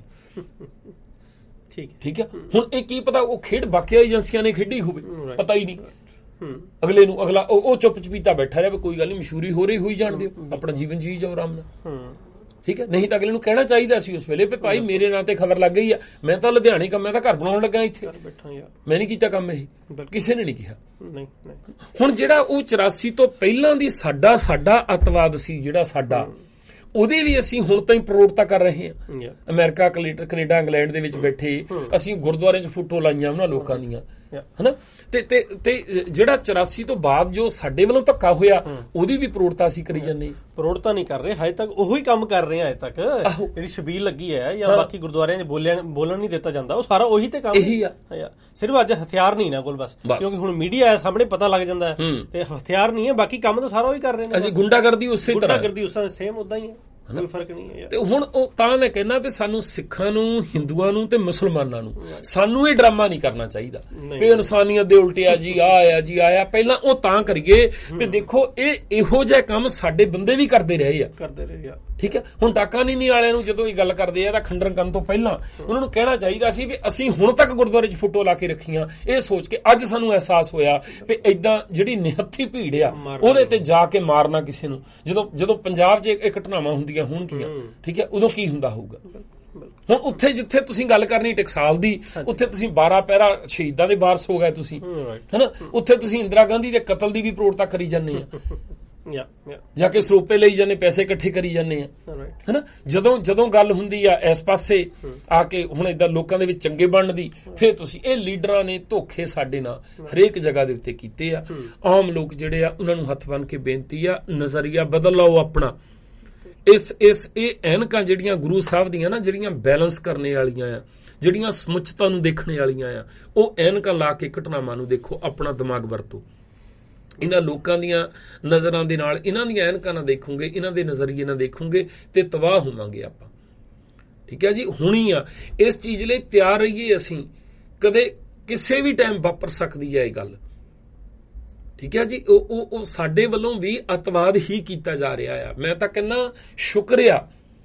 ਠੀਕ ਹੈ। ਹੁਣ ਇਹ ਕੀ ਪਤਾ ਉਹ ਖੇਡ ਬਾਕੀਆਂ ਏਜੰਸੀਆਂ ਨੇ ਖੇਡੀ ਹੋਵੇ, ਪਤਾ ਹੀ ਨਹੀਂ ਅਗਲੇ ਨੂੰ। ਅਗਲਾ ਉਹ ਚੁੱਪ ਚਪੀਤਾ ਬੈਠਾ ਰਿਹਾ, ਕੋਈ ਗੱਲ ਨਹੀਂ, ਮਸ਼ਹੂਰੀ ਹੋ ਰਹੀ ਹੋਈ ਜਾਣ ਦਿਓ, ਆਪਣਾ ਜੀਵਨ ਜੀ ਜਾਓ ਆਰਾਮ ਨਾਲ, ਠੀਕ ਹੈ। ਨਹੀਂ ਤਾਂ ਅਗਲੇ ਨੂੰ ਕਹਿਣਾ ਚਾਹੀਦਾ ਸੀ ਉਸ ਵੇਲੇ ਵੀ ਭਾਈ ਮੇਰੇ ਨਾਂ ਤੇ ਖਬਰ ਲੱਗ ਗਈ ਆ, ਮੈਂ ਤਾਂ ਲੁਧਿਆਣੇ ਕੰਮ, ਮੈਂ ਤਾਂ ਘਰ ਬਣਾਉਣ ਲੱਗਾ ਇੱਥੇ, ਮੈਂ ਨਹੀਂ ਕੀਤਾ ਕੰਮ, ਇਹ ਕਿਸੇ ਨੇ ਨਹੀਂ ਕਿਹਾ। ਹੁਣ ਜਿਹੜਾ ਉਹ ਚੁਰਾਸੀ ਤੋਂ ਪਹਿਲਾਂ ਦੀ ਸਾਡਾ ਸਾਡਾ ਅੱਤਵਾਦ ਸੀ, ਜਿਹੜਾ ਸਾਡਾ ਉਹਦੀ ਵੀ ਅਸੀਂ ਹੁਣ ਤਾਈਂ ਪ੍ਰੋੜਤਾ ਕਰ ਰਹੇ ਹਾਂ। ਅਮਰੀਕਾ, ਕੈਨੇਡਾ, ਇੰਗਲੈਂਡ ਦੇ ਵਿੱਚ ਬੈਠੇ ਅਸੀਂ ਗੁਰਦੁਆਰਿਆਂ 'ਚ ਫੋਟੋ ਲਾਈਆਂ ਉਹਨਾਂ ਲੋਕਾਂ ਦੀਆਂ, ਹਨਾ। ਤੇ ਤੇ ਤੇ ਜਿਹੜਾ ਚੁਰਾਸੀ ਤੋਂ ਬਾਅਦ ਜੋ ਸਾਡੇ ਵੱਲੋਂ ਧੱਕਾ ਹੋਇਆ ਉਹਦੀ ਵੀ ਪ੍ਰੋੜਤਾ ਅਸੀਂ ਕਰੀ ਜਾਂਦੇ। ਪ੍ਰੋੜਤਾ ਨਹੀਂ ਕਰ ਰਹੇ ਹਜੇ ਤੱਕ, ਉਹੀ ਕੰਮ ਕਰ ਰਹੇ ਆ ਹਜੇ ਤੱਕ। ਜਿਹੜੀ ਛਬੀਲ ਲੱਗੀ ਹੈ ਜਾਂ ਬਾਕੀ ਗੁਰਦੁਆਰਿਆਂ 'ਚ ਬੋਲਿਆ ਬੋਲਣ ਨਹੀਂ ਦਿੱਤਾ ਜਾਂਦਾ, ਉਹ ਸਾਰਾ ਉਹੀ ਤੇ ਕੰਮ ਇਹੀ ਆ। ਸਿਰਫ ਅੱਜ ਹਥਿਆਰ ਨਹੀਂ ਨਾ ਕੋਲ ਬਸ, ਕਿਉਂਕਿ ਹੁਣ ਮੀਡੀਆ ਹੈ ਸਾਹਮਣੇ, ਪਤਾ ਲੱਗ ਜਾਂਦਾ ਤੇ ਹਥਿਆਰ ਨਹੀਂ ਹੈ, ਬਾਕੀ ਕੰਮ ਤਾਂ ਸਾਰਾ ਉਹੀ ਕਰ ਰਹੇ ਨੇ। ਅਸੀਂ ਗੁੰਡਾਗਰਦੀ ਉਸੇ ਤਰ੍ਹਾਂ ਗੁੰਡਾਗਰਦੀ ਉਸ ਤਰ੍ਹਾਂ ਸੇਮ ਉਦਾਂ ਹੀ ਹੈ, ਕੋਈ ਫਰਕ ਨਹੀਂ ਹੈ। ਤੇ ਹੁਣ ਉਹ ਤਾਂ ਮੈਂ ਕਹਿੰਦਾ ਵੀ ਸਾਨੂੰ ਸਿੱਖਾਂ ਨੂੰ, ਹਿੰਦੂਆਂ ਨੂੰ ਤੇ ਮੁਸਲਮਾਨਾਂ ਨੂੰ ਸਾਨੂੰ ਇਹ ਡਰਾਮਾ ਨਹੀਂ ਕਰਨਾ ਚਾਹੀਦਾ ਵੀ ਇਨਸਾਨੀਅਤ ਦੇ ਉਲਟੇ ਆ ਜੀ, ਆ ਆਇਆ ਜੀ ਆਇਆ। ਪਹਿਲਾਂ ਉਹ ਤਾਂ ਕਰੀਏ ਵੀ ਦੇਖੋ ਇਹ ਇਹੋ ਜਿਹਾ ਕੰਮ ਸਾਡੇ ਬੰਦੇ ਵੀ ਕਰਦੇ ਰਹੇ ਆ ਕਰਦੇ ਰਹੇ ਆ ਠੀਕ ਹੈ। ਹੁਣ ਡਾਕਾਨੀਨੀ ਵਾਲਿਆਂ ਨੂੰ ਜਦੋਂ ਇਹ ਗੱਲ ਕਰਦੇ ਆ ਤਾਂ ਖੰਡਨ ਕਰਨ ਤੋਂ ਪਹਿਲਾਂ ਉਹਨਾਂ ਨੂੰ ਕਹਿਣਾ ਚਾਹੀਦਾ ਸੀ ਵੀ ਅਸੀਂ ਹੁਣ ਤੱਕ ਗੁਰਦੁਆਰੇ 'ਚ ਫੋਟੋ ਲਾ ਕੇ ਰੱਖੀਆਂ, ਇਹ ਸੋਚ ਕੇ ਅੱਜ ਸਾਨੂੰ ਅਹਿਸਾਸ ਹੋਇਆ ਵੀ ਏਦਾਂ ਜਿਹੜੀ ਨਿਹੱਥੀ ਭੀੜ ਆ ਉਹਦੇ ਤੇ ਜਾ ਕੇ ਮਾਰਨਾ ਕਿਸੇ ਨੂੰ। ਜਦੋਂ ਜਦੋਂ ਪੰਜਾਬ 'ਚ ਇਹ ਘਟਨਾਵਾਂ ਹੁੰਦੀਆਂ ਹੋਣਗੀਆਂ ਠੀਕ ਹੈ, ਉਦੋਂ ਕੀ ਹੁੰਦਾ ਹੋਊਗਾ। ਹੁਣ ਉੱਥੇ ਜਿੱਥੇ ਤੁਸੀਂ ਗੱਲ ਕਰਨੀ ਟਕਸਾਲ ਦੀ, ਉੱਥੇ ਤੁਸੀਂ ਬਾਰਾਂ ਪਹਿਰਾ ਸ਼ਹੀਦਾਂ ਦੇ ਵਾਰਸ ਹੋ ਗਏ ਤੁਸੀਂ, ਹਨਾ। ਉੱਥੇ ਤੁਸੀਂ ਇੰਦਰਾ ਗਾਂਧੀ ਦੇ ਕਤਲ ਦੀ ਵੀ ਪ੍ਰੋੜਤਾ ਕਰੀ ਜਾਂਦੇ ਆ, ਜਾ ਕੇ ਸਰੂਪੇ ਲਈ ਜਾਂਦੇ, ਪੈਸੇ ਇਕੱਠੇ ਕਰੀ ਜਾਂਦੇ ਆ, ਹਨਾ। ਜਦੋਂ ਜਦੋਂ ਗੱਲ ਹੁੰਦੀ ਆ ਇਸ ਪਾਸੇ ਆ ਕੇ ਹੁਣ ਏਦਾਂ ਲੋਕਾਂ ਦੇ ਵਿੱਚ ਚੰਗੇ ਬਣਨ ਦੀ, ਫਿਰ ਤੁਸੀਂ ਇਹ ਲੀਡਰਾਂ ਨੇ ਧੋਖੇ ਸਾਡੇ ਨਾਲ ਹਰੇਕ ਜਗ੍ਹਾ ਦੇ ਉੱਤੇ ਕੀਤੇ ਆ। ਆਮ ਲੋਕ ਜਿਹੜੇ ਆ ਉਹਨਾਂ ਨੂੰ ਹੱਥ ਬੰਨ ਕੇ ਬੇਨਤੀ ਆ, ਨਜ਼ਰੀਆ ਬਦਲ ਲਓ ਆਪਣਾ। ਇਸ ਇਸ ਇਹ ਐਨਕਾਂ ਜਿਹੜੀਆਂ ਗੁਰੂ ਸਾਹਿਬ ਦੀਆਂ ਨਾ, ਜਿਹੜੀਆਂ ਬੈਲੈਂਸ ਕਰਨੇ ਵਾਲੀਆਂ ਆ, ਜਿਹੜੀਆਂ ਸਮੁੱਚਤਾ ਨੂੰ ਦੇਖਣ ਵਾਲੀਆਂ ਆ, ਉਹ ਐਨਕਾਂ ਲਾ ਕੇ ਘਟਨਾਵਾਂ ਨੂੰ ਦੇਖੋ, ਆਪਣਾ ਦਿਮਾਗ ਵਰਤੋ। ਇਹਨਾਂ ਲੋਕਾਂ ਦੀਆਂ ਨਜ਼ਰਾਂ ਦੇ ਨਾਲ, ਇਹਨਾਂ ਦੀਆਂ ਐਨਕਾਂ ਨਾਲ ਦੇਖੋਗੇ, ਇਹਨਾਂ ਦੇ ਨਜ਼ਰੀਏ ਨਾਲ ਦੇਖੋਗੇ ਤੇ ਤਬਾਹ ਹੋਵਾਂਗੇ ਆਪਾਂ, ਠੀਕ ਹੈ ਜੀ। ਹੁਣੀ ਆ ਇਸ ਚੀਜ਼ ਲਈ ਤਿਆਰ ਰਹੀਏ ਅਸੀਂ, ਕਦੇ ਕਿਸੇ ਵੀ ਟਾਈਮ ਵਾਪਰ ਸਕਦੀ ਹੈ ਇਹ ਗੱਲ, ਠੀਕ ਹੈ ਜੀ। ਉਹ ਉਹ ਸਾਡੇ ਵੱਲੋਂ ਵੀ ਅਤਵਾਦ ਹੀ ਕੀਤਾ ਜਾ ਰਿਹਾ ਆ। ਮੈਂ ਤਾਂ ਕਹਿੰਦਾ ਸ਼ੁਕਰੀਆ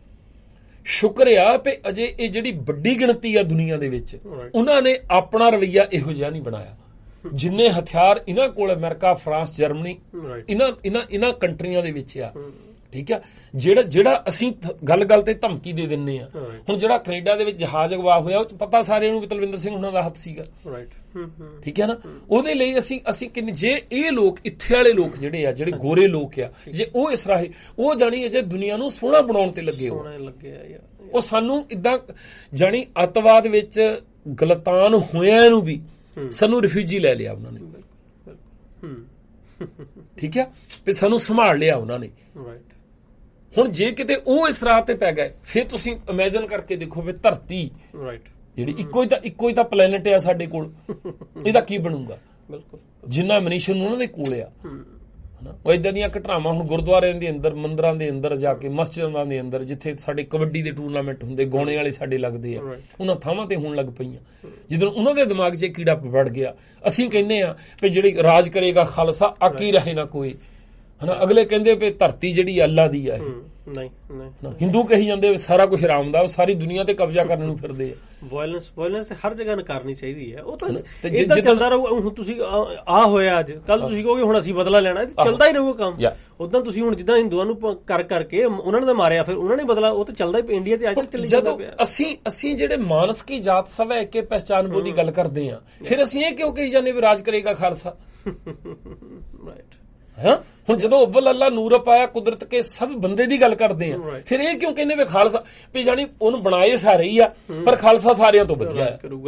ਸ਼ੁਕਰੀਆ ਵੀ ਅਜੇ ਇਹ ਜਿਹੜੀ ਵੱਡੀ ਗਿਣਤੀ ਆ ਦੁਨੀਆ ਦੇ ਵਿੱਚ, ਉਹਨਾਂ ਨੇ ਆਪਣਾ ਰਵੱਈਆ ਇਹੋ ਜਿਹਾ ਨਹੀਂ ਬਣਾਇਆ। ਜਿੰਨੇ ਹਥਿਆਰ ਇਹਨਾਂ ਕੋਲ ਅਮਰੀਕਾ, ਫਰਾਂਸ, ਜਰਮਨੀ, ਇਹਨਾਂ ਇਹਨਾਂ ਇਹਨਾਂ ਕੰਟਰੀਆਂ ਦੇ ਵਿੱਚ ਆ, ਠੀਕ ਆ। ਜਿਹੜਾ ਜਿਹੜਾ ਅਸੀਂ ਗੱਲ ਗੱਲ ਤੇ ਧਮਕੀ ਦੇ ਦਿੰਨੇ ਆ। ਹੁਣ ਜਿਹੜਾ ਕੈਨੇਡਾ ਦੇ ਵਿੱਚ ਜਹਾਜ਼ ਅਗਵਾ ਹੋਇਆ, ਉਹ ਪਤਾ ਸਾਰਿਆਂ ਨੂੰ ਵੀ ਤਲਵਿੰਦਰ ਸਿੰਘ ਉਹਨਾਂ ਦਾ ਹੱਥ ਸੀਗਾ, ਠੀਕ ਹੈ ਨਾ। ਉਹਦੇ ਲਈ ਅਸੀਂ ਅਸੀਂ ਕਿੰਨੇ, ਜੇ ਇਹ ਲੋਕ ਇੱਥੇ ਵਾਲੇ ਲੋਕ ਜਿਹੜੇ ਆ, ਜਿਹੜੇ ਗੋਰੇ ਲੋਕ ਆ, ਜੇ ਉਹ ਇਸ ਰਾਹੇ ਉਹ ਜਾਣੀ ਅਜੇ ਦੁਨੀਆ ਨੂੰ ਸੋਹਣਾ ਬਣਾਉਣ ਤੇ ਲੱਗੇ ਹੋ, ਉਹ ਸਾਨੂੰ ਇਦਾਂ ਜਾਣੀ ਅੱਤਵਾਦ ਵਿੱਚ ਗਲਤਾਨ ਹੋਇਆਂ ਨੂੰ ਵੀ ਸਾਨੂੰ ਰਿਫਿਊਜੀ ਲੈ ਲਿਆ ਉਹਨਾਂ ਨੇ, ਠੀਕ ਹੈ, ਤੇ ਸਾਨੂੰ ਸੰਭਾਲ ਲਿਆ ਉਹਨਾਂ ਨੇ। ਹੁਣ ਜੇ ਕਿਤੇ ਉਹ ਇਸ ਰਾਹ ਤੇ ਪੈ ਗਏ, ਫਿਰ ਤੁਸੀਂ ਇਮੇਜਿਨ ਕਰਕੇ ਦੇਖੋ ਵੀ ਧਰਤੀ ਜਿਹੜੀ ਇੱਕੋ ਹੀ ਤਾਂ ਇੱਕੋ ਹੀ ਤਾਂ ਪਲੈਨਟ ਆ ਸਾਡੇ ਕੋਲ, ਇਹਦਾ ਕੀ ਬਣੂਗਾ। ਜਿੰਨਾ ਮਨੀਸ਼ਨ ਉਹਨਾਂ ਦੇ ਕੋਲ ਆ, ਹਨਾ। ਉਹ ਇਦਾਂ ਦੀਆਂ ਘਟਨਾਵਾਂ ਹੁਣ ਗੁਰਦੁਆਰਿਆਂ ਦੇ ਅੰਦਰ, ਮੰਦਰਾਂ ਦੇ ਅੰਦਰ ਜਾ ਕੇ, ਮਸਜਿਦਾਂ ਦੇ ਅੰਦਰ, ਜਿੱਥੇ ਸਾਡੇ ਕਬੱਡੀ ਦੇ ਟੂਰਨਾਮੈਂਟ ਹੁੰਦੇ, ਗਾਉਣੇ ਵਾਲੇ ਸਾਡੇ ਲੱਗਦੇ ਆ, ਉਹਨਾਂ ਥਾਵਾਂ ਤੇ ਹੋਣ ਲੱਗ ਪਈਆਂ। ਜਦੋਂ ਉਹਨਾਂ ਦੇ ਦਿਮਾਗ 'ਚ ਇਹ ਕੀੜਾ ਵੜ ਗਿਆ, ਅਸੀਂ ਕਹਿੰਦੇ ਆ ਵੀ ਜਿਹੜੀ ਰਾਜ ਕਰੇਗਾ ਖਾਲਸਾ, ਆਕੀ ਰਹੇ ਨਾ ਕੋਈ, ਹਨਾ। ਅਗਲੇ ਕਹਿੰਦੇ ਵੀ ਧਰਤੀ ਜਿਹੜੀ ਅੱਲਾ ਦੀ ਆ, ਨਹੀਂ ਨਹੀਂ ਹਿੰਦੂ ਕਹੀ ਜਾਂਦੇ ਸਾਰਾ ਕੁਝ ਰਾਮ ਦਾ, ਉਹ ਸਾਰੀ ਦੁਨੀਆ ਤੇ ਕਬਜ਼ਾ ਕਰਨ ਨੂੰ ਫਿਰਦੇ ਆ। ਵਾਇਲੈਂਸ ਵਾਇਲੈਂਸ ਹਰ ਜਗ੍ਹਾ ਨਕਾਰਨੀ ਚਾਹੀਦੀ ਹੈ। ਉਹ ਤਾਂ ਇਦਾਂ ਚੱਲਦਾ ਰਹੂ। ਹੁਣ ਤੁਸੀਂ ਆ ਹੋਇਆ ਅੱਜ, ਕੱਲ ਤੁਸੀਂ ਕਹੋਗੇ ਹੁਣ ਅਸੀਂ ਬਦਲਾ ਲੈਣਾ, ਚੱਲਦਾ ਹੀ ਰਹੂਗਾ ਕੰਮ। ਉਦਾਂ ਤੁਸੀਂ ਹੁਣ ਜਿੱਦਾਂ ਹਿੰਦੂਆਂ ਨੂੰ ਕਰ ਕਰਕੇ ਉਹਨਾਂ ਨੇ ਤਾਂ ਮਾਰਿਆ, ਫਿਰ ਉਹਨਾਂ ਨੇ ਬਦਲਾ, ਉਹ ਤਾਂ ਚੱਲਦਾ ਹੀ ਇੰਡੀਆ ਤੇ ਅੱਜ ਤੱਕ ਚੱਲੀ ਜਾਂਦਾ ਪਿਆ। ਅਸੀਂ ਅਸੀਂ ਜਿਹੜੇ ਮਾਨਸਕੀ ਜਾਤ ਸਭ ਹੈ ਕਿ ਪਹਿਚਾਨ ਬੋ ਦੀ ਗੱਲ ਕਰਦੇ ਆ, ਫਿਰ ਅਸੀਂ ਇਹ ਕਿਉਂ ਕਹੀ ਜਾਂਦੇ ਵੀ ਰਾਜ ਕਰੇਗਾ ਖਾਲਸਾ, ਰਾਈਟ। ਹਾਂ, ਹੁਣ ਜਦੋਂ ਅੱਵਲ ਅੱਲਾ ਨੂਰ ਪਾਇਆ ਕੁਦਰਤ ਕੇ ਸਭ ਬੰਦੇ ਦੀ ਗੱਲ ਕਰਦੇ ਆ, ਫਿਰ ਇਹ ਕਿਉਂ ਕਹਿੰਦੇ ਵੀ ਖਾਲਸਾ, ਵੀ ਜਾਨੀ ਉਹਨੂੰ ਬਣਾਏ ਸਾਰੇ ਹੀ ਆ, ਪਰ ਖਾਲਸਾ ਸਾਰਿਆਂ ਤੋਂ ਵਧੀਆ ਕਰੂਗਾ,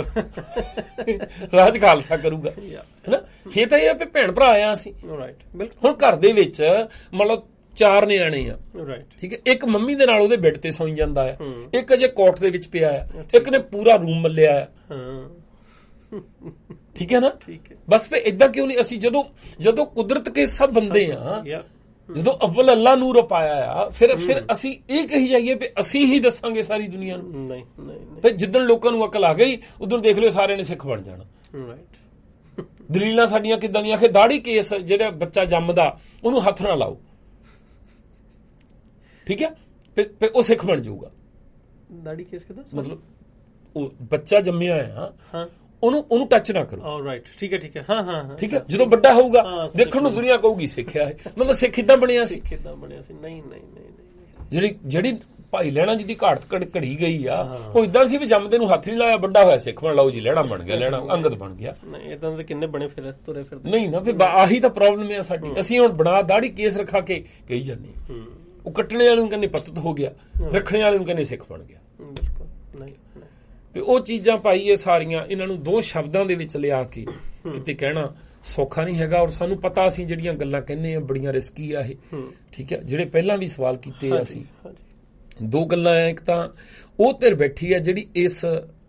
ਰਾਜ ਖਾਲਸਾ ਕਰੂਗਾ, ਹੈਨਾ। ਇਹ ਤਾਂ ਇਹ ਆ ਵੀ ਭੈਣ ਭਰਾ ਆ ਅਸੀਂ, ਹੁਣ ਘਰ ਦੇ ਵਿੱਚ ਮਤਲਬ ਚਾਰ ਨਿਆਣੇ ਆ, ਠੀਕ ਹੈ। ਇੱਕ ਮੰਮੀ ਦੇ ਨਾਲ ਉਹਦੇ ਬੈੱਡ ਤੇ ਸੌਂ ਜਾਂਦਾ ਆ, ਇੱਕ ਅਜੇ ਕੋਠ ਦੇ ਵਿੱਚ ਪਿਆ ਆ, ਇੱਕ ਨੇ ਪੂਰਾ ਰੂਮ ਮੱਲਿਆ ਆ, ਠੀਕ ਹੈ ਨਾ। ਬਸ ਫੇ ਏਦਾਂ ਕਿਉਂ ਨਹੀਂ ਅਸੀਂ, ਜਦੋਂ ਜਦੋਂ ਕੁਦਰਤ ਕੇ ਸਭ ਬੰਦੇ ਆ, ਜਦੋਂ ਅਵਲ ਅੱਲਾ ਨੂਰ ਪਾਇਆ ਆ, ਫਿਰ ਫਿਰ ਅਸੀਂ ਇਹ ਕਹੀ ਜਾਈਏ ਵੀ ਅਸੀਂ ਹੀ ਦੱਸਾਂਗੇ ਸਾਰੀ ਦੁਨੀਆ ਨੂੰ। ਨਹੀਂ ਨਹੀਂ, ਫਿਰ ਜਿੱਦਣ ਲੋਕਾਂ ਨੂੰ ਅਕਲ ਆ ਗਈ ਉਦੋਂ ਦੇਖ ਲਿਓ ਸਾਰਿਆਂ ਨੇ ਸਿੱਖ ਬਣ ਜਾਣਾ। ਦਲੀਲਾਂ ਸਾਡੀਆਂ ਕਿੱਦਾਂ ਦੀਆਂ, ਕਿ ਦਾੜੀ ਕੇਸ ਜਿਹੜਾ ਬੱਚਾ ਜੰਮਦਾ ਉਹਨੂੰ ਹੱਥ ਨਾ ਲਾਓ, ਠੀਕ ਹੈ, ਫਿਰ ਉਹ ਸਿੱਖ ਬਣ ਜਾਊਗਾ। ਦਾੜੀ ਕੇਸ ਕਿਦਾਂ ਮਤਲਬ, ਉਹ ਬੱਚਾ ਜੰਮਿਆ ਆ, ਹਾਂ, ਉਹਨੂੰ ਉਹਨੂੰ ਟੱਚ ਨਾ ਕਰੋ, ਰਾਈਟ, ਠੀਕ ਹੈ ਠੀਕ ਹੈ, ਹਾਂ ਹਾਂ ਠੀਕ ਹੈ। ਜਦੋਂ ਵੱਡਾ ਹੋਊਗਾ ਦੇਖਣ ਨੂੰ ਦੁਨੀਆ ਕਹੂਗੀ ਸਿੱਖਿਆ ਹੈ, ਮਤਲਬ ਸਿੱਖ ਕਿੱਦਾਂ ਬਣਿਆ ਸੀ, ਕਿੱਦਾਂ ਬਣਿਆ ਸੀ। ਨਹੀਂ ਨਹੀਂ ਨਹੀਂ, ਜਿਹੜੀ ਜਿਹੜੀ ਭਾਈ ਲਹਿਣਾ ਜਿਹਦੀ ਘਾਟ ਘੜੀ ਗਈ ਆ, ਉਹ ਇਦਾਂ ਸੀ ਵੀ ਜੰਮਦੇ ਨੂੰ ਹੱਥ ਨਹੀਂ ਲਾਇਆ, ਵੱਡਾ ਹੋਇਆ ਸਿੱਖ ਬਣ, ਲਓ ਜੀ ਲਹਿਣਾ ਬਣ ਗਿਆ, ਲਹਿਣਾ ਅੰਗਦ ਬਣ ਗਿਆ। ਨਹੀਂ ਇਦਾਂ ਦੇ ਕਿੰਨੇ ਬਣੇ ਫਿਰ ਤੁਰੇ ਫਿਰਦੇ, ਨਹੀਂ ਨਾ, ਫਿਰ ਆਹੀ ਤਾਂ ਪ੍ਰੋਬਲਮ ਹੈ ਸਾਡੀ। ਅਸੀਂ ਹੁਣ ਬਣਾ ਦਾੜੀ ਕੇਸ ਰਖਾ ਕੇ ਕਹੀ ਜਾਂਦੇ, ਉਹ ਕੱਟਣੇ ਵਾਲੇ ਨੂੰ ਕਹਿੰਦੇ ਪਤਤ ਹੋ ਗਿਆ, ਰੱਖਣੇ ਵਾਲੇ ਨੂੰ ਕਹਿੰਦੇ ਸਿੱਖ ਬਣ ਗਿਆ। ਬਿਲਕੁਲ ਨਹੀਂ ਤੇ ਉਹ ਚੀਜ਼ਾਂ ਭਾਈ ਇਹ ਸਾਰੀਆਂ ਇਹਨਾਂ ਨੂੰ ਦੋ ਸ਼ਬਦਾਂ ਦੇ ਵਿੱਚ ਲਿਆ ਕੇ ਕਿਤੇ ਕਹਿਣਾ ਸੌਖਾ ਨਹੀਂ ਹੈਗਾ। ਔਰ ਸਾਨੂੰ ਪਤਾ ਅਸੀਂ ਜਿਹੜੀਆਂ ਗੱਲਾਂ ਕਹਿੰਦੇ ਆ ਬੜੀਆਂ ਰਿਸਕੀ ਆ ਇਹ, ਠੀਕ ਹੈ। ਜਿਹੜੇ ਪਹਿਲਾਂ ਵੀ ਸਵਾਲ ਕੀਤੇ ਆ ਅਸੀਂ, ਦੋ ਗੱਲਾਂ ਆ, ਇੱਕ ਤਾਂ ਉਹ ਧਿਰ ਬੈਠੀ ਆ ਜਿਹੜੀ ਇਸ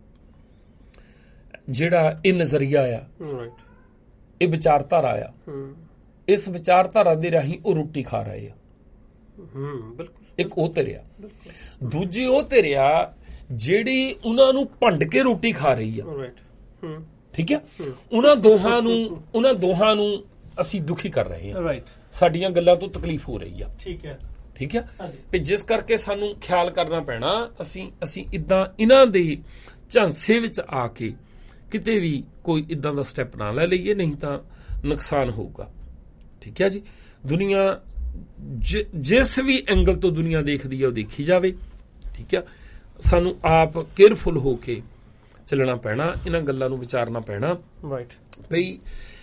ਜਿਹੜਾ ਇਹ ਨਜ਼ਰੀਆ ਆ, ਇਹ ਵਿਚਾਰਧਾਰਾ ਆ, ਇਸ ਵਿਚਾਰਧਾਰਾ ਦੇ ਰਾਹੀਂ ਉਹ ਰੋਟੀ ਖਾ ਰਹੇ ਆ। ਇੱਕ ਉਹ ਧਿਰ ਆ। ਦੂਜੀ ਉਹ ਧਿਰ ਆ ਜਿਹੜੀ ਉਹਨਾਂ ਨੂੰ ਭੰਡ ਕੇ ਰੋਟੀ ਖਾ ਰਹੀ ਆ, ਠੀਕ ਹੈ। ਉਹਨਾਂ ਦੋਹਾਂ ਨੂੰ ਉਹਨਾਂ ਦੋਹਾਂ ਨੂੰ ਅਸੀਂ ਦੁਖੀ ਕਰ ਰਹੇ ਹਾਂ, ਸਾਡੀਆਂ ਗੱਲਾਂ ਤੋਂ ਤਕਲੀਫ ਹੋ ਰਹੀ ਆ, ਠੀਕ ਹੈ ਠੀਕ ਹੈ। ਤੇ ਜਿਸ ਕਰਕੇ ਸਾਨੂੰ ਖਿਆਲ ਕਰਨਾ ਪੈਣਾ, ਅਸੀਂ ਅਸੀਂ ਇਦਾਂ ਇਹਨਾਂ ਦੇ ਝਾਂਸੇ ਵਿੱਚ ਆ ਕੇ ਕਿਤੇ ਵੀ ਕੋਈ ਇਦਾਂ ਦਾ ਸਟੈਪ ਨਾ ਲੈ ਲਈਏ, ਨਹੀਂ ਤਾਂ ਨੁਕਸਾਨ ਹੋਊਗਾ, ਠੀਕ ਹੈ ਜੀ। ਦੁਨੀਆ ਜਿਸ ਵੀ ਐਂਗਲ ਤੋਂ ਦੁਨੀਆ ਦੇਖਦੀ ਹੈ ਉਹ ਦੇਖੀ ਜਾਵੇ, ਠੀਕ ਹੈ। ਸਾਨੂੰ ਆਪ ਕੇਅਰਫੁਲ ਹੋ ਕੇ ਚੱਲਣਾ ਪੈਣਾ, ਇਹਨਾਂ ਗੱਲਾਂ ਨੂੰ ਵਿਚਾਰਨਾ ਪੈਣਾ। ਰਾਈਟ ਬਈ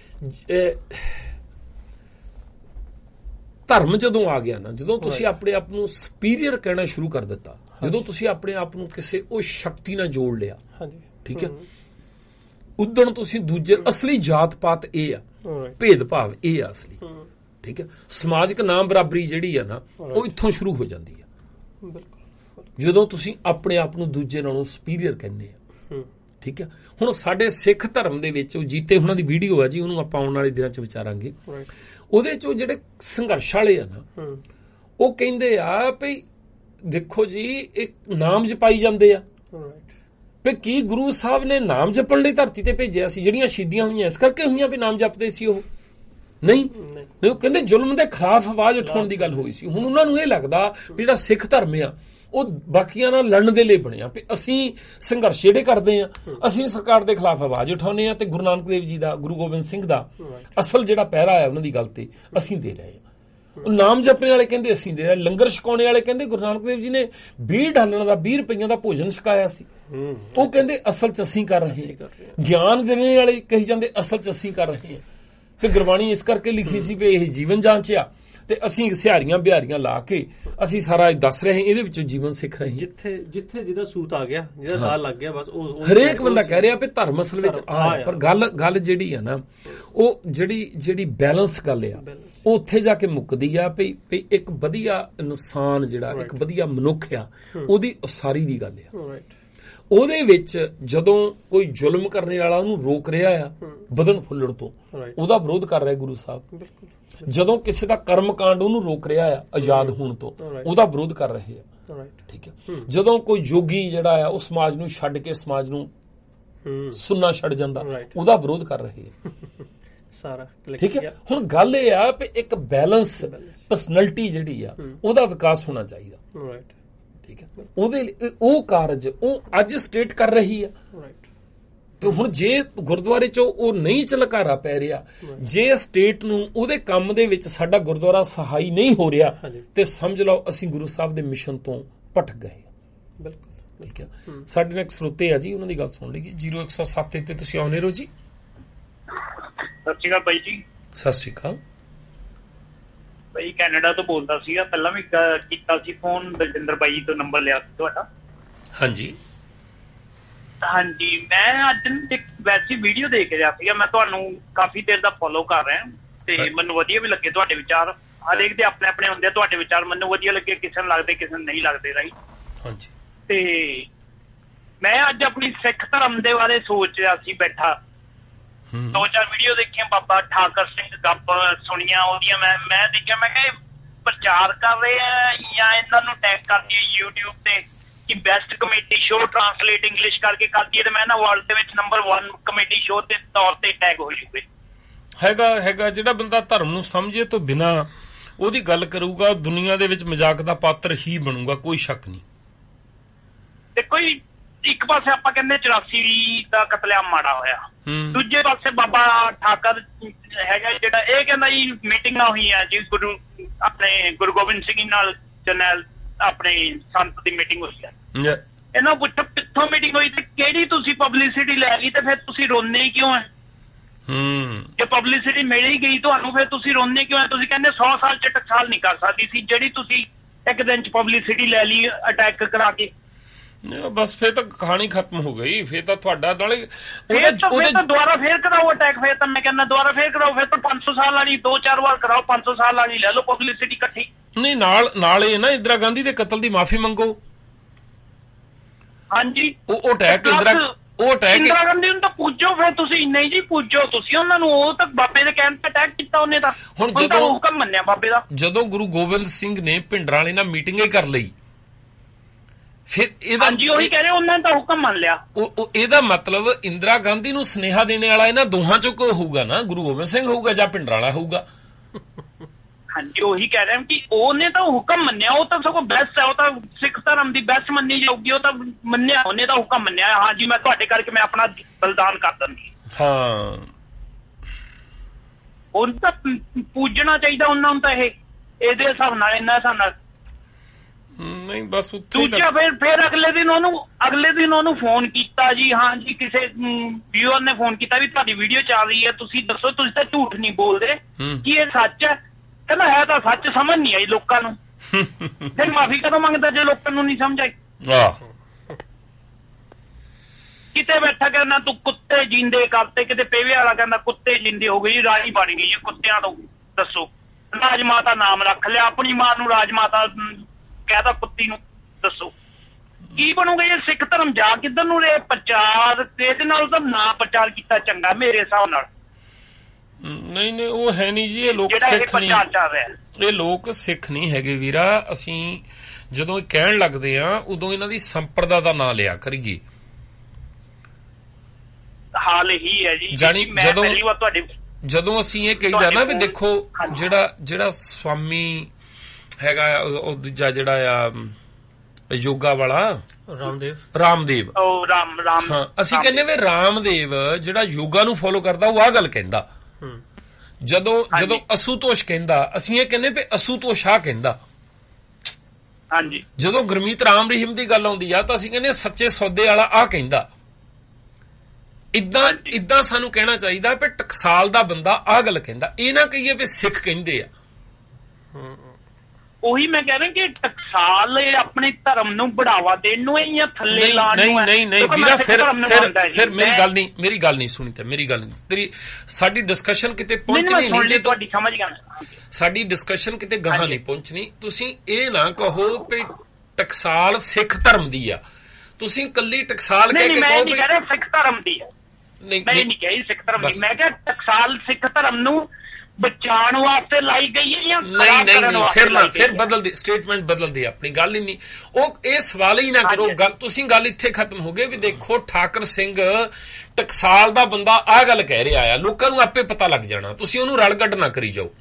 ਧਰਮ ਜਦੋਂ ਆ ਗਿਆ ਨਾ, ਜਦੋਂ ਤੁਸੀਂ ਆਪਣੇ ਆਪ ਨੂੰ ਸੁਪੀਰੀਅਰ ਕਹਿਣਾ ਸ਼ੁਰੂ ਕਰ ਦਿੱਤਾ, ਜਦੋਂ ਤੁਸੀਂ ਆਪਣੇ ਆਪ ਨੂੰ ਕਿਸੇ ਉਹ ਸ਼ਕਤੀ ਨਾਲ ਜੋੜ ਲਿਆ, ਠੀਕ ਹੈ, ਉਦਣ ਤੁਸੀਂ ਦੂਜੇ ਅਸਲੀ ਜਾਤ ਪਾਤ ਇਹ ਆ, ਭੇਦਭਾਵ ਇਹ ਆ ਅਸਲੀ, ਠੀਕ ਹੈ। ਸਮਾਜਿਕ ਨਾਮ ਬਰਾਬਰੀ ਜਿਹੜੀ ਆ ਨਾ ਉਹ ਇੱਥੋਂ ਸ਼ੁਰੂ ਹੋ ਜਾਂਦੀ ਆ, ਜਦੋਂ ਤੁਸੀਂ ਆਪਣੇ ਆਪ ਨੂੰ ਦੂਜੇ ਨਾਲੋਂ ਸੁਪੀਰੀਅਰ ਕਹਿੰਦੇ ਆ, ਠੀਕ ਹੈ। ਹੁਣ ਸਾਡੇ ਸਿੱਖ ਧਰਮ ਦੇ ਵਿੱਚ ਉਹ ਜੀਤੇ ਉਹਨਾਂ ਦੀ ਵੀਡੀਓ ਹੈ ਜੀ, ਉਹਨੂੰ ਆਪਾਂ ਆਉਣ ਵਾਲੇ ਦਿਨਾਂ 'ਚ ਵਿਚਾਰਾਂਗੇ। ਉਹਦੇ 'ਚ ਉਹ ਜਿਹੜੇ ਸੰਘਰਸ਼ ਵਾਲੇ ਆ ਨਾ, ਉਹ ਕਹਿੰਦੇ ਆ ਵੀ ਦੇਖੋ ਜੀ ਇੱਕ ਨਾਮ ਜਪਾਈ ਜਾਂਦੇ ਆ, ਵੀ ਕੀ ਗੁਰੂ ਸਾਹਿਬ ਨੇ ਨਾਮ ਜਪਣ ਲਈ ਧਰਤੀ ਤੇ ਭੇਜਿਆ ਸੀ? ਜਿਹੜੀਆਂ ਸ਼ਹੀਦੀਆਂ ਹੋਈਆਂ ਇਸ ਕਰਕੇ ਹੋਈਆਂ ਵੀ ਨਾਮ ਜਪਦੇ ਸੀ ਉਹ? ਨਹੀਂ, ਉਹ ਕਹਿੰਦੇ ਜ਼ੁਲਮ ਦੇ ਖਿਲਾਫ ਆਵਾਜ਼ ਉਠਾਉਣ ਦੀ ਗੱਲ ਹੋਈ ਸੀ। ਹੁਣ ਉਹਨਾਂ ਨੂੰ ਇਹ ਲੱਗਦਾ ਵੀ ਜਿਹੜਾ ਸਿੱਖ ਧਰਮ ਆ ਉਹ ਬਾਕੀਆਂ ਨਾਲ ਲੜਨ ਦੇ ਲਈ ਬਣਿਆ, ਵੀ ਅਸੀਂ ਸੰਘਰਸ਼ ਜਿਹੜੇ ਕਰਦੇ ਆ, ਅਸੀਂ ਸਰਕਾਰ ਦੇ ਖਿਲਾਫ ਆਵਾਜ਼ ਉਠਾਉਂਦੇ ਆ, ਤੇ ਗੁਰੂ ਨਾਨਕ ਦੇਵ ਜੀ ਦਾ, ਗੁਰੂ ਗੋਬਿੰਦ ਸਿੰਘ ਦਾ ਅਸਲ ਜਿਹੜਾ ਪਹਿਰਾ ਆ ਉਹਨਾਂ ਦੀ ਗੱਲ ਤੇ ਅਸੀਂ ਦੇ ਰਹੇ ਆ। ਉਹ ਨਾਮ ਜਪਣੇ ਵਾਲੇ ਕਹਿੰਦੇ ਅਸੀਂ ਦੇ ਰਹੇ, ਲੰਗਰ ਛਕਾਉਣੇ ਵਾਲੇ ਕਹਿੰਦੇ ਗੁਰੂ ਨਾਨਕ ਦੇਵ ਜੀ ਨੇ ਵੀਹ ਡਾਲਰਾਂ ਦਾ ਵੀਹ ਰੁਪਈਆਂ ਦਾ ਭੋਜਨ ਛਕਾਇਆ ਸੀ, ਉਹ ਕਹਿੰਦੇ ਅਸਲ ਚ ਅਸੀਂ ਕਰ ਰਹੇ ਹਾਂ। ਗਿਆਨ ਦੇਣੇ ਵਾਲੇ ਕਹੀ ਜਾਂਦੇ ਅਸਲ ਚ ਅਸੀਂ ਕਰ ਰਹੇ ਹਾਂ। ਫਿਰ ਗੁਰਬਾਣੀ ਇਸ ਕਰਕੇ ਲਿਖੀ ਸੀ ਵੀ ਇਹ ਜੀਵਨ ਜਾਂਚਿਆ, ਤੇ ਅਸੀਂ ਸਿਹਾਰੀਆਂ ਬਿਹਾਰੀਆਂ ਲਾ ਕੇ ਅਸੀਂ ਸਾਰਾ ਦੱਸ ਰਹੇ ਹਾਂ, ਇਹਦੇ ਵਿੱਚੋਂ ਜੀਵਨ ਸਿੱਖ ਰਹੇ ਹਾਂ। ਜਿੱਥੇ ਜਿੱਥੇ ਜਿਹਦਾ ਸੂਤ ਆ ਗਿਆ, ਜਿਹਦਾ ਦਾਲ ਲੱਗ ਗਿਆ, ਬਸ ਉਹ ਹਰੇਕ ਬੰਦਾ ਕਹਿ ਰਿਹਾ ਵੀ ਧਰਮ ਅਸਲ ਵਿੱਚ ਆ, ਪਰ ਗੱਲ ਗੱਲ ਜਿਹੜੀ ਆ ਨਾ ਉਹ ਜਿਹੜੀ ਜਿਹੜੀ ਬੈਲੈਂਸ ਗੱਲ ਆ ਉਹ ਉੱਥੇ ਜਾ ਕੇ ਮੁੱਕਦੀ ਆ ਵੀ ਇੱਕ ਵਧੀਆ ਇਨਸਾਨ ਜਿਹੜਾ ਇੱਕ ਵਧੀਆ ਮਨੁੱਖ ਆ ਉਹਦੀ ਉਸਾਰੀ ਦੀ ਗੱਲ ਆ। ਉਹਦੇ ਵਿੱਚ ਜਦੋਂ ਕੋਈ ਜ਼ੁਲਮ ਕਰਨ ਵਾਲਾ ਉਹਨੂੰ ਰੋਕ ਰਿਹਾ ਆ ਬਦਨ ਫੁੱਲਣ ਤੋਂ, ਉਹਦਾ ਵਿਰੋਧ ਕਰ ਰਿਹਾ ਗੁਰੂ ਸਾਹਿਬ। ਜਦੋਂ ਕਿਸੇ ਦਾ ਕਰਮ ਕਾਂਡ ਉਹਨੂੰ ਰੋਕ ਰਿਹਾ ਆ ਆਜ਼ਾਦ ਹੋਣ ਤੋਂ, ਉਹਦਾ ਵਿਰੋਧ ਕਰ ਰਹੇ ਆ, ਠੀਕ ਹੈ। ਜਦੋਂ ਕੋਈ ਜੋਗੀ ਜਿਹੜਾ ਆ ਉਹ ਸਮਾਜ ਨੂੰ ਛੱਡ ਕੇ ਸਮਾਜ ਨੂੰ ਸੁਣਨਾ ਛੱਡ ਜਾਂਦਾ, ਉਹਦਾ ਵਿਰੋਧ ਕਰ ਰਹੇ ਆ ਸਾਰਾ, ਠੀਕ ਹੈ। ਹੁਣ ਗੱਲ ਇਹ ਆ ਵੀ ਇੱਕ ਬੈਲੈਂਸ ਪਰਸਨੈਲਿਟੀ ਜਿਹੜੀ ਆ ਉਹਦਾ ਵਿਕਾਸ ਹੋਣਾ ਚਾਹੀਦਾ, ਠੀਕ ਹੈ। ਉਹਦੇ ਉਹ ਕਾਰਜ ਉਹ ਅੱਜ ਸਟੇਟ ਕਰ ਰਹੀ ਆ, ਤੇ ਹੁਣ ਜੇ ਗੁਰਦੁਆਰੇ ਚੋਂ ਉਹ ਨਹੀਂ ਝਲਕਾਰਾ ਪੈ ਰਿਹਾ, ਜੇ ਸਟੇਟ ਨੂੰ ਉਹਦੇ ਕੰਮ ਦੇ ਵਿੱਚ ਸਾਡਾ ਗੁਰਦੁਆਰਾ ਸਹਾਈ ਨਹੀਂ ਹੋ ਰਿਹਾ, ਤੇ ਸਮਝ ਲਓ ਅਸੀਂ ਗੁਰੂ ਸਾਹਿਬ ਦੇ ਮਿਸ਼ਨ ਤੋਂ ਭਟਕ ਗਏ। ਬਿਲਕੁਲ ਠੀਕ ਹੈ। ਸਾਡੇ ਨਾਲ ਇੱਕ ਸਰੋਤੇ ਆ ਜੀ, ਉਹਨਾਂ ਦੀ ਗੱਲ ਸੁਣ ਲਈਏ। ਜ਼ੀਰੋ ਇੱਕ ਸੌ ਸੱਤ ਤੇ ਤੁਸੀਂ ਆਉਨੇ ਰਹੋ ਜੀ। ਸਤਿ ਸ਼੍ਰੀ ਅਕਾਲ ਬਾਈ ਜੀ। ਸਤਿ ਸ਼੍ਰੀ ਅਕਾਲ ਬਾਈ, ਕੈਨੇਡਾ ਤੋਂ ਬੋਲਦਾ ਸੀਗਾ, ਪਹਿਲਾਂ ਵੀ ਕੀਤਾ ਸੀ ਫੋਨ, ਦਲਜਿੰਦਰ ਬਾਈ ਤੋਂ ਨੰਬਰ ਲਿਆ ਸੀ ਤੁਹਾਡਾ। ਹਾਂਜੀ ਹਾਂਜੀ, ਮੈਂ ਅੱਜ ਇੱਕ ਵੈਸੀ ਵੀਡੀਓ ਦੇਖ ਰਿਹਾ ਸੀਗਾ, ਮੈਂ ਤੁਹਾਨੂੰ ਕਾਫੀ ਦੇਰ ਦਾ ਫੋਲੋ ਕਰ ਰਿਹਾ, ਤੇ ਮੈਨੂੰ ਵਧੀਆ ਵੀ ਲੱਗੇ ਤੁਹਾਡੇ ਵਿਚਾਰ। ਹਰੇਕ ਦੇ ਆਪਣੇ ਆਪਣੇ ਹੁੰਦੇ ਆ, ਤੁਹਾਡੇ ਵਿਚਾਰ ਮੈਨੂੰ ਵਧੀਆ ਲੱਗੇ, ਕਿਸੇ ਨੂੰ ਲੱਗਦੇ ਕਿਸੇ ਨੂੰ ਨਹੀਂ ਲੱਗਦੇ, ਰਾਈਟ। ਹਾਂਜੀ, ਤੇ ਮੈਂ ਅੱਜ ਆਪਣੀ ਸਿੱਖ ਧਰਮ ਦੇ ਬਾਰੇ ਸੋਚ ਰਿਹਾ ਸੀ ਬੈਠਾ, ਦੋ ਚਾਰ ਵੀਡੀਓ ਦੇਖੀਆਂ, ਬਾਬਾ ਠਾਕਰ ਸਿੰਘ ਗੱਪ ਸੁਣੀਆਂ ਉਹਦੀਆਂ। ਮੈਂ ਮੈਂ ਦੇਖਿਆ, ਮੈਂ ਕਿਹਾ ਪ੍ਰਚਾਰ ਕਰ ਰਹੇ ਆ ਜਾਂ ਇਹਨਾਂ ਨੂੰ ਟੈਗ ਕਰਦੀ ਹੈ ਯੂਟਿਊਬ ਤੇ ਕਿ best comedy show translate English ਕਰਕੇ ਕਰਦੀ ਹੈ, ਤੇ ਮੈਂ ਨਾ ਵਰਲਡ ਦੇ ਵਿੱਚ ਨੰਬਰ ਵਨ ਕਮੇਡੀ ਸ਼ੋਅ ਦੇ ਤੌਰ ਤੇ ਟੈਗ ਹੋ ਜੂਗੇ। ਹੈਗਾ ਹੈਗਾ ਜਿਹੜਾ ਬੰਦਾ ਧਰਮ ਨੂੰ ਸਮਝੇ ਤੋਂ ਬਿਨਾਂ ਉਹਦੀ ਗੱਲ ਕਰੂਗਾ, ਦੁਨੀਆ ਦੇ ਵਿੱਚ ਮਜ਼ਾਕ ਦਾ ਪਾਤਰ ਹੀ ਬਣੂਗਾ, ਕੋਈ ਸ਼ੱਕ ਨਹੀਂ। ਤੇ ਕੋਈ ਇੱਕ ਪਾਸੇ ਆਪਾਂ ਕਹਿੰਦੇ ਚੁਰਾਸੀ ਦਾ ਕਤਲੇਆਮ ਮਾੜਾ ਹੋਇਆ, ਦੂਜੇ ਪਾਸੇ ਬਾਬਾ ਠਾਕਰ ਹੈਗਾ ਜਿਹੜਾ ਇਹ ਕਹਿੰਦਾ ਜੀ ਮੀਟਿੰਗਾਂ ਹੋਈਆਂ ਜੀ ਗੁਰੂ ਆਪਣੇ ਗੁਰੂ ਗੋਬਿੰਦ ਸਿੰਘ ਨਾਲ ਜਰਨੈਲ ਆਪਣੇ ਸੰਤ ਦੀ ਮੀਟਿੰਗ ਹੋਈ ਹੈ। ਇਹਨਾਂ ਪੁੱਛੋ ਕਿੱਥੋਂ ਮੀਟਿੰਗ ਹੋਈ ਤੇ ਕਿਹੜੀ ਤੁਸੀਂ ਪਬਲਿਸਿਟੀ ਲੈ ਗਈ, ਤੇ ਫਿਰ ਤੁਸੀਂ ਰੋਂਦੇ ਕਿਉਂ ਹੈ? ਜੇ ਪਬਲਿਸਿਟੀ ਮਿਲ ਹੀ ਗਈ ਤੁਹਾਨੂੰ, ਫਿਰ ਤੁਸੀਂ ਰੋਂਦੇ ਕਿਉਂ ਹੈ? ਤੁਸੀਂ ਕਹਿੰਦੇ ਸੌ ਸਾਲ ਚ ਟਕਸਾਲ ਨਹੀਂ ਕਰ ਸਕਦੀ ਸੀ, ਜਿਹੜੀ ਤੁਸੀਂ ਇੱਕ ਦਿਨ ਚ ਪਬਲਿਸਿਟੀ ਲੈ ਲਈ ਅਟੈਕ ਕਰਾ ਕੇ। ਬਸ ਫੇਰ ਤਾਂ ਕਹਾਣੀ ਖਤਮ ਹੋ ਗਈ, ਫੇਰ ਤਾਂ ਤੁਹਾਡਾ ਨਾਲੇ ਫੇਰ ਤਾਂ ਦੁਬਾਰਾ ਫੇਰ ਕਰਾਓ ਅਟੈਕ, ਫੇਰ ਤਾਂ ਮੈਂ ਕਹਿੰਦਾ ਦੁਬਾਰਾ ਫੇਰ ਕਰਾਓ, ਫੇਰ ਤਾਂ ਪੰਜ ਸੌ ਸਾਲ ਵਾਲੀ ਦੋ ਚਾਰ ਵਾਰ ਕਰਾਓ, ਪੰਜ ਸੌ ਸਾਲ ਵਾਲੀ ਲੈ ਲਓ ਪਬਲਿਸਿਟੀ ਇਕੱਠੀ। ਨਹੀਂ ਨਾਲ ਨਾਲ ਇਹ ਨਾ ਇੰਦਰਾ ਗਾਂਧੀ ਦੇ ਕਤਲ ਦੀ ਮਾਫੀ ਮੰਗੋ। ਹਾਂਜੀ ਉਹ ਅਟੈਕ ਇੰਦਰਾ ਉਹ ਅਟੈਕ ਇੰਦਰਾ ਗਾਂਧੀ ਨੂੰ ਤਾਂ ਪੁੱਜੋ ਫਿਰ ਤੁਸੀਂ, ਨਹੀਂ ਜੀ ਪੁੱਜੋ ਤੁਸੀਂ ਉਹਨਾਂ ਨੂੰ, ਉਹ ਤਾਂ ਬਾਬੇ ਦੇ ਕਹਿਣ ਤੇ ਅਟੈਕ ਕੀਤਾ ਉਹਨੇ ਤਾਂ, ਹੁਣ ਜਦੋਂ ਹੁਕਮ ਮੰਨਿਆ ਬਾਬੇ ਦਾ। ਜਦੋਂ ਗੁਰੂ ਗੋਬਿੰਦ ਸਿੰਘ ਨੇ ਭਿੰਡਰਾਂ ਵਾਲੇ ਨਾਲ ਮੀਟਿੰਗ ਹੀ ਕਰ ਲਈ, ਫਿਰ ਇਹਦਾ ਹਾਂਜੀ ਉਹੀ ਕਹਿ ਰਹੇ ਉਹਨਾਂ ਨੇ ਤਾਂ ਹੁਕਮ ਮੰਨ ਲਿਆ। ਉਹ ਇਹਦਾ ਮਤਲਬ ਇੰਦਰਾ ਗਾਂਧੀ ਨੂੰ ਸੁਨੇਹਾ ਦੇਣੇ ਵਾਲਾ ਇਹਨਾਂ ਦੋਹਾਂ ਚੋਂ ਕੋਈ ਹੋਊਗਾ ਨਾ, ਗੁਰੂ ਗੋਬਿੰਦ ਸਿੰਘ ਹੋਊਗਾ ਜਾਂ ਭਿੰਡਰਾਂ ਵਾਲਾ ਹੋਊਗਾ। ਹਾਂਜੀ ਉਹੀ ਕਹਿ ਰਹੇ ਕਿ ਉਹਨੇ ਤਾਂ ਹੁਕਮ ਮੰਨਿਆ, ਉਹ ਤਾਂ ਸਗੋਂ ਬੈਸਟ ਹੈ, ਉਹ ਤਾਂ ਸਿੱਖ ਧਰਮ ਦੀ ਬੈਸਟ ਮੰਨੀ ਜਾਊਗੀ, ਉਹ ਤਾਂ ਮੰਨਿਆ, ਉਹਨੇ ਤਾਂ ਹੁਕਮ ਮੰਨਿਆ ਹਾਂਜੀ ਮੈਂ ਤੁਹਾਡੇ ਕਰਕੇ ਮੈਂ ਆਪਣਾ ਬਲਿਦਾਨ ਕਰ ਦਿੰਦੀ। ਹਾਂ ਉਹਨੂੰ ਤਾਂ ਪੂਜਣਾ ਚਾਹੀਦਾ ਉਹਨਾਂ ਨੂੰ ਤਾਂ ਇਹ ਇਹਦੇ ਹਿਸਾਬ ਨਾਲ, ਇਹਨਾਂ ਹਿਸਾਬ ਨਾਲ ਨਹੀਂ ਬਸ ਦੂਜਾ ਫਿਰ ਫਿਰ ਅਗਲੇ ਦਿਨ ਉਹਨੂੰ ਅਗਲੇ ਦਿਨ ਉਹਨੂੰ ਫੋਨ ਕੀਤਾ ਜੀ, ਹਾਂ ਜੀ ਕਿਸੇ ਵਿਊਅਰ ਨੇ ਫੋਨ ਕੀਤਾ ਵੀ ਤੁਹਾਡੀ ਵੀਡੀਓ ਚੱਲ ਰਹੀ ਹੈ, ਤੁਸੀਂ ਦੱਸੋ ਤੁਸੀਂ ਤਾਂ ਝੂਠ ਨਹੀਂ ਬੋਲਦੇ, ਕੀ ਇਹ ਸੱਚ ਹੈ? ਕਹਿੰਦਾ ਹੈ ਤਾਂ ਸੱਚ, ਸਮਝ ਨਹੀਂ ਆਈ ਲੋਕਾਂ ਨੂੰ। ਫਿਰ ਮਾਫੀ ਕਦੋਂ ਮੰਗਦਾ ਜੇ ਲੋਕਾਂ ਨੂੰ ਨਹੀਂ ਸਮਝ ਆਈ? ਕਿਤੇ ਬੈਠਾ ਕਹਿੰਦਾ ਤੂੰ ਕੁੱਤੇ ਜਿੰਦੇ ਕਰਤੇ, ਕਿਤੇ ਪੇਵੇ ਵਾਲਾ ਕਹਿੰਦਾ ਕੁੱਤੇ ਜਿੰਦੇ ਹੋ ਗਈ, ਰਾਜੀ ਬਣ ਗਈ ਹੈ ਕੁੱਤਿਆਂ ਤੋਂ। ਦੱਸੋ ਰਾਜ ਮਾਤਾ ਨਾਮ ਰੱਖ ਲਿਆ, ਆਪਣੀ ਮਾਂ ਨੂੰ ਰਾਜ ਮਾਤਾ ਕਹਿਦਾ ਕੁੱਤੀ ਨੂੰ, ਦੱਸੋ ਕੀ ਬਣੂਗਾ? ਇਹ ਸਿੱਖ ਧਰਮ ਜਾ ਕਿੱਧਰ ਨੂੰ ਰੇ? ਪ੍ਰਚਾਰ ਇਹਦੇ ਨਾਲ ਤਾਂ ਨਾ ਪ੍ਰਚਾਰ ਕੀਤਾ ਚੰਗਾ ਮੇਰੇ ਹਿਸਾਬ ਨਾਲ। ਨਹੀਂ ਨਹੀਂ ਉਹ ਹੈ ਨਹੀਂ ਜੀ, ਇਹ ਲੋਕ ਸਿੱਖ ਨਹੀਂ, ਇਹ ਲੋਕ ਸਿੱਖ ਨਹੀਂ ਹੈਗੇ ਵੀਰਾ। ਅਸੀਂ ਜਦੋਂ ਇਹ ਕਹਿਣ ਲੱਗਦੇ ਆ ਉਦੋਂ ਇਹਨਾਂ ਦੀ ਸੰਪਰਦਾ ਦਾ ਨਾਂ ਲਿਆ ਕਰੀਏ। ਹਾਲ ਇਹੀ ਹੈ ਜੀ, ਜਾਨੀ ਜਦੋਂ ਪਹਿਲੀ ਵਾਰ ਤੁਹਾਡੇ ਜਦੋਂ ਅਸੀਂ ਇਹ ਕਹੀਦਾ ਨਾ ਵੀ ਦੇਖੋ ਜਿਹੜਾ ਜਿਹੜਾ ਸਵਾਮੀ ਹੈਗਾ ਉਹ ਦੂਜਾ ਜਿਹੜਾ ਆ ਯੋਗਾ ਵਾਲਾ ਰਾਮਦੇਵ ਰਾਮਦੇਵ ਉਹ ਰਾਮ ਰਾਮ ਹਾਂ ਅਸੀਂ ਕਹਿੰਦੇ ਵੀ ਰਾਮਦੇਵ ਜਿਹੜਾ ਯੋਗਾ ਨੂੰ ਫੋਲੋ ਕਰਦਾ ਉਹ ਆਹ ਗੱਲ ਕਹਿੰਦਾ। ਜਦੋਂ ਜਦੋਂ ਅਸੂਤੋਸ਼ ਕਹਿੰਦਾ ਅਸੀਂ ਇਹ ਕਹਿੰਦੇ ਵੀ ਅਸੂਤੋਸ਼ ਆ ਕਹਿੰਦਾ। ਹਾਂਜੀ ਜਦੋਂ ਗੁਰਮੀਤ ਰਾਮ ਰਹੀਮ ਦੀ ਗੱਲ ਆਉਂਦੀ ਆ ਤਾਂ ਅਸੀਂ ਕਹਿੰਦੇ ਸੱਚੇ ਸੌਦੇ ਵਾਲਾ ਆ ਕਹਿੰਦਾ। ਇਦਾਂ ਇਦਾਂ ਸਾਨੂੰ ਕਹਿਣਾ ਚਾਹੀਦਾ ਵੀ ਟਕਸਾਲ ਦਾ ਬੰਦਾ ਆਹ ਗੱਲ ਕਹਿੰਦਾ, ਇਹ ਨਾ ਕਹੀਏ ਵੀ ਸਿੱਖ ਕਹਿੰਦੇ ਆ। ਉਹੀ ਮੈਂ ਕਹਿ ਰਿਹਾ ਕਿ ਟਕਸਾਲ ਆਪਣੇ ਧਰਮ ਨੂੰ ਬੜਾਵਾ ਦੇਣ ਨੂੰ ਹੈ ਜਾਂ ਥੱਲੇ ਲਾਉਣ ਨੂੰ ਹੈ? ਨਹੀਂ ਨਹੀਂ ਵੀਰਾ ਫਿਰ ਫਿਰ ਫਿਰ ਮੇਰੀ ਗੱਲ ਨਹੀਂ ਮੇਰੀ ਗੱਲ ਨਹੀਂ ਸੁਣੀ ਤੇ ਮੇਰੀ ਗੱਲ ਨਹੀਂ ਤੇਰੀ ਸਾਡੀ ਡਿਸਕਸ਼ਨ ਕਿਤੇ ਪਹੁੰਚਣੀ ਨਹੀਂ ਜੇ ਤੁਹਾਡੀ ਸਮਝ ਗਿਆ ਸਾਡੀ ਡਿਸਕਸ਼ਨ ਕਿਤੇ ਗਾਹਾਂ ਨਹੀਂ ਪਹੁੰਚਣੀ। ਤੁਸੀਂ ਇਹ ਨਾ ਕਹੋ ਵੀ ਟਕਸਾਲ ਸਿੱਖ ਧਰਮ ਦੀ ਆ, ਤੁਸੀਂ ਕੱਲੀ ਟਕਸਾਲ ਕਹਿ ਕੇ ਕਹੋ ਵੀ ਸਿੱਖ ਧਰਮ ਦੀ ਹੈ। ਮੈਂ ਨਹੀਂ ਕਹੀ ਸਿੱਖ ਧਰਮ ਦੀ, ਮੈਂ ਕਿਹਾ ਟਕਸਾਲ ਸਿੱਖ ਧਰਮ ਨੂੰ ਬਚਾਉਣ ਵਾਸਤੇ ਲਾਈ ਗਈ ਹੈ ਜਾਂ ਨਹੀਂ ਨਹੀਂ ਨਹੀਂ ਫਿਰ ਨਾ ਫਿਰ ਬਦਲਦੀ ਸਟੇਟਮੈਂਟ ਬਦਲਦੀ ਆਪਣੀ ਗੱਲ ਹੀ ਨਹੀਂ। ਉਹ ਇਹ ਸਵਾਲ ਹੀ ਨਾ ਕਰੋ, ਗੱਲ ਤੁਸੀਂ ਗੱਲ ਇੱਥੇ ਖਤਮ ਹੋ ਗਈ ਵੀ ਦੇਖੋ ਠਾਕਰ ਸਿੰਘ ਟਕਸਾਲ ਦਾ ਬੰਦਾ ਆਹ ਗੱਲ ਕਹਿ ਰਿਹਾ ਆ, ਲੋਕਾਂ ਨੂੰ ਆਪੇ ਪਤਾ ਲੱਗ ਜਾਣਾ, ਤੁਸੀਂ ਉਹਨੂੰ ਰਲਗੱਡ ਨਾ ਕਰੀ ਜਾਓ।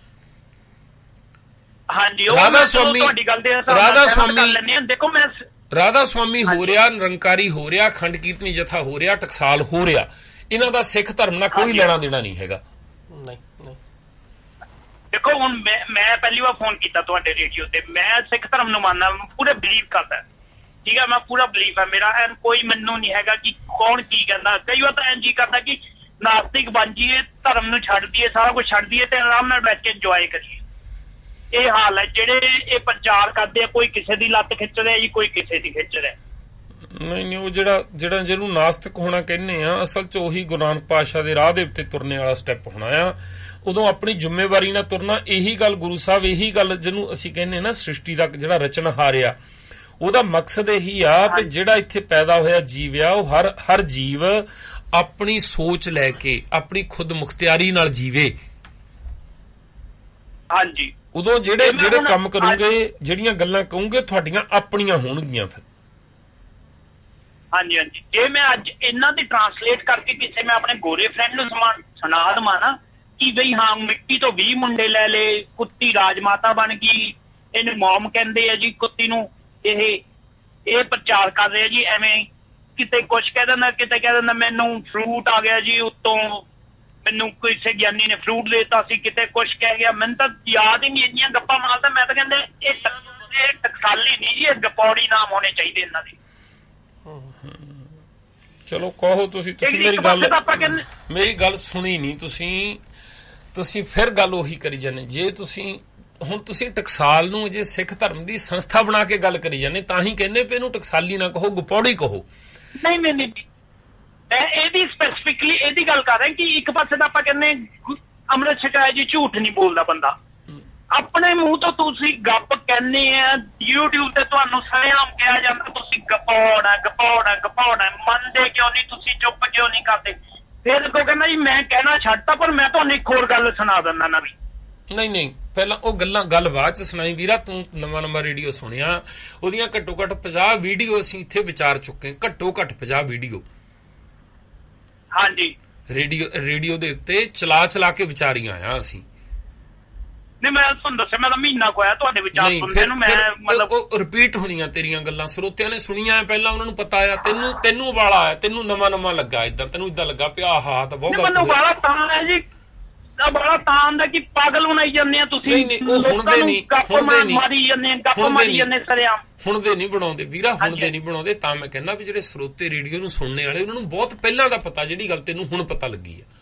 ਹਾਂਜੀ ਰਾਧਾ ਸਵਾਮੀ ਰਾਧਾ ਸਵਾਮੀ ਦੇਖੋ ਮੈਂ ਰਾਧਾ ਸਵਾਮੀ ਹੋ ਰਿਹਾ, ਨਿਰੰਕਾਰੀ ਹੋ ਰਿਹਾ, ਅਖੰਡ ਕੀਰਤਨੀ ਜਥਾ ਹੋ ਰਿਹਾ, ਟਕਸਾਲ ਹੋ ਰਿਹਾ, ਇਹਨਾਂ ਦਾ ਸਿੱਖ ਧਰਮ ਨਾਲ ਕੋਈ ਲੈਣਾ ਦੇਣਾ ਨਹੀਂ ਹੈਗਾ। ਨਹੀਂ ਦੇਖੋ ਹੁਣ ਮੈਂ ਮੈਂ ਪਹਿਲੀ ਵਾਰ ਫੋਨ ਕੀਤਾ ਤੁਹਾਡੇ ਰੇਡੀਓ ਤੇ, ਮੈਂ ਸਿੱਖ ਧਰਮ ਨੂੰ ਮੰਨਦਾ, ਪੂਰੇ ਬਿਲੀਵ ਕਰਦਾ, ਠੀਕ ਹੈ, ਮੈਂ ਪੂਰਾ ਬਿਲੀਵ ਹੈ ਮੇਰਾ, ਐਨ ਕੋਈ ਮੈਨੂੰ ਨਹੀਂ ਹੈਗਾ ਕਿ ਕੌਣ ਕੀ ਕਹਿੰਦਾ। ਕਈ ਵਾਰ ਤਾਂ ਐਨ ਜੀ ਕਰਦਾ ਕਿ ਨਾਸਤਿਕ ਬਣ ਜਾਈਏ, ਧਰਮ ਨੂੰ ਛੱਡ ਦਈਏ, ਸਾਰਾ ਕੁਝ ਛੱਡ ਦਈਏ ਤੇ ਆਰਾਮ ਨਾਲ ਬੈਠ ਕੇ ਇੰਜੋਏ ਕਰੀਏ। ਇਹ ਹਾਲ ਹੈ ਜਿਹੜੇ ਇਹ ਪ੍ਰਚਾਰ ਕਰਦੇ ਆ, ਕੋਈ ਕਿਸੇ ਦੀ ਲੱਤ ਖਿੱਚ ਰਿਹਾ ਜੀ, ਕੋਈ ਕਿਸੇ ਦੀ ਖਿੱਚ ਰਿਹਾ। ਨਹੀਂ ਨਹੀਂ ਉਹ ਜਿਹੜਾ ਜਿਹੜਾ ਜਿਹਨੂੰ ਨਾਸਤਿਕ ਹੋਣਾ ਕਹਿੰਦੇ ਆ, ਅਸਲ 'ਚ ਉਹੀ ਗੁਰੂ ਨਾਨਕ ਪਾਤਸ਼ਾਹ ਦੇ ਰਾਹ ਦੇ ਉੱਤੇ ਤੁਰਨੇ ਵਾਲਾ ਸਟੈਪ ਹੋਣਾ ਆ। ਉਦੋਂ ਆਪਣੀ ਜ਼ਿੰਮੇਵਾਰੀ ਨਾਲ ਤੁਰਨਾ। ਇਹੀ ਗੱਲ ਗੁਰੂ ਸਾਹਿਬ ਇਹੀ ਗੱਲ ਜਿਹਨੂੰ ਅਸੀਂ ਕਹਿੰਦੇ ਨਾ ਸ੍ਰਿਸ਼ਟੀ ਦਾ ਜਿਹੜਾ ਰਚਨਹਾਰ ਆ, ਉਹਦਾ ਮਕਸਦ ਇਹੀ ਆ ਕਿ ਜਿਹੜਾ ਇੱਥੇ ਪੈਦਾ ਹੋਇਆ ਜੀਵ ਆ ਉਹ ਹਰ ਹਰ ਜੀਵ ਆਪਣੀ ਸੋਚ ਲੈ ਕੇ ਆਪਣੀ ਖੁਦ ਮੁਖਤਿਆਰੀ ਨਾਲ ਜੀਵੇ। ਹਾਂਜੀ ਉਦੋਂ ਜਿਹੜੇ ਜਿਹੜੇ ਕੰਮ ਕਰੋਗੇ, ਜਿਹੜੀਆਂ ਗੱਲਾਂ ਕਹੋਗੇ ਤੁਹਾਡੀਆਂ ਆਪਣੀਆਂ ਹੋਣਗੀਆਂ ਫਿਰ। ਹਾਂਜੀ ਹਾਂਜੀ ਜੇ ਮੈਂ ਅੱਜ ਇਹਨਾਂ ਦੀ ਟਰਾਂਸਲੇਟ ਕਰਕੇ ਕਿਸੇ ਮੈਂ ਆਪਣੇ ਗੋਰੇ ਫਰੈਂਡ ਨੂੰ ਸੁਣਾ ਦਵਾਂ ਨਾ ਕਿ ਬਈ ਹਾਂ ਮਿੱਟੀ ਤੋਂ ਵੀਹ ਮੁੰਡੇ ਲੈ ਲਏ, ਕੁੱਤੀ ਰਾਜਮਾਤਾ ਬਣ ਗਈ, ਇਹਨੂੰ ਮੌਮ ਕਹਿੰਦੇ ਆ ਜੀ ਕੁੱਤੀ ਨੂੰ, ਇਹ ਇਹ ਪ੍ਰਚਾਰ ਕਰ ਰਹੇ ਜੀ, ਐਵੇਂ ਕਿਤੇ ਕੁਛ ਕਹਿ ਦਿੰਦਾ, ਕਿਤੇ ਕਹਿ ਦਿੰਦਾ ਮੈਨੂੰ ਫਰੂਟ ਆ ਗਿਆ ਜੀ ਉੱਤੋਂ, ਮੈਨੂੰ ਕਿਸੇ ਗਿਆਨੀ ਨੇ ਫਰੂਟ ਦੇਤਾ ਸੀ, ਕਿਤੇ ਕੁਛ ਕਹਿ ਗਿਆ, ਮੈਨੂੰ ਤਾਂ ਯਾਦ ਹੀ ਨਹੀਂ, ਇੰਨੀਆਂ ਗੱਪਾਂ ਮਾਰਦਾ ਮੈਂ ਤਾਂ ਕਹਿੰਦਾ ਇਹ ਟਕਸਾਲੀ ਨਹੀਂ ਜੀ, ਇਹ ਗਪੌੜੀ ਨਾਮ ਹੋਣੇ ਚਾਹੀਦੇ ਇਹਨਾਂ ਦੇ। ਚਲੋ ਕਹੋ ਤੁਸੀਂ ਤੁਸੀਂ ਮੇਰੀ ਗੱਲ ਮੇਰੀ ਗੱਲ ਸੁਣੀ ਨਹੀਂ ਤੁਸੀਂ ਤੁਸੀਂ ਫਿਰ ਗੱਲ ਉਹੀ ਕਰੀ ਜਾਂਦੇ। ਜੇ ਤੁਸੀਂ ਹੁਣ ਤੁਸੀਂ ਟਕਸਾਲ ਨੂੰ ਜੇ ਸਿੱਖ ਧਰਮ ਦੀ ਸੰਸਥਾ ਬਣਾ ਕੇ ਗੱਲ ਕਰੀ ਜਾਂਦੇ, ਤਾਂ ਹੀ ਕਹਿੰਦੇ ਪਏ ਇਹਨੂੰ ਟਕਸਾਲੀ ਨਾ ਕਹੋ, ਗਪੌੜੀ ਕਹੋ। ਨਹੀਂ ਨਹੀਂ ਨਹੀਂ, ਇਹਦੀ ਸਪੈਸੀਫਿਕਲੀ ਇਹਦੀ ਗੱਲ ਕਰ ਰਹੇ ਕਿ ਇੱਕ ਪਾਸੇ ਤਾਂ ਆਪਾਂ ਕਹਿੰਦੇ ਅੰਮ੍ਰਿਤ ਛਕਾਇਆ ਜੀ, ਝੂਠ ਨਹੀਂ ਬੋਲਦਾ ਬੰਦਾ, ਆਪਣੇ ਮੂੰਹ ਤੋਂ ਤੁਸੀਂ ਗੱਪ ਕਹਿੰਦੇ ਆ, YouTube ਤੇ ਤੁਹਾਨੂੰ ਸਰੇਆਮ ਕਿਹਾ ਜਾਂਦਾ ਤੁਸੀਂ ਗਪੌੜ ਆ ਗਪੌੜ ਆ ਗਪੌੜ ਆ, ਮੰਨਦੇ ਕਿਉਂ ਨਹੀਂ ਤੁਸੀਂ, ਚੁੱਪ ਕਿਉਂ ਨਹੀਂ ਕਰਦੇ? ਫਿਰ ਕੋ ਕਹਿੰਦਾ ਜੀ ਮੈਂ ਕਹਿਣਾ ਛੱਡਤਾ, ਪਰ ਮੈਂ ਤੁਹਾਨੂੰ ਇੱਕ ਹੋਰ ਗੱਲ ਸੁਣਾ ਦਿੰਦਾ ਨਾ ਵੀ। ਨਹੀਂ ਨਹੀਂ, ਪਹਿਲਾਂ ਉਹ ਗੱਲਾਂ ਗੱਲ ਬਾਅਦ ਚ ਸੁਣਾਈ ਵੀਰਾ, ਤੂੰ ਨਵਾਂ ਨਵਾਂ ਰੇਡੀਓ ਸੁਣਿਆ, ਉਹਦੀਆਂ ਘੱਟੋ ਘੱਟ ਪੰਜਾਹ ਵੀਡੀਓ ਅਸੀਂ ਇੱਥੇ ਵਿਚਾਰ ਚੁੱਕੇ, ਘੱਟੋ ਘੱਟ ਪੰਜਾਹ ਵੀਡੀਓ। ਹਾਂਜੀ, ਰੇਡੀਓ ਰੇਡੀਓ ਦੇ ਉੱਤੇ ਚਲਾ ਚਲਾ ਕੇ ਵਿਚਾਰੀਆਂ ਆ ਅਸੀਂ। ਨਹੀਂ ਮੈਂ ਤੁਹਾਨੂੰ ਦੱਸਿਆ, ਮੈਂ ਤਾਂ ਮਹੀਨਾ ਕੋ ਆਇਆ ਤੁਹਾਡੇ ਵਿਚਾਰ ਸੁਣਦੇ ਨੂੰ। ਮੈਂ ਮਤਲਬ ਉਹ ਰਿਪੀਟ ਹੋਣੀਆਂ ਤੇਰੀਆਂ ਗੱਲਾਂ, ਸਰੋਤਿਆਂ ਨੇ ਸੁਣੀਆਂ ਪਹਿਲਾਂ, ਉਹਨਾਂ ਨੂੰ ਪਤਾ ਆ, ਤੈਨੂੰ ਤੈਨੂੰ ਉਬਾਲਾ ਆਇਆ, ਤੈਨੂੰ ਨਵਾਂ ਨਵਾਂ ਲੱਗਾ, ਇਦਾਂ ਤੈਨੂੰ ਇਦਾਂ ਲੱਗਾ ਪਿਆ ਆਹ ਤਾਂ ਬਹੁਤ ਮੈਨੂੰ ਉਬਾਲਾ ਤਾਂ ਹੈ ਜੀ, ਬੜਾ ਤਾਂ ਆਂਦਾ ਕਿ ਪਾਗਲ ਬਣਾਈ ਜਾਂਦੇ ਆ ਤੁਸੀਂ। ਨਹੀਂ ਨਹੀਂ, ਉਹ ਹੁਣਦੇ ਨਹੀਂ, ਹੁਣਦੇ ਨਹੀਂ, ਮਾਰੀ ਜਾਂਦੇ ਗੱਪ ਮਾਰੀ ਜਾਂਦੇ ਸਰੇਆਮ। ਹੁਣਦੇ ਨਹੀਂ ਬਣਾਉਂਦੇ ਵੀਰਾ, ਹੁਣਦੇ ਨਹੀਂ ਬਣਾਉਂਦੇ। ਤਾਂ ਮੈਂ ਕਹਿੰਦਾ ਵੀ ਜਿਹੜੇ ਸਰੋਤੇ ਰੇਡੀਓ ਨੂੰ ਸੁਣਨੇ ਵਾਲੇ, ਉਹਨਾਂ ਨੂੰ ਬਹੁਤ ਪਹਿਲਾਂ ਦਾ ਪਤਾ, ਜਿਹੜੀ ਗੱਲ ਤੈਨੂੰ ਹੁਣ ਪਤਾ ਲੱਗੀ ਆ।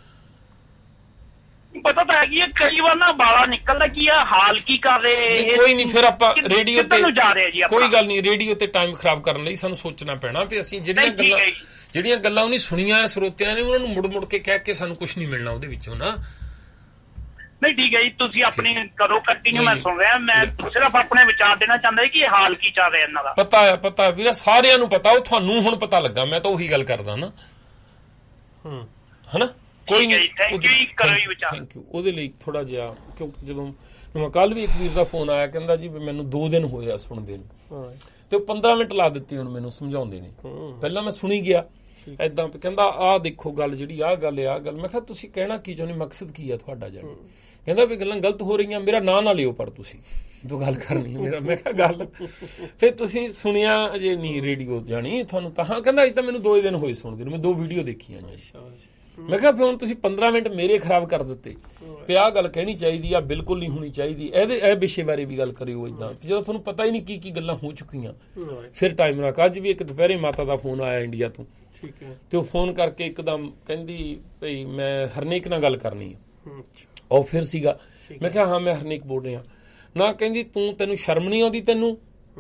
ਪਤਾ ਤਾਂ ਹੈਗੀ ਹੈ, ਕਈ ਵਾਰ ਨਾ ਬਾਲਾ ਨਿਕਲਦਾ ਕੀ ਆ, ਹਾਲ ਕੀ ਕਰ ਰਹੇ। ਕੋਈ ਨਹੀਂ, ਫਿਰ ਆਪਾਂ ਰੇਡੀਓ ਤੇ ਜਾ ਰਹੇ ਜੀ, ਕੋਈ ਗੱਲ ਨਹੀਂ, ਰੇਡੀਓ ਤੇ ਟਾਈਮ ਖਰਾਬ ਕਰਨ ਲਈ ਸਾਨੂੰ ਸੋਚਣਾ ਪੈਣਾ ਵੀ ਅਸੀਂ ਜਿਹੜੀਆਂ ਗੱਲਾਂ ਜਿਹੜੀਆਂ ਗੱਲਾਂ ਉਹਨੇ ਸੁਣੀਆਂ ਸਰੋਤਿਆਂ ਨੇ, ਉਹਨਾਂ ਨੂੰ ਮੁੜ ਮੁੜ ਕੇ ਕਹਿ ਕੇ ਸਾਨੂੰ ਕੁਝ ਨਹੀਂ ਮਿਲਣਾ ਉਹਦੇ ਵਿੱਚੋਂ ਨਾ। ਨਹੀਂ ਠੀਕ ਹੈ ਜੀ, ਤੁਸੀਂ ਆਪਣੀ ਕਰੋ ਕੰਟੀਨਿਊ, ਮੈਂ ਸੁਣ ਰਿਹਾ। ਮੈਂ ਸਿਰਫ ਆਪਣੇ ਵਿਚਾਰ ਦੇਣਾ ਚਾਹੁੰਦਾ ਕਿ ਹਾਲ ਕੀ ਚੱਲ ਰਿਹਾ ਇਹਨਾਂ ਦਾ। ਪਤਾ ਆ, ਪਤਾ ਵੀਰਾ, ਸਾਰਿਆਂ ਨੂੰ ਪਤਾ, ਉਹ ਤੁਹਾਨੂੰ ਹੁਣ ਪਤਾ ਲੱਗਾ। ਮੈਂ ਤਾਂ ਉਹੀ ਗੱਲ ਕਰਦਾ ਨਾ, ਹੂੰ ਹਨਾ। ਕੋਈ ਨਹੀਂ, ਥੈਂਕ ਯੂ, ਕਰੋ ਜੀ ਵਿਚਾਰ। Thank you. ਉਹਦੇ ਲਈ ਥੋੜਾ ਜਿਹਾ, ਕਿਉਂਕਿ ਜਦੋਂ ਮੈਂ ਕੱਲ ਵੀ ਇੱਕ ਵੀਰ ਦਾ ਫੋਨ ਆਇਆ, ਕਹਿੰਦਾ ਜੀ ਮੈਨੂੰ ਦੋ ਦਿਨ ਹੋਏ ਆ ਸੁਣਦੇ ਨੂੰ, ਤੇ ਉਹ ਪੰਦਰਾਂ ਮਿੰਟ ਲਾ ਦਿੱਤੀ ਹੁਣ ਮੈਨੂੰ ਸਮਝਾਉਂਦੇ ਨੇ। ਪਹਿਲਾਂ ਮੈਂ ਸੁਣੀ ਗਿਆ ਏਦਾਂ, ਕਹਿੰਦਾ ਆਹ ਦੇਖੋ ਗੱਲ ਜਿਹੜੀ ਆਹ ਗੱਲ ਆ ਗੱਲ। ਮੈਂ ਕਿਹਾ ਤੁਸੀਂ ਕਹਿਣਾ ਕੀ ਚਾਹੁੰਦੇ, ਮਕਸਦ ਕੀ ਆ ਤੁਹਾਡਾ? ਜਾਣੀ ਕਹਿੰਦਾ ਵੀ ਗੱਲਾਂ ਗਲਤ ਹੋ ਰਹੀਆਂ, ਮੇਰਾ ਨਾਂ ਨਾ ਲਿਓ ਪਰ ਤੁਸੀਂ ਜੋ ਗੱਲ ਕਰਨੀ ਮੇਰਾ। ਮੈਂ ਕਿਹਾ ਗੱਲ ਫਿਰ ਤੁਸੀਂ ਸੁਣਿਆ ਅਜੇ ਨਹੀਂ ਰੇਡੀਓ ਜਾਣੀ ਤੁਹਾਨੂੰ ਤਾਂ? ਕਹਿੰਦਾ ਅਜੇ ਤਾਂ ਮੈਨੂੰ ਦੋ ਦਿਨ ਹੋਏ ਸੁਣਦੇ ਨੂੰ, ਮੈਂ ਦੋ ਵੀਡੀਓ ਦੇਖੀਆਂ ਜੀ। ਮੈਂ ਕਿਹਾ ਫਿਰ ਹੁਣ ਤੁਸੀਂ ਪੰਦਰਾਂ ਮਿੰਟ ਮੇਰੇ ਖਰਾਬ ਕਰ ਦਿੱਤੇ ਵੀ ਆਹ ਗੱਲ ਕਹਿਣੀ ਚਾਹੀਦੀ ਆ, ਬਿਲਕੁਲ ਨਹੀਂ ਹੋਣੀ ਚਾਹੀਦੀ। ਇਹਦੇ ਇਹ ਵਿਸ਼ੇ ਬਾਰੇ ਵੀ ਗੱਲ ਕਰਿਓ ਏਦਾਂ, ਜਦੋਂ ਤੁਹਾਨੂੰ ਪਤਾ ਹੀ ਨਹੀਂ ਕੀ ਕੀ ਗੱਲਾਂ ਹੋ ਚੁੱਕੀਆਂ। ਫਿਰ ਟਾਈਮ ਰੱਖ। ਅੱਜ ਵੀ ਇੱਕ ਦੁਪਹਿਰੇ ਮਾਤਾ ਦਾ ਫੋਨ ਆਇਆ ਇੰਡੀਆ ਤੋਂ, ਤੇ ਉਹ ਫੋਨ ਕਰਕੇ ਇੱਕਦਮ ਕਹਿੰਦੀ ਭਈ ਮੈਂ ਹਰਨੇਕ ਨਾਲ ਗੱਲ ਕਰਨੀ ਆ। ਉਹ ਫਿਰ ਸੀਗਾ, ਮੈਂ ਕਿਹਾ ਹਾਂ ਮੈਂ ਹਰਨੇਕ ਬੋਲ ਰਿਹਾ ਨਾ। ਕਹਿੰਦੀ ਤੂੰ ਤੈਨੂੰ ਸ਼ਰਮ ਨਹੀਂ ਆਉਂਦੀ ਤੈਨੂੰ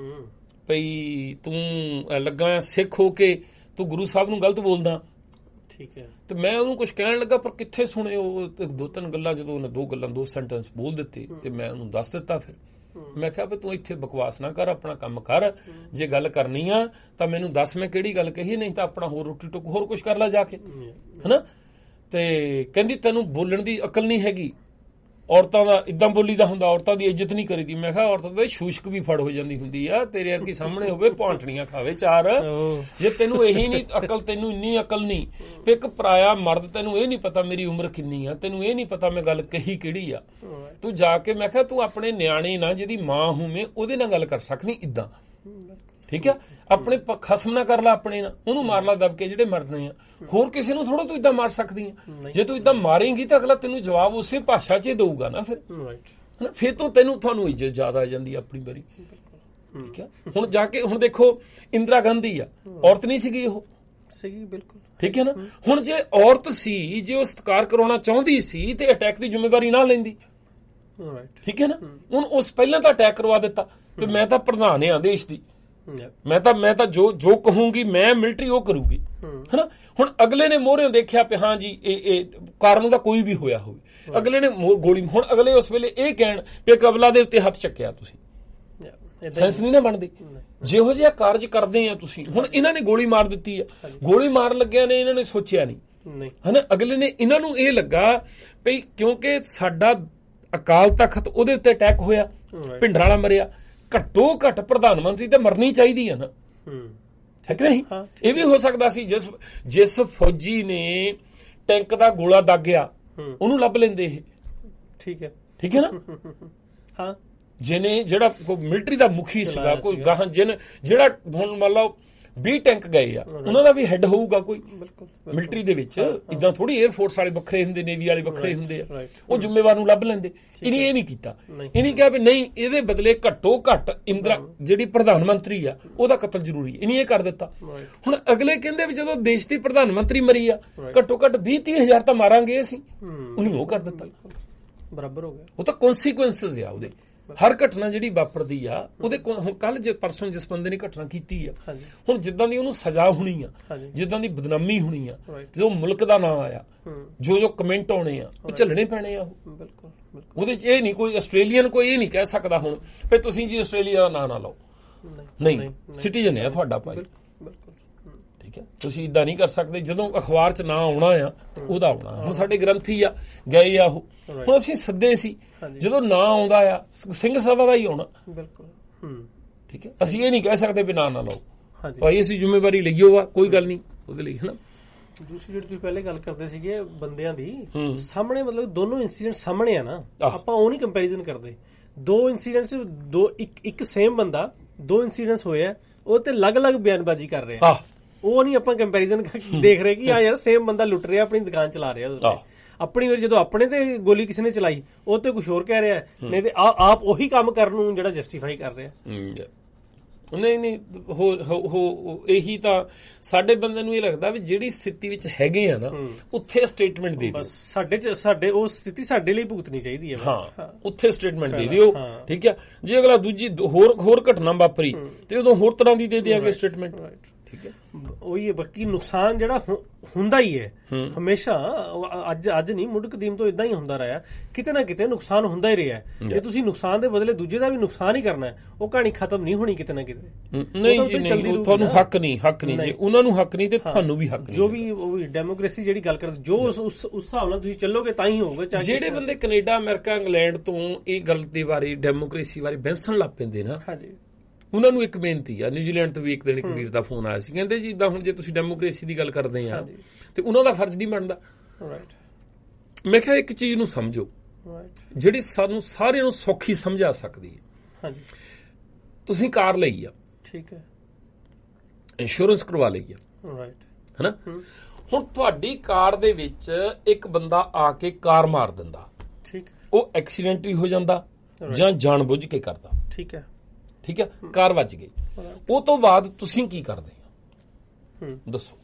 ਭਈ ਤੂੰ ਲੱਗਾ ਸਿੱਖ ਹੋ ਕੇ ਤੂੰ ਗੁਰੂ ਸਾਹਿਬ ਨੂੰ ਗਲਤ ਬੋਲਦਾ? ਠੀਕ ਹੈ। ਤੇ ਮੈਂ ਉਹਨੂੰ ਕੁਝ ਕਹਿਣ ਲੱਗਾ, ਪਰ ਕਿੱਥੇ ਸੁਣੇ ਉਹ ਦੋ ਤਿੰਨ ਗੱਲਾਂ। ਜਦੋਂ ਉਹਨੇ ਦੋ ਗੱਲਾਂ ਦੋ ਸੈਂਟੈਂਸ ਬੋਲ ਦਿੱਤੇ ਤੇ ਮੈਂ ਉਹਨੂੰ ਦੱਸ ਦਿੱਤਾ। ਫਿਰ ਮੈਂ ਕਿਹਾ ਵੀ ਤੂੰ ਇੱਥੇ ਬਕਵਾਸ ਨਾ ਕਰ, ਆਪਣਾ ਕੰਮ ਕਰ। ਜੇ ਗੱਲ ਕਰਨੀ ਆ ਤਾਂ ਮੈਨੂੰ ਦੱਸ ਮੈਂ ਕਿਹੜੀ ਗੱਲ ਕਹੀ, ਨਹੀਂ ਤਾਂ ਆਪਣਾ ਹੋਰ ਰੋਟੀ ਟੁੱਕ ਹੋਰ ਕੁਝ ਕਰ ਲੈ ਜਾ ਕੇ, ਹਨਾ। ਤੇ ਕਹਿੰਦੀ ਤੈਨੂੰ ਬੋਲਣ ਦੀ ਅਕਲ ਨਹੀਂ ਹੈਗੀ, ਔਰਤਾਂ ਦਾ ਇਦਾਂ ਬੋਲੀ ਦਾ ਹੁੰਦਾ, ਔਰਤਾਂ ਦੀ ਇੱਜ਼ਤ ਨਹੀਂ ਕਰੀਦੀ। ਮੈਂ ਕਿਹਾ ਔਰਤਾਂ ਦਾ ਸ਼ੂਸ਼ਕ ਵੀ ਫੜ ਹੋ ਜਾਂਦੀ ਹੁੰਦੀ ਆ, ਤੇਰੇ ਵਰਗੀ ਸਾਹਮਣੇ ਹੋਵੇ ਭਾਂਟਣੀਆਂ ਖਾਵੇ ਚਾਰ। ਜੇ ਤੈਨੂੰ ਇਹੀ ਨਹੀਂ ਅਕਲ, ਤੈਨੂੰ ਇੰਨੀ ਅਕਲ ਨਹੀਂ ਵੀ ਇੱਕ ਪਰਾਇਆ ਮਰਦ, ਤੈਨੂੰ ਇਹ ਨਹੀਂ ਪਤਾ ਮੇਰੀ ਉਮਰ ਕਿੰਨੀ ਆ, ਤੈਨੂੰ ਇਹ ਨਹੀਂ ਪਤਾ ਮੈਂ ਗੱਲ ਕਹੀ ਕਿਹੜੀ ਆ, ਤੂੰ ਜਾ ਕੇ ਮੈਂ ਕਿਹਾ ਤੂੰ ਆਪਣੇ ਨਿਆਣੇ ਨਾਲ ਜਿਹਦੀ ਮਾਂ ਹੋਵੇਂ ਉਹਦੇ ਨਾਲ ਗੱਲ ਕਰ ਸਕਦੀ ਇਦਾਂ, ਠੀਕ ਆ। ਆਪਣੇ ਖਸਮ ਨਾ ਕਰ ਲਾ, ਆਪਣੇ ਨਾਲ ਉਹਨੂੰ ਮਾਰ ਲਾ ਦਬ ਕੇ ਜਿਹੜੇ ਮਰਨੇ ਆ। ਹੋਰ ਕਿਸੇ ਨੂੰ ਥੋੜਾ ਤੂੰ ਇਦਾਂ ਮਾਰ ਸਕਦੀ ਆ। ਜੇ ਤੂੰ ਇਦਾਂ ਮਾਰੇਂਗੀ ਤਾਂ ਅਗਲਾ ਤੈਨੂੰ ਜਵਾਬ ਉਸੇ ਭਾਸ਼ਾ 'ਚ ਦੇਊਗਾ ਨਾ। ਫਿਰ ਹਨਾ, ਫਿਰ ਤੋਂ ਤੈਨੂੰ ਤੁਹਾਨੂੰ ਇੱਜ਼ਤ ਜ਼ਿਆਦਾ ਆ ਜਾਂਦੀ ਆਪਣੀ ਵਾਰੀ, ਠੀਕ ਆ। ਹੁਣ ਜਾ ਕੇ ਹੁਣ ਦੇਖੋ ਇੰਦਰਾ ਗਾਂਧੀ ਆ, ਔਰਤ ਨਹੀਂ ਸੀਗੀ ਉਹ? ਸੀਗੀ, ਬਿਲਕੁਲ, ਠੀਕ ਹੈ ਨਾ। ਹੁਣ ਜੇ ਔਰਤ ਸੀ, ਜੇ ਉਹ ਸਤਿਕਾਰ ਕਰਾਉਣਾ ਚਾਹੁੰਦੀ ਸੀ ਤੇ ਅਟੈਕ ਦੀ ਜ਼ਿੰਮੇਵਾਰੀ ਨਾ ਲੈਂਦੀ, ਠੀਕ ਹੈ ਨਾ। ਹੁਣ ਉਸ ਪਹਿਲਾਂ ਤਾਂ ਅਟੈਕ ਕਰਵਾ ਦਿੱਤਾ ਤੇ ਮੈਂ ਤਾਂ ਪ੍ਰਧਾਨ ਆ ਦੇਸ਼ ਦੀ, ਮੈਂ ਤਾਂ ਮੈਂ ਤਾਂ ਜੋ ਜੋ ਕਹੂੰਗੀ ਮੈਂ ਮਿਲਟਰੀ ਉਹ ਕਰੂਗੀ, ਹਨਾ। ਹੁਣ ਅਗਲੇ ਨੇ ਮੋਹਰਿਓਂ ਦੇਖਿਆ ਵੀ ਹਾਂ ਜੀ ਇਹ ਇਹ ਕਾਰਨ ਦਾ ਕੋਈ ਵੀ ਹੋਇਆ ਹੋਵੇ, ਅਗਲੇ ਨੇ ਗੋਲੀ, ਹੁਣ ਅਗਲੇ ਉਸ ਵੇਲੇ ਇਹ ਕਹਿਣ ਵੀ ਕਬਲਾ ਦੇ ਉੱਤੇ ਹੱਥ ਚੱਕਿਆ ਤੁਸੀਂ, ਸੈਂਸ ਨਹੀਂ ਨਾ ਬਣਦੀ। ਜਿਹੋ ਜਿਹਾ ਕਾਰਜ ਕਰਦੇ ਆ ਤੁਸੀਂ, ਹੁਣ ਇਹਨਾਂ ਨੇ ਗੋਲੀ ਮਾਰ ਦਿੱਤੀ ਆ, ਗੋਲੀ ਮਾਰਨ ਲੱਗਿਆ ਨੇ ਇਹਨਾਂ ਨੇ ਸੋਚਿਆ ਨਹੀਂ, ਹਨਾ। ਅਗਲੇ ਨੇ ਇਹਨਾਂ ਨੂੰ ਇਹ ਲੱਗਾ ਵੀ ਕਿਉਂਕਿ ਸਾਡਾ ਅਕਾਲ ਤਖਤ ਉਹਦੇ ਉੱਤੇ ਅਟੈਕ ਹੋਇਆ, ਭਿੰਡਰਾਂਵਾਲਾ ਮਰਿਆ, ਘੱਟੋ ਘੱਟ ਪ੍ਰਧਾਨ ਮੰਤਰੀ ਤੇ ਮਰਨੀ ਚਾਹੀਦੀ ਆ ਨਾ, ਠੀਕ ਨਹੀਂ? ਇਹ ਵੀ ਹੋ ਸਕਦਾ ਸੀ ਜਿਸ ਜਿਸ ਫੌਜੀ ਨੇ ਟੈਂਕ ਦਾ ਗੋਲਾ ਦਾਗਿਆ ਉਹਨੂੰ ਲੱਭ ਲੈਂਦੇ ਇਹ, ਠੀਕ ਹੈ, ਠੀਕ ਹੈ ਨਾ। ਹਾਂ, ਜਿਹਨੇ ਜਿਹੜਾ ਕੋਈ ਮਿਲਟਰੀ ਦਾ ਮੁਖੀ ਸੀਗਾ, ਕੋਈ ਗਾਹਾਂ ਜਿਹਨੇ ਜਿਹੜਾ ਹੁਣ ਮੰਨ ਲਓ ਵੀਹ ਟੈਂਕ ਗਏ ਆ, ਉਹਨਾਂ ਦਾ ਵੀ ਹੈੱਡ ਹੋਊਗਾ ਕੋਈ ਮਿਲਟਰੀ ਦੇ ਵਿੱਚ। ਇਦਾਂ ਥੋੜੀ 에ਅਰ ਫੋਰਸ ਵਾਲੇ ਵੱਖਰੇ ਹੁੰਦੇ, ਨੇਵੀ ਵਾਲੇ ਵੱਖਰੇ ਹੁੰਦੇ ਆ, ਉਹ ਜ਼ਿੰਮੇਵਾਰ ਨੂੰ ਲੱਭ ਲੈਂਦੇ। ਇਹਨੇ ਇਹ ਨਹੀਂ ਕੀਤਾ, ਇਹਨੇ ਕਿਹਾ ਵੀ ਨਹੀਂ ਇਹਦੇ ਬਦਲੇ ਘੱਟੋ ਘੱਟ ਇੰਦਰਾ ਜਿਹੜੀ ਪ੍ਰਧਾਨ ਮੰਤਰੀ ਆ ਉਹਦਾ ਕਤਲ ਜ਼ਰੂਰੀ, ਇਹਨੇ ਇਹ ਕਰ ਦਿੱਤਾ। ਹੁਣ ਅਗਲੇ ਕਹਿੰਦੇ ਵੀ ਜਦੋਂ ਦੇਸ਼ ਦੀ ਪ੍ਰਧਾਨ ਮੰਤਰੀ ਮਰੀ ਆ, ਘੱਟੋ ਘੱਟ ਵੀਹ ਤੀਹ ਹਜ਼ਾਰ ਤਾਂ ਮਾਰਾਂਗੇ ਅਸੀਂ, ਉਹਨੇ ਉਹ ਕਰ ਦਿੱਤਾ, ਬਰਾਬਰ ਹੋ ਗਿਆ। ਉਹ ਤਾਂ ਕੌਨਸੀਕੁਐਂਸਸ ਆ ਉਹਦੇ, ਹਰ ਘਟਨਾ ਜਿਹੜੀ ਵਾਪਰਦੀ ਆ ਉਹਦੇ ਹੁਣ ਕੱਲ ਜੇ ਪਰਸੋਂ ਜਿਸ ਬੰਦੇ ਨੇ ਘਟਨਾ ਕੀਤੀ ਆ ਹੁਣ ਜਿੱਦਾਂ ਦੀ ਉਹਨੂੰ ਸਜ਼ਾ ਹੋਣੀ ਆ, ਜਿੱਦਾਂ ਦੀ ਬਦਨਾਮੀ ਹੋਣੀ ਆ, ਜੋ ਮੁਲਕ ਦਾ ਨਾਂ ਆਇਆ, ਜੋ ਜੋ ਕਮੈਂਟ ਆਉਣੇ ਆ ਉਹ ਝੱਲਣੇ ਪੈਣੇ ਆ। ਉਹ ਬਿਲਕੁਲ ਉਹਦੇ ਚ ਇਹ ਨਹੀਂ ਕੋਈ ਆਸਟ੍ਰੇਲੀਅਨ ਕੋਈ ਇਹ ਨਹੀਂ ਕਹਿ ਸਕਦਾ ਹੁਣ ਵੀ ਤੁਸੀਂ ਜੀ ਆਸਟ੍ਰੇਲੀਆ ਦਾ ਨਾਂ ਨਾ ਲਓ, ਨਹੀਂ ਸਿਟੀਜ਼ਨ ਹੈ ਤੁਹਾਡਾ ਭਾਈ, ਠੀਕ ਹੈ। ਤੁਸੀਂ ਇਦਾਂ ਨਹੀਂ ਕਰ ਸਕਦੇ। ਜਦੋਂ ਅਖਬਾਰ ਚ ਨਾਂ ਆਉਣਾ ਆ ਉਹਦਾ ਆਉਣਾ। ਹੁਣ ਸਾਡੇ ਗ੍ਰੰਥੀ ਆ ਗਏ ਆ, ਉਹ ਹੁਣ ਅਸੀਂ ਸੱਦੇ ਸੀ, ਜਦੋਂ ਨਾਂ ਆਉਂਦਾ ਆ ਸਿੰਘ ਸਭਾ ਦਾ ਹੀ ਆਉਣਾ, ਬਿਲਕੁਲ ਠੀਕ ਹੈ। ਅਸੀਂ ਇਹ ਨਹੀਂ ਕਹਿ ਸਕਦੇ ਵੀ ਨਾਂ ਨਾ ਲਓ ਭਾਈ, ਅਸੀਂ ਜ਼ਿੰਮੇਵਾਰੀ ਲਈਓ ਵਾ, ਕੋਈ ਗੱਲ ਨਹੀਂ ਉਹਦੇ ਲਈ, ਹਨਾ। ਦੂਸਰੀ ਜਿਹੜੀ ਤੁਸੀਂ ਪਹਿਲੇ ਗੱਲ ਕਰਦੇ ਸੀਗੇ ਬੰਦਿਆਂ ਦੀ, ਸਾਹਮਣੇ ਮਤਲਬ ਦੋਨੋਂ ਇੰਸੀਡੈਂਟ ਸਾਹਮਣੇ ਆ ਨਾ, ਆਪਾਂ ਉਹ ਨਹੀਂ ਕੰਪੈਰੀਜ਼ਨ ਕਰਦੇ। ਦੋ ਇੰਸੀਡੈਂਟਸ, ਦੋ ਇੱਕ ਇੱਕ ਸੇਮ ਬੰਦਾ, ਦੋ ਇੰਸੀਡੈਂਟਸ ਹੋਏ ਆ, ਉਹ ਤੇ ਅਲੱਗ-ਅਲੱਗ ਬਿਆਨਬਾਜ਼ੀ ਕਰ ਰਹੇ ਆ, ਉਹ ਨਹੀਂ ਆਪਾਂ ਕੰਪੈਰੀਜ਼ਨ ਦੇਖ ਰਹੇ ਕਿ ਆ ਯਾਰ ਸੇਮ ਬੰਦਾ ਲੁੱਟ ਰਿਹਾ, ਆਪਣੀ ਦੁਕਾਨ ਚਲਾ ਰਿਹਾ ਉਹਦੇ ਤੇ। ਆਪਣੀ ਵਾਰੀ ਜਦੋਂ ਆਪਣੇ ਤੇ ਗੋਲੀ ਕਿਸੇ ਨੇ ਚਲਾਈ ਉਹ ਤੇ ਕੁਝ ਹੋਰ ਕਹਿ ਰਿਹਾ, ਨਹੀਂ ਤੇ ਆਪ ਉਹੀ ਕੰਮ ਕਰਨ ਨੂੰ ਜਿਹੜਾ ਜਸਟੀਫਾਈ ਕਰ ਰਿਹਾ। ਨਹੀਂ ਨਹੀਂ ਹੋ ਹੋ ਇਹੀ ਤਾਂ ਸਾਡੇ ਬੰਦੇ ਨੂੰ ਇਹ ਲੱਗਦਾ ਵੀ ਜਿਹੜੀ ਸਥਿਤੀ ਵਿੱਚ ਹੈਗੇ ਆ ਨਾ ਉੱਥੇ ਸਟੇਟਮੈਂਟ ਦੇ ਦਿਓ। ਸਾਡੇ ਚ ਸਾਡੇ ਉਹ ਸਥਿਤੀ ਸਾਡੇ ਲਈ ਭੁਗਤਣੀ ਚਾਹੀਦੀ ਹੈ। ਹਾਂ, ਉੱਥੇ ਸਟੇਟਮੈਂਟ ਦੇ ਦਿਓ, ਠੀਕ ਹੈ। ਜੇ ਅਗਲਾ ਦੂਜੀ ਹੋਰ ਹੋਰ ਘਟਨਾ ਵਾਪਰੀ ਤੇ ਉਦੋਂ ਹੋਰ ਤਰ੍ਹਾਂ ਦੀ ਦੇ ਦਿਆਂਗੇ ਸਟੇਟਮੈਂਟ, ਠੀਕ ਹੈ। ਉਹੀ ਹੈ, ਬਾਕੀ ਨੁਕਸਾਨ ਜਿਹੜਾ ਹੁੰਦਾ ਹੀ ਹੈ ਹਮੇਸ਼ਾ, ਅੱਜ ਅੱਜ ਨਹੀਂ ਮੁੱਢ ਕਦੀਮ ਤੋਂ ਇਦਾਂ ਹੀ ਹੁੰਦਾ ਰਿਹਾ, ਕਿਤੇ ਨਾ ਕਿਤੇ ਨੁਕਸਾਨ ਹੁੰਦਾ ਹੀ ਰਿਹਾ। ਜੇ ਤੁਸੀਂ ਨੁਕਸਾਨ ਦੇ ਬਦਲੇ ਦੂਜੇ ਦਾ ਵੀ ਨੁਕਸਾਨ ਹੀ ਕਰਨਾ, ਉਹ ਕਹਾਣੀ ਖਤਮ ਨਹੀਂ ਹੋਣੀ ਕਿਤੇ ਨਾ ਕਿਤੇ। ਨਹੀਂ ਜੀ ਨਹੀਂ, ਤੁਹਾਨੂੰ ਹੱਕ ਨਹੀਂ, ਹੱਕ ਨਹੀਂ ਜੀ, ਉਹਨਾਂ ਨੂੰ ਹੱਕ ਨਹੀਂ ਤੇ ਤੁਹਾਨੂੰ ਵੀ ਹੱਕ। ਜੋ ਵੀ ਉਹ ਡੈਮੋਕ੍ਰੇਸੀ ਜਿਹੜੀ ਗੱਲ ਕਰਦੇ, ਜੋ ਉਸ ਉਸ ਹਿਸਾਬ ਨਾਲ ਤੁਸੀਂ ਚੱਲੋਗੇ ਤਾਂ ਹੀ ਹੋਊਗਾ। ਜਿਹੜੇ ਬੰਦੇ ਕੈਨੇਡਾ, ਅਮਰੀਕਾ, ਇੰਗਲੈਂਡ ਤੋਂ ਇਹ ਗੱਲ ਦੇ ਬਾਰੇ, ਡੈਮੋਕ੍ਰੇਸੀ ਬਾਰੇ ਬਹਿਸਣ ਲੱਗ ਪੈਂਦੇ ਨਾ, ਹਾਂਜੀ, ਉਹਨਾਂ ਨੂੰ ਇੱਕ ਬੇਨਤੀ ਆ। ਨਿਊਜ਼ੀਲੈਂਡ ਤੋਂ ਵੀ ਇੱਕ ਦਿਨ ਇੱਕ ਵੀਰ ਦਾ ਫੋਨ ਆਇਆ ਸੀ, ਕਹਿੰਦੇ ਜੀ ਇਦਾਂ ਹੁਣ ਜੇ ਤੁਸੀਂ ਡੈਮੋਕ੍ਰੇਸੀ ਦੀ ਗੱਲ ਕਰਦੇ ਆ ਤੇ ਉਹਨਾਂ ਦਾ ਫਰਜ਼ ਨਹੀਂ ਬਣਦਾ। ਮੈਂ ਕਿਹਾ ਇੱਕ ਚੀਜ਼ ਨੂੰ ਸਮਝੋ ਜਿਹੜੀ ਸਾਨੂੰ ਸਾਰਿਆਂ ਨੂੰ ਸੌਖੀ ਸਮਝਾ ਸਕਦੀ ਹੈ। ਤੁਸੀਂ ਕਾਰ ਲਈ ਆ, ਠੀਕ ਹੈ, ਇੰਸ਼ੋਰੈਂਸ ਕਰਵਾ ਲਈ ਆ, ਹੈਨਾ। ਹੁਣ ਤੁਹਾਡੀ ਕਾਰ ਦੇ ਵਿੱਚ ਇੱਕ ਬੰਦਾ ਆ ਕੇ ਕਾਰ ਮਾਰ ਦਿੰਦਾ, ਠੀਕ, ਉਹ ਐਕਸੀਡੈਂਟ ਹੋ ਜਾਂਦਾ ਜਾਂ ਜਾਣਬੁੱਝ ਕੇ ਕਰਦਾ, ਠੀਕ ਹੈ, ਠੀਕ ਹੈ, ਕਾਰ ਵੱਜ ਗਈ। ਉਹ ਤੋਂ ਬਾਅਦ ਤੁਸੀਂ ਕੀ ਕਰਦੇ ਹੋ ਦੱਸੋ?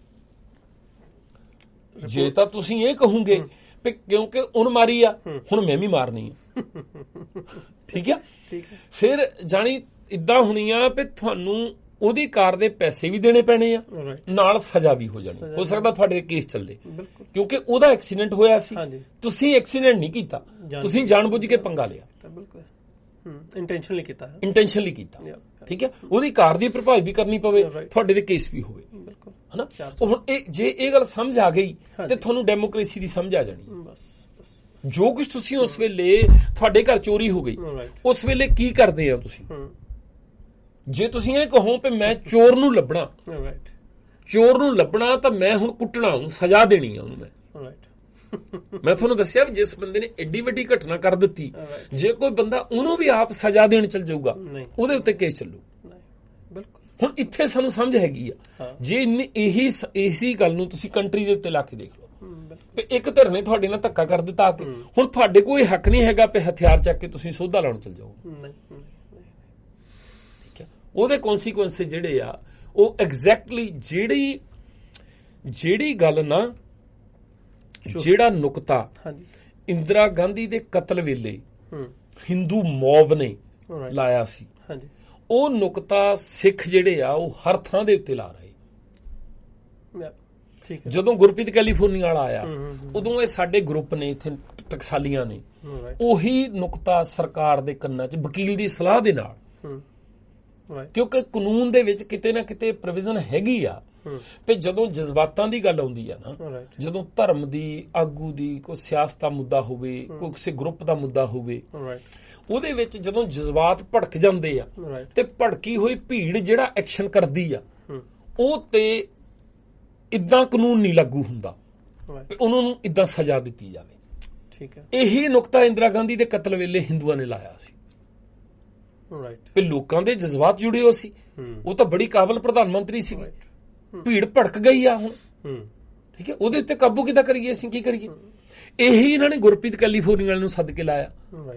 ਜੇ ਤਾਂ ਤੁਸੀਂ ਇਹ ਕਹੋਗੇ ਵੀ ਕਿਉਂਕਿ ਉਹਨ ਮਾਰੀ ਆ ਹੁਣ ਮੈਂ ਵੀ ਮਾਰਨੀ ਆ, ਠੀਕ ਆ, ਫਿਰ ਜਾਣੀ ਇਦਾਂ ਹੋਣੀ ਆ ਵੀ ਤੁਹਾਨੂੰ ਉਹਦੀ ਕਾਰ ਦੇ ਪੈਸੇ ਵੀ ਦੇਣੇ ਪੈਣੇ ਆ, ਨਾਲ ਸਜ਼ਾ ਵੀ ਹੋ ਜਾਣੀ। ਹੋ ਸਕਦਾ ਤੁਹਾਡੇ ਕੇਸ ਚੱਲੇ ਕਿਉਂਕਿ ਉਹਦਾ ਐਕਸੀਡੈਂਟ ਹੋਇਆ ਸੀ, ਤੁਸੀਂ ਐਕਸੀਡੈਂਟ ਨਹੀਂ ਕੀਤਾ, ਤੁਸੀਂ ਜਾਣਬੁੱਝ ਕੇ ਪੰਗਾ ਲਿਆ, ਇੰਟੈਂਸ਼ਨਲੀ ਕੀਤਾ, ਇੰਟੈਂਸ਼ਨਲੀ ਕੀਤਾ, ਠੀਕ ਹੈ। ਉਹਦੀ ਕਾਰ ਦੀ ਭਰਪਾਈ ਵੀ ਕਰਨੀ ਪਵੇ, ਤੁਹਾਡੇ ਤੇ ਕੇਸ ਵੀ ਹੋਵੇ, ਹਨਾ। ਹੁਣ ਇਹ ਜੇ ਇਹ ਗੱਲ ਸਮਝ ਆ ਗਈ ਤੇ ਤੁਹਾਨੂੰ ਡੈਮੋਕ੍ਰੇਸੀ ਦੀ ਸਮਝ ਆ ਜਾਣੀ। ਜੋ ਕੁਝ ਤੁਸੀਂ ਉਸ ਵੇਲੇ ਤੁਹਾਡੇ ਘਰ ਚੋਰੀ ਹੋ ਗਈ, ਉਸ ਵੇਲੇ ਕੀ ਕਰਦੇ ਆ ਤੁਸੀਂ? ਜੇ ਤੁਸੀਂ ਇਹ ਕਹੋ ਕਿ ਮੈਂ ਚੋਰ ਨੂੰ ਲੱਭਣਾ, ਚੋਰ ਨੂੰ ਲੱਭਣਾ ਤਾਂ ਮੈਂ ਹੁਣ ਕੁੱਟਣਾ, ਉਹਨੂੰ ਸਜ਼ਾ ਦੇਣੀ ਆ, ਉਹਨੂੰ ਮੈਂ ਮੈਂ ਤੁਹਾਨੂੰ ਦੱਸਿਆ ਵੀ ਜਿਸ ਬੰਦੇ ਨੇ ਐਡੀ ਵੱਡੀ ਘਟਨਾ ਕਰ ਦਿੱਤੀ, ਜੇ ਕੋਈ ਬੰਦਾ ਉਹਨੂੰ ਵੀ ਆਪ ਸਜ਼ਾ ਦੇਣ ਚੱਲ ਜਾਊਗਾ ਉਹਦੇ ਉੱਤੇ ਕੇਸ ਚੱਲੂ। ਹੁਣ ਇੱਥੇ ਸਾਨੂੰ ਸਮਝ ਹੈਗੀ ਆ। ਜੇ ਇਹੀ ਇਸੀ ਗੱਲ ਨੂੰ ਤੁਸੀਂ ਕੰਟਰੀ ਦੇ ਉੱਤੇ ਲਾ ਕੇ ਦੇਖ ਲਓ, ਇੱਕ ਧਿਰ ਨੇ ਤੁਹਾਡੇ ਨਾਲ ਧੱਕਾ ਕਰ ਦਿੱਤਾ ਕਿ ਹੁਣ ਤੁਹਾਡੇ ਕੋਈ ਹੱਕ ਨਹੀਂ ਹੈਗਾ ਕਿ ਹਥਿਆਰ ਚੱਕ ਕੇ ਤੁਸੀਂ ਸੋਧਾ ਲਾਉਣ ਚੱਲ ਜਾਓ, ਠੀਕ ਹੈ। ਉਹਦੇ ਕੌਨਸੀਕੁਐਂਸ ਜਿਹੜੇ ਆ ਉਹ ਐਗਜ਼ੈਕਟਲੀ ਜਿਹੜੀ ਜਿਹੜੀ ਗੱਲ ਨਾ, ਜਿਹੜਾ ਨੁਕਤਾ ਇੰਦਰਾ ਗਾਂਧੀ ਦੇ ਕਤਲ ਵੇਲੇ ਹਿੰਦੂ ਮੌਬ ਨੇ ਲਾਇਆ ਸੀ, ਉਹ ਨੁਕਤਾ ਸਿੱਖ ਜਿਹੜੇ ਆ ਉਹ ਹਰ ਥਾਂ ਦੇ ਉੱਤੇ ਲਾ ਰਹੇ। ਜਦੋਂ ਗੁਰਪ੍ਰੀਤ ਕੈਲੀਫੋਰਨੀਆ ਵਾਲਾ ਆਇਆ ਉਦੋਂ ਇਹ ਸਾਡੇ ਗਰੁੱਪ ਨੇ ਇੱਥੇ ਟਕਸਾਲੀਆਂ ਨੇ ਉਹੀ ਨੁਕਤਾ ਸਰਕਾਰ ਦੇ ਕੰਨਾਂ 'ਚ ਵਕੀਲ ਦੀ ਸਲਾਹ ਦੇ ਨਾਲ, ਕਿਉਂਕਿ ਕਾਨੂੰਨ ਦੇ ਵਿੱਚ ਕਿਤੇ ਨਾ ਕਿਤੇ ਪ੍ਰੋਵੀਜ਼ਨ ਹੈਗੀ ਆ ਵੀ ਜਦੋਂ ਜਜ਼ਬਾਤਾਂ ਦੀ ਗੱਲ ਆਉਂਦੀ ਆ ਨਾ, ਜਦੋਂ ਧਰਮ ਦੀ, ਆਗੂ ਦੀ, ਕੋਈ ਸਿਆਸਤ ਦਾ ਮੁੱਦਾ ਹੋਵੇ, ਕੋਈ ਕਿਸੇ ਗਰੁੱਪ ਦਾ ਮੁੱਦਾ ਹੋਵੇ, ਉਹਦੇ ਵਿੱਚ ਜਦੋਂ ਜਜ਼ਬਾਤ ਭੜਕ ਜਾਂਦੇ ਆ ਤੇ ਭੜਕੀ ਹੋਈ ਭੀੜ ਜਿਹੜਾ ਐਕਸ਼ਨ ਕਰਦੀ ਆ ਉਹ ਤੇ ਇਦਾਂ ਕਾਨੂੰਨ ਨਹੀਂ ਲਾਗੂ ਹੁੰਦਾ, ਉਹਨਾਂ ਨੂੰ ਇਦਾਂ ਸਜ਼ਾ ਦਿੱਤੀ ਜਾਵੇ, ਠੀਕ ਹੈ। ਇਹੀ ਨੁਕਤਾ ਇੰਦਰਾ ਗਾਂਧੀ ਦੇ ਕਤਲ ਵੇਲੇ ਹਿੰਦੂਆਂ ਨੇ ਲਾਇਆ ਸੀ, ਵੀ ਲੋਕਾਂ ਦੇ ਜਜ਼ਬਾਤ ਜੁੜੇ ਹੋ ਸੀ। ਉਹ ਤਾਂ ਬੜੀ ਕਾਬਲ ਪ੍ਰਧਾਨ ਮੰਤਰੀ ਸੀ, ਭੀੜ ਭੜਕ ਗਈ ਆ ਹੁਣ, ਠੀਕ ਹੈ। ਉਹਦੇ ਉੱਤੇ ਕਾਬੂ ਕਿੱਦਾਂ ਕਰੀਏ, ਅਸੀਂ ਕੀ ਕਰੀਏ? ਇਹੀ ਇਹਨਾਂ ਨੇ ਗੁਰਪ੍ਰੀਤ ਕੈਲੀਫੋਰਨੀਆ ਵਾਲੇ ਨੂੰ ਸੱਦ ਕੇ ਲਾਇਆ।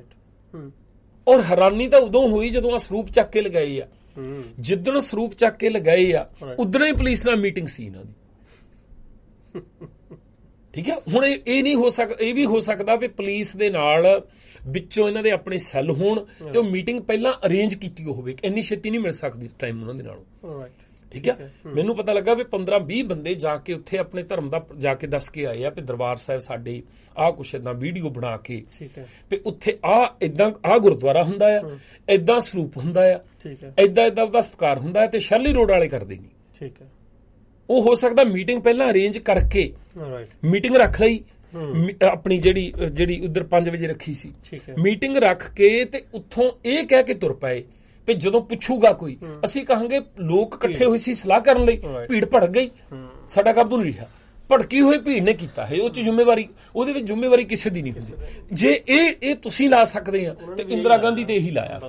ਔਰ ਹੈਰਾਨੀ ਤਾਂ ਉਦੋਂ ਹੋਈ ਜਦੋਂ ਆ ਸਰੂਪ ਚੱਕ ਕੇ ਲਗਾਏ ਆ, ਜਿੱਦਣ ਸਰੂਪ ਚੱਕ ਕੇ ਲਗਾਏ ਆ ਉਦੋਂ ਹੀ ਪੁਲਿਸ ਨਾਲ ਮੀਟਿੰਗ ਸੀ ਇਹਨਾਂ ਦੀ, ਠੀਕ ਹੈ। ਹੁਣ ਇਹ ਨਹੀਂ ਹੋ ਸਕਦਾ, ਇਹ ਵੀ ਹੋ ਸਕਦਾ ਵੀ ਪੁਲਿਸ ਦੇ ਨਾਲ ਵਿੱਚੋਂ ਇਹਨਾਂ ਦੇ ਆਪਣੇ ਸੈੱਲ ਹੋਣ ਤੇ ਉਹ ਮੀਟਿੰਗ ਪਹਿਲਾਂ ਅਰੇਂਜ ਕੀਤੀ ਹੋਵੇ। ਇੰਨੀ ਛੇਤੀ ਨਹੀਂ ਮਿਲ ਸਕਦੀ ਟਾਈਮ ਉਹਨਾਂ ਦੇ ਨਾਲੋਂ, ਠੀਕ ਹੈ। ਮੈਨੂੰ ਪਤਾ ਲੱਗਾ ਵੀ ਪੰਦਰਾਂ ਵੀਹ ਬੰਦੇ ਜਾ ਕੇ ਉੱਥੇ ਆਪਣੇ ਧਰਮ ਦਾ ਜਾ ਕੇ ਦੱਸ ਕੇ ਆਏ ਆ ਵੀ ਦਰਬਾਰ ਸਾਹਿਬ ਸਾਡੇ ਆਹ ਕੁਛ ਏਦਾਂ ਵੀਡੀਓ ਬਣਾ ਕੇ ਵੀ ਉੱਥੇ ਆਹ ਏਦਾਂ ਆਹ ਗੁਰਦੁਆਰਾ ਹੁੰਦਾ ਆ, ਏਦਾਂ ਸਰੂਪ ਹੁੰਦਾ ਆ, ਏਦਾਂ ਏਦਾਂ ਉਹਦਾ ਸਤਿਕਾਰ ਹੁੰਦਾ ਹੈ ਤੇ ਸ਼ਰਲੀ ਰੋਡ ਵਾਲੇ ਕਰਦੇ ਨਹੀਂ, ਠੀਕ ਹੈ। ਉਹ ਹੋ ਸਕਦਾ ਮੀਟਿੰਗ ਪਹਿਲਾਂ ਅਰੇਂਜ ਕਰਕੇ ਮੀਟਿੰਗ ਰੱਖ ਲਈ, ਆਪਣੀ ਜਿਹੜੀ ਜਿਹੜੀ ਉਧਰ ਪੰਜ ਵਜੇ ਰੱਖੀ ਸੀ ਮੀਟਿੰਗ ਰੱਖ ਕੇ ਤੇ ਉੱਥੋਂ ਇਹ ਕਹਿ ਕੇ ਤੁਰ ਪਏ ਵੀ ਜਦੋਂ ਪੁੱਛੂਗਾ ਕੋਈ ਅਸੀਂ ਕਹਾਂਗੇ ਲੋਕ ਇਕੱਠੇ ਹੋਏ ਸੀ ਸਲਾਹ ਕਰਨ ਲਈ, ਭੀੜ ਭੜਕ ਗਈ, ਸਾਡਾ ਕਾਬੂ ਨਹੀਂ ਰਿਹਾ। ਭੜਕੀ ਹੋਈ ਭੀੜ ਨੇ ਕੀਤਾ ਹੈ, ਉਹ ਚ ਜ਼ਿੰਮੇਵਾਰੀ ਉਹਦੇ ਵਿੱਚ ਜ਼ਿੰਮੇਵਾਰੀ ਕਿਸੇ ਦੀ ਨਹੀਂ ਹੁੰਦੀ। ਜੇ ਇਹ ਇਹ ਤੁਸੀਂ ਲਾ ਸਕਦੇ ਆ ਤੇ ਇੰਦਰਾ ਗਾਂਧੀ ਤੇ ਇਹੀ ਲਾਇਆ।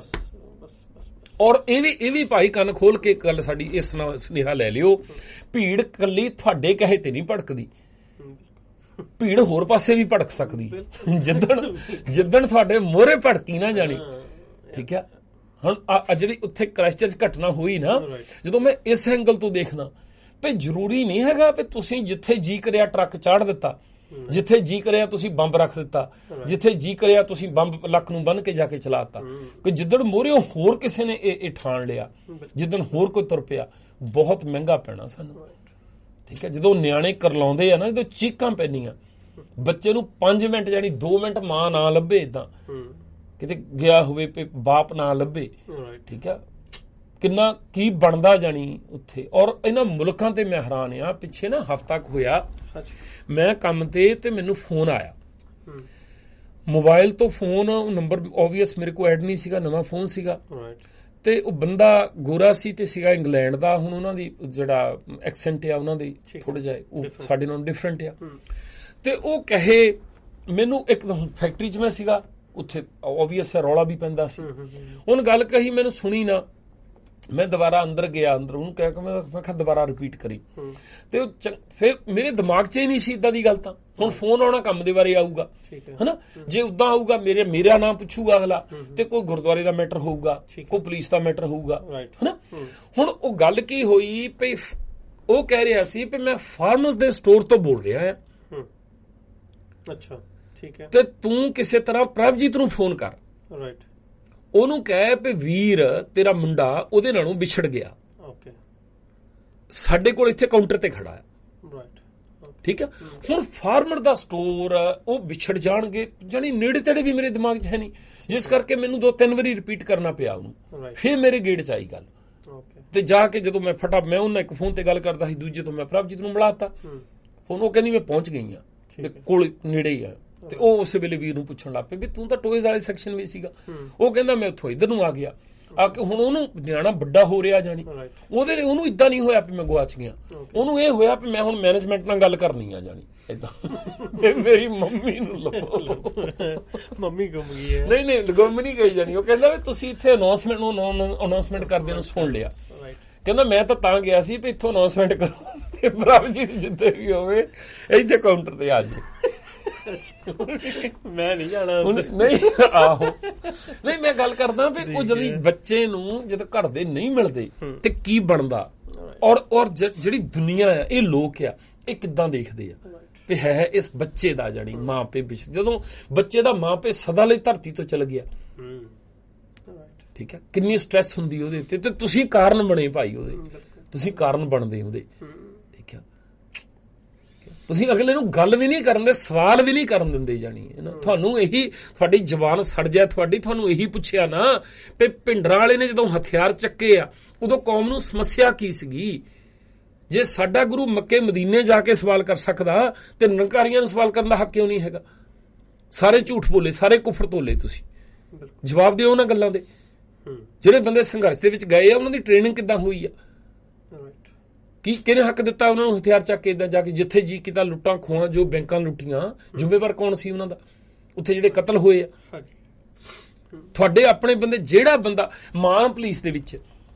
ਔਰ ਇਹ ਵੀ ਇਹ ਵੀ ਭਾਈ ਕੰਨ ਖੋਲ ਕੇ ਗੱਲ ਸਾਡੀ ਇਸ ਨਾਲ ਸੁਨੇਹਾ ਲੈ ਲਿਓ, ਭੀੜ ਕੱਲੀ ਤੁਹਾਡੇ ਕਹੇ ਤੇ ਨਹੀਂ ਭੜਕਦੀ, ਭੀੜ ਹੋਰ ਪਾਸੇ ਵੀ ਭੜਕ ਸਕਦੀ ਜਿੱਦਣ ਜਿੱਦਣ ਤੁਹਾਡੇ ਮੋਹਰੇ ਭੜਕੀ ਨਾ ਜਾਣੀ, ਠੀਕ ਹੈ। ਹੁਣ ਜਿਹੜੀ ਉੱਥੇ ਕ੍ਰਾਈਸਟਚਰਚ ਘਟਨਾ ਹੋਈ ਨਾ, ਜਦੋਂ ਮੈਂ ਇਸ ਐਂਗਲ ਤੋਂ ਦੇਖਦਾ ਵੀ ਜ਼ਰੂਰੀ ਨਹੀਂ ਹੈਗਾ ਵੀ ਤੁਸੀਂ ਜਿੱਥੇ ਜੀ ਕਰਿਆ ਟਰੱਕ ਚਾੜ ਦਿੱਤਾ, ਜਿੱਥੇ ਜੀ ਕਰਿਆ ਤੁਸੀਂ ਬੰਬ ਰੱਖ ਦਿੱਤਾ, ਜਿੱਥੇ ਜੀ ਕਰਿਆ ਤੁਸੀਂ ਬੰਬ ਲੱਕ ਨੂੰ ਬੰਨ ਕੇ ਜਾ ਕੇ ਚਲਾਤਾ। ਕਿ ਜਿੱਦਣ ਮੋਹਰਿਓਂ ਹੋਰ ਕਿਸੇ ਨੇ ਇਹ ਠਾਣ ਲਿਆ, ਜਿੱਦਣ ਹੋਰ ਕੋਈ ਤੁਰ ਪਿਆ, ਬਹੁਤ ਮਹਿੰਗਾ ਪੈਣਾ ਸਾਨੂੰ, ਠੀਕ ਹੈ। ਜਦੋਂ ਨਿਆਣੇ ਕਰਲਾਉਂਦੇ ਆ ਨਾ, ਜਦੋਂ ਚੀਕਾਂ ਪੈਂਦੀਆਂ, ਬੱਚੇ ਨੂੰ ਪੰਜ ਮਿੰਟ ਜਾਨੀ ਦੋ ਮਿੰਟ ਮਾਂ ਨਾ ਲੱਭੇ, ਏਦਾਂ ਕਿਤੇ ਗਿਆ ਹੋਵੇ ਬਾਪ ਨਾ ਲੱਭੇ, ਠੀਕ ਹੈ, ਕਿੰਨਾ ਕੀ ਬਣਦਾ ਜਾਣੀ ਉੱਥੇ। ਔਰ ਇਹਨਾਂ ਮੁਲਕਾਂ ਤੇ ਮੈਂ ਹੈਰਾਨ ਆ। ਪਿੱਛੇ ਨਾ ਹਫ਼ਤਾ ਕੁ ਹੋਇਆ ਮੈਂ ਕੰਮ ਤੇ ਤੇ ਮੈਨੂੰ ਫੋਨ ਆਇਆ, ਮੋਬਾਈਲ ਤੋਂ ਫੋਨ, ਨੰਬਰ ਓਬਵੀਅਸ ਮੇਰੇ ਕੋਲ ਐਡ ਨਹੀਂ ਸੀਗਾ, ਨਵਾਂ ਫੋਨ ਸੀਗਾ, ਤੇ ਉਹ ਬੰਦਾ ਗੋਰਾ ਸੀ ਤੇ ਸੀਗਾ ਇੰਗਲੈਂਡ ਦਾ। ਹੁਣ ਉਹਨਾਂ ਦੀ ਜਿਹੜਾ ਐਕਸੈਂਟ ਆ ਉਹਨਾਂ ਦੀ ਥੋੜਾ ਜਿਹਾ ਉਹ ਸਾਡੇ ਨਾਲੋਂ ਡਿਫਰੈਂਟ ਆ। ਤੇ ਉਹ ਕਹੇ ਮੈਨੂੰ, ਇੱਕ ਫੈਕਟਰੀ 'ਚ ਮੈਂ ਸੀਗਾ, ਉੱਥੇ ਓਬਵੀਅਸ ਰੌਲਾ ਵੀ ਪੈਂਦਾ ਸੀ। ਉਹਨੇ ਗੱਲ ਕਹੀ, ਮੈਨੂੰ ਸੁਣੀ ਨਾ, ਮੈਂ ਦੁਬਾਰਾ ਅੰਦਰ ਗਿਆ, ਅੰਦਰ ਉਹਨੂੰ ਕਹਿ ਕੇ ਮੈਂ ਕਿਹਾ ਦੁਬਾਰਾ ਰਿਪੀਟ ਕਰੀ, ਤੇ ਉਹ ਫਿਰ ਮੇਰੇ ਦਿਮਾਗ 'ਚ ਹੀ ਨਹੀਂ ਸੀ ਇਦਾਂ ਦੀ ਗੱਲ। ਤਾਂ ਹੁਣ ਫੋਨ ਆਉਣਾ ਕੰਮ ਦੇ ਬਾਰੇ ਆਊਗਾ, ਹਨਾ, ਜੇ ਉਦਾਂ ਆਊਗਾ ਮੇਰੇ ਮੇਰਾ ਨਾਮ ਪੁੱਛੂਗਾ ਅਗਲਾ, ਤੇ ਕੋਈ ਗੁਰਦੁਆਰੇ ਦਾ ਮੈਟਰ ਹੋਊਗਾ, ਕੋਈ ਪੁਲਿਸ ਦਾ ਮੈਟਰ ਹੋਊਗਾ, ਹਨਾ। ਹੁਣ ਉਹ ਗੱਲ ਕੀ ਹੋਈ ਵੀ ਉਹ ਕਹਿ ਰਿਹਾ ਸੀ ਵੀ ਮੈਂ ਫਾਰਮਰਸ ਦੇ ਸਟੋਰ ਤੋਂ ਬੋਲ ਰਿਹਾ ਆ, ਅੱਛਾ ਠੀਕ ਹੈ, ਤੇ ਤੂੰ ਕਿਸੇ ਤਰ੍ਹਾਂ ਪ੍ਰਭਜੀਤ ਨੂੰ ਫੋਨ ਕਰ, ਰਾਈਟ, ਉਹਨੂੰ ਕਹਿ ਵੀ ਵੀਰ ਤੇਰਾ ਮੁੰਡਾ ਉਹਦੇ ਨਾਲੋਂ ਵਿਛੜ ਗਿਆ, ਓਕੇ, ਸਾਡੇ ਕੋਲ ਇੱਥੇ ਕਾਊਂਟਰ ਤੇ ਖੜਾ ਹੈ, ਰਾਈਟ, ਠੀਕ ਹੈ। ਹੁਣ ਫਾਰਮਰ ਦਾ ਸਟੋਰ, ਉਹ ਵਿਛੜ ਜਾਣਗੇ ਜਾਨੀ ਨੇੜੇ ਤੇੜੇ ਵੀ ਮੇਰੇ ਦਿਮਾਗ 'ਚ ਹੈ ਨਹੀਂ, ਜਿਸ ਕਰਕੇ ਮੈਨੂੰ ਦੋ ਤਿੰਨ ਵਾਰੀ ਰਿਪੀਟ ਕਰਨਾ ਪਿਆ ਉਹਨੂੰ, ਫਿਰ ਮੇਰੇ ਗੇੜ 'ਚ ਆਈ ਗੱਲ। ਤੇ ਜਾ ਕੇ ਜਦੋਂ ਮੈਂ ਫਟਾ, ਮੈਂ ਉਹਨਾਂ ਇੱਕ ਫੋਨ ਤੇ ਗੱਲ ਕਰਦਾ ਸੀ, ਦੂਜੇ ਤੋਂ ਮੈਂ ਪ੍ਰਭਜੀਤ ਨੂੰ ਮਿਲਾਤਾ ਫੋਨ, ਉਹ ਕਹਿੰਦੀ ਮੈਂ ਪਹੁੰਚ ਗਈ ਆ, ਕੋਲ ਨੇੜੇ ਹੀ ਆ। ਤੇ ਉਹ ਉਸੇ ਵੇਲੇ ਵੀਰ ਨੂੰ ਪੁੱਛਣ ਲੱਗ ਪਏ ਵੀ ਤੂੰ ਤਾਂ ਟੋਇਜ਼ ਵਾਲੇ ਸੈਕਸ਼ਨ ਵਿੱਚ ਸੀਗਾ, ਉਹ ਕਹਿੰਦਾ ਮੈਂ ਉੱਥੋਂ ਇੱਧਰ ਨੂੰ ਆ ਗਿਆ। ਆ ਕੇ ਹੁਣ ਉਹਨੂੰ ਨਿਆਣਾ ਵੱਡਾ ਹੋ ਰਿਹਾ ਜਾਣੀ, ਉਹਦੇ ਲਈ ਉਹਨੂੰ ਇਦਾਂ ਨਹੀਂ ਹੋਇਆ ਵੀ ਮੈਂ ਗੁਆਚ ਗਿਆ, ਉਹਨੂੰ ਇਹ ਹੋਇਆ ਵੀ ਮੈਂ ਹੁਣ ਮੈਨੇਜਮੈਂਟ ਨਾਲ ਗੱਲ ਕਰਨੀ ਆ ਜਾਣੀ ਏਦਾਂ, ਤੇ ਮੇਰੀ ਮੰਮੀ ਨੂੰ ਲੱਭੋ, ਮੰਮੀ ਗੁੰਮ ਗਈ ਹੈ। ਨਹੀਂ ਨਹੀਂ ਗੁੰਮ ਨਹੀਂ ਗਈ ਜਾਣੀ, ਉਹ ਕਹਿੰਦਾ ਵੀ ਤੁਸੀਂ ਇੱਥੇ ਅਨਾਉਂਸਮੈਂਟ ਨੂੰ ਅਨਾਉਂਸਮੈਂਟ ਕਰਦੇ ਨੂੰ ਸੁਣ ਲਿਆ, ਕਹਿੰਦਾ ਮੈਂ ਤਾਂ ਤਾਂ ਗਿਆ ਸੀ ਵੀ ਇੱਥੋਂ ਅਨਾਉਂਸਮੈਂਟ ਕਰੋ ਤੇ ਪ੍ਰਭਜੀਤ ਜਿੱਦੇ ਵੀ ਹੋਵੇ ਇੱਥੇ ਕਾਊਂਟਰ ਤੇ ਆ ਜਾਵੇ। ਮੈਂ ਨਹੀਂ ਜਾਣਾ, ਨਹੀਂ ਆਹੋ ਨਹੀਂ ਮੈਂ ਗੱਲ ਕਰਦਾ ਵੀ ਉਹ ਜਦੋਂ ਬੱਚੇ ਨੂੰ ਜਦੋਂ ਘਰ ਦੇ ਨਹੀਂ ਮਿਲਦੇ ਤੇ ਕੀ ਬਣਦਾ। ਔਰ ਔਰ ਜਿਹੜੀ ਦੁਨੀਆ ਆ, ਇਹ ਲੋਕ ਆ, ਇਹ ਕਿੱਦਾਂ ਦੇਖਦੇ ਆ ਵੀ ਹੈ ਇਸ ਬੱਚੇ ਦਾ ਜਾਣੀ ਮਾਂ ਪਿਓ ਵਿੱਚ, ਜਦੋਂ ਬੱਚੇ ਦਾ ਮਾਂ ਪਿਓ ਸਦਾ ਲਈ ਧਰਤੀ ਤੋਂ ਚਲ ਗਿਆ, ਠੀਕ ਹੈ, ਕਿੰਨੀ ਸਟ੍ਰੈਸ ਹੁੰਦੀ ਉਹਦੇ ਉੱਤੇ, ਤੇ ਤੁਸੀਂ ਕਾਰਨ ਬਣੇ ਭਾਈ ਉਹਦੇ, ਤੁਸੀਂ ਕਾਰਨ ਬਣਦੇ ਉਹਦੇ, ਠੀਕ ਹੈ। ਤੁਸੀਂ ਅਗਲੇ ਨੂੰ ਗੱਲ ਵੀ ਨਹੀਂ ਕਰਨ ਦੇ, ਸਵਾਲ ਵੀ ਨਹੀਂ ਕਰਨ ਦਿੰਦੇ ਜਾਣੀ ਹੈ ਨਾ। ਤੁਹਾਨੂੰ ਇਹੀ ਤੁਹਾਡੀ ਜ਼ਬਾਨ ਸੜ ਜਾਏ ਤੁਹਾਡੀ, ਤੁਹਾਨੂੰ ਇਹੀ ਪੁੱਛਿਆ ਨਾ ਵੀ ਭਿੰਡਰਾਂ ਵਾਲੇ ਨੇ ਜਦੋਂ ਹਥਿਆਰ ਚੱਕੇ ਆ ਉਦੋਂ ਕੌਮ ਨੂੰ ਸਮੱਸਿਆ ਕੀ ਸੀਗੀ। ਜੇ ਸਾਡਾ ਗੁਰੂ ਮੱਕੇ ਮਦੀਨੇ ਜਾ ਕੇ ਸਵਾਲ ਕਰ ਸਕਦਾ ਤੇ ਨਿਰੰਕਾਰੀਆਂ ਨੂੰ ਸਵਾਲ ਕਰਨ ਦਾ ਹੱਕ ਕਿਉਂ ਨਹੀਂ ਹੈਗਾ? ਸਾਰੇ ਝੂਠ ਬੋਲੇ, ਸਾਰੇ ਕੁਫਰ ਤੋਲੇ, ਤੁਸੀਂ ਜਵਾਬ ਦਿਓ ਉਹਨਾਂ ਗੱਲਾਂ ਦੇ। ਜਿਹੜੇ ਬੰਦੇ ਸੰਘਰਸ਼ ਦੇ ਵਿੱਚ ਗਏ ਆ ਉਹਨਾਂ ਦੀ ਟ੍ਰੇਨਿੰਗ ਕਿੱਦਾਂ ਹੋਈ ਆ, ਕੀ ਕਿਹਨੇ ਹੱਕ ਦਿੱਤਾ ਉਹਨਾਂ ਨੂੰ ਹਥਿਆਰ ਚੱਕ ਕੇ ਇਦਾਂ ਜਾ ਕੇ ਜਿੱਥੇ ਜੀ ਕੀਤਾ ਲੁੱਟਾਂ ਖੋਹਾਂ, ਜੋ ਬੈਂਕਾਂ ਲੁੱਟੀਆਂ, ਜ਼ਿੰਮੇਵਾਰ ਕੌਣ ਸੀ ਉਹਨਾਂ ਦਾ? ਉੱਥੇ ਜਿਹੜੇ ਕਤਲ ਹੋਏ ਆ ਤੁਹਾਡੇ ਆਪਣੇ ਬੰਦੇ। ਜਿਹੜਾ ਬੰਦਾ ਮਾਨ ਪੁਲਿਸ ਦੇ ਵਿੱਚ,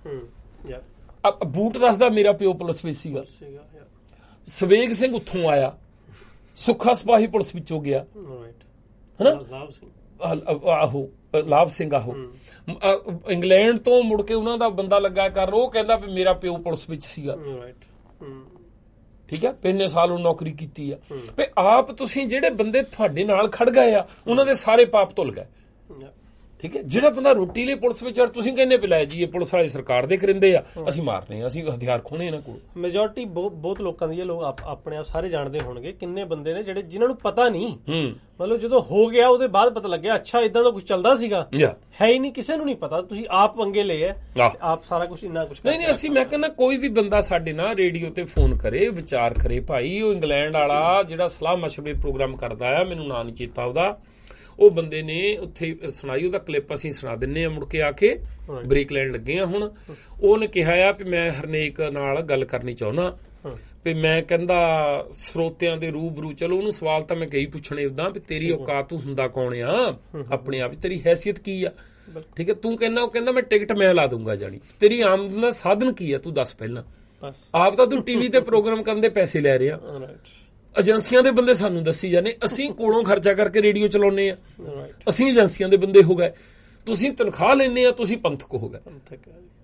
ਬੂਟ ਦੱਸਦਾ ਮੇਰਾ ਪਿਓ ਪੁਲਿਸ ਵਿੱਚ ਸੀਗਾ, ਸਵੇਗ ਸਿੰਘ ਉੱਥੋਂ ਆਇਆ, ਸੁੱਖਾ ਸਿਪਾਹੀ ਪੁਲਿਸ ਵਿੱਚੋਂ ਗਿਆ, ਹਨਾ, ਆਹੋ ਲਾਭ ਸਿੰਘ, ਆਹੋ ਇੰਗਲੈਂਡ ਤੋਂ ਮੁੜ ਕੇ ਉਹਨਾਂ ਦਾ ਬੰਦਾ ਲੱਗਾ ਕਰ, ਉਹ ਕਹਿੰਦਾ ਵੀ ਮੇਰਾ ਪਿਓ ਪੁਲਿਸ ਵਿੱਚ ਸੀਗਾ। ਠੀਕ ਹੈ, ਇੰਨੇ ਸਾਲ ਉਹ ਨੌਕਰੀ ਕੀਤੀ ਆ। ਵੀ ਆਪ ਤੁਸੀਂ ਜਿਹੜੇ ਬੰਦੇ ਤੁਹਾਡੇ ਨਾਲ ਖੜ ਗਏ ਆ ਉਹਨਾਂ ਦੇ ਸਾਰੇ ਪਾਪ ਧੁੱਲ ਗਏ। ਠੀਕ ਹੈ, ਜਿਹੜਾ ਬੰਦਾ ਰੋਟੀ ਲਈ ਪੁਲਿਸ ਵਿੱਚ ਤੁਸੀਂ ਕਹਿੰਦੇ ਪਿਲਾਇਆ ਜੀ ਇਹ ਪੁਲਿਸ ਵਾਲੇ ਸਰਕਾਰ ਦੇ ਕਰਿੰਦੇ ਆ, ਅਸੀਂ ਮਾਰਨੇ ਆ, ਅਸੀਂ ਹਥਿਆਰ ਖੋਣੇ ਇਹਨਾਂ ਕੋਲ। ਮੈਜੋਰਟੀ ਬਹੁਤ ਲੋਕਾਂ ਦੀ, ਲੋਕ ਆਪਣੇ ਆਪ ਸਾਰੇ ਜਾਣਦੇ ਹੋਣਗੇ ਕਿੰਨੇ ਬੰਦੇ ਨੇ ਜਿਹੜੇ ਜਿਨ੍ਹਾਂ ਨੂੰ ਪਤਾ ਨਹੀਂ, ਮਤਲਬ ਜਦੋਂ ਹੋ ਗਿਆ ਉਹਦੇ ਬਾਅਦ ਪਤਾ ਲੱਗਿਆ ਅੱਛਾ ਇਦਾਂ ਦਾ ਕੁਝ ਚੱਲਦਾ ਸੀਗਾ, ਹੈ ਹੀ ਨਹੀਂ, ਕਿਸੇ ਨੂੰ ਨਹੀਂ ਪਤਾ, ਤੁਸੀਂ ਆਪ ਪੰਗੇ ਲਏ ਆ, ਆਪ ਸਾਰਾ ਕੁਝ ਇੰਨਾ ਕੁਝ। ਨਹੀਂ ਨਹੀਂ ਅਸੀਂ ਮੈਂ ਕਹਿੰਦਾ ਕੋਈ ਵੀ ਬੰਦਾ ਸਾਡੇ ਨਾਲ ਰੇਡੀਓ ਤੇ ਫੋਨ ਕਰੇ, ਵਿਚਾਰ ਕਰੇ, ਭਾਈ ਉਹ ਇੰਗਲੈਂਡ ਵਾਲਾ ਜਿਹੜਾ ਸਲਾਹ ਮਸ਼ਵਰੇ ਪ੍ਰੋਗਰਾਮ ਕਰਦਾ ਆ, ਮੈਨੂੰ ਨਾਂ ਨਹੀਂ ਚੇਤਾ ਉਹਦਾ, ਉਹ ਬੰਦੇ ਨੇ ਉੱਥੇ ਸੁਣਾਈ, ਉਹਦਾ ਕਲਿੱਪ ਅਸੀਂ ਸੁਣਾ ਦਿੰਨੇ ਆ ਮੁੜ ਕੇ ਆ ਕੇ, ਬ੍ਰੇਕ ਲੈਣ ਲੱਗੇ ਆ ਹੁਣ। ਉਹਨੇ ਕਿਹਾ ਆ ਵੀ ਮੈਂ ਹਰਨੇਕ ਨਾਲ ਗੱਲ ਕਰਨੀ ਚਾਹੁੰਦਾ, ਵੀ ਮੈਂ ਕਹਿੰਦਾ ਸਰੋਤਿਆਂ ਦੇ ਰੂਬਰੂ, ਚਲੋ ਉਹਨੂੰ ਸਵਾਲ ਤਾਂ ਮੈਂ ਕਈ ਪੁੱਛਣੇ ਉਦਾਂ ਵੀ ਤੇਰੀ ਔਕਾਤ, ਤੂੰ ਹੁੰਦਾ ਕੌਣ ਆ ਆਪਣੇ ਆਪ, ਤੇਰੀ ਹੈਸੀਅਤ ਕੀ ਆ, ਠੀਕ ਹੈ, ਤੂੰ ਕਹਿੰਦਾ, ਉਹ ਕਹਿੰਦਾ ਮੈਂ ਟਿਕਟ ਮੈਂ ਲਾ ਦੂੰਗਾ, ਜਾਣੀ ਤੇਰੀ ਆਮਦਨ ਦਾ ਸਾਧਨ ਕੀ ਆ ਤੂੰ ਦੱਸ ਪਹਿਲਾਂ, ਆਪ ਤਾਂ ਤੂੰ ਟੀਵੀ ਤੇ ਪ੍ਰੋਗਰਾਮ ਕਰਨ ਦੇ ਪੈਸੇ ਲੈ ਰਿਹਾ, ਏਜੰਸੀਆਂ ਦੇ ਬੰਦੇ ਸਾਨੂੰ ਦੱਸੀ ਜਾਂਦੇ, ਅਸੀਂ ਕੋਲੋਂ ਖਰਚਾ ਕਰਕੇ ਰੇਡੀਓ ਚਲਾਉਂਦੇ ਆ, ਅਸੀਂ ਏਜੰਸੀਆਂ ਦੇ ਬੰਦੇ ਹੋ ਗਏ, ਤੁਸੀਂ ਤਨਖਾਹ ਲੈਂਦੇ ਆ, ਤੁਸੀਂ ਪੰਥਕ ਹੋ ਗਏ।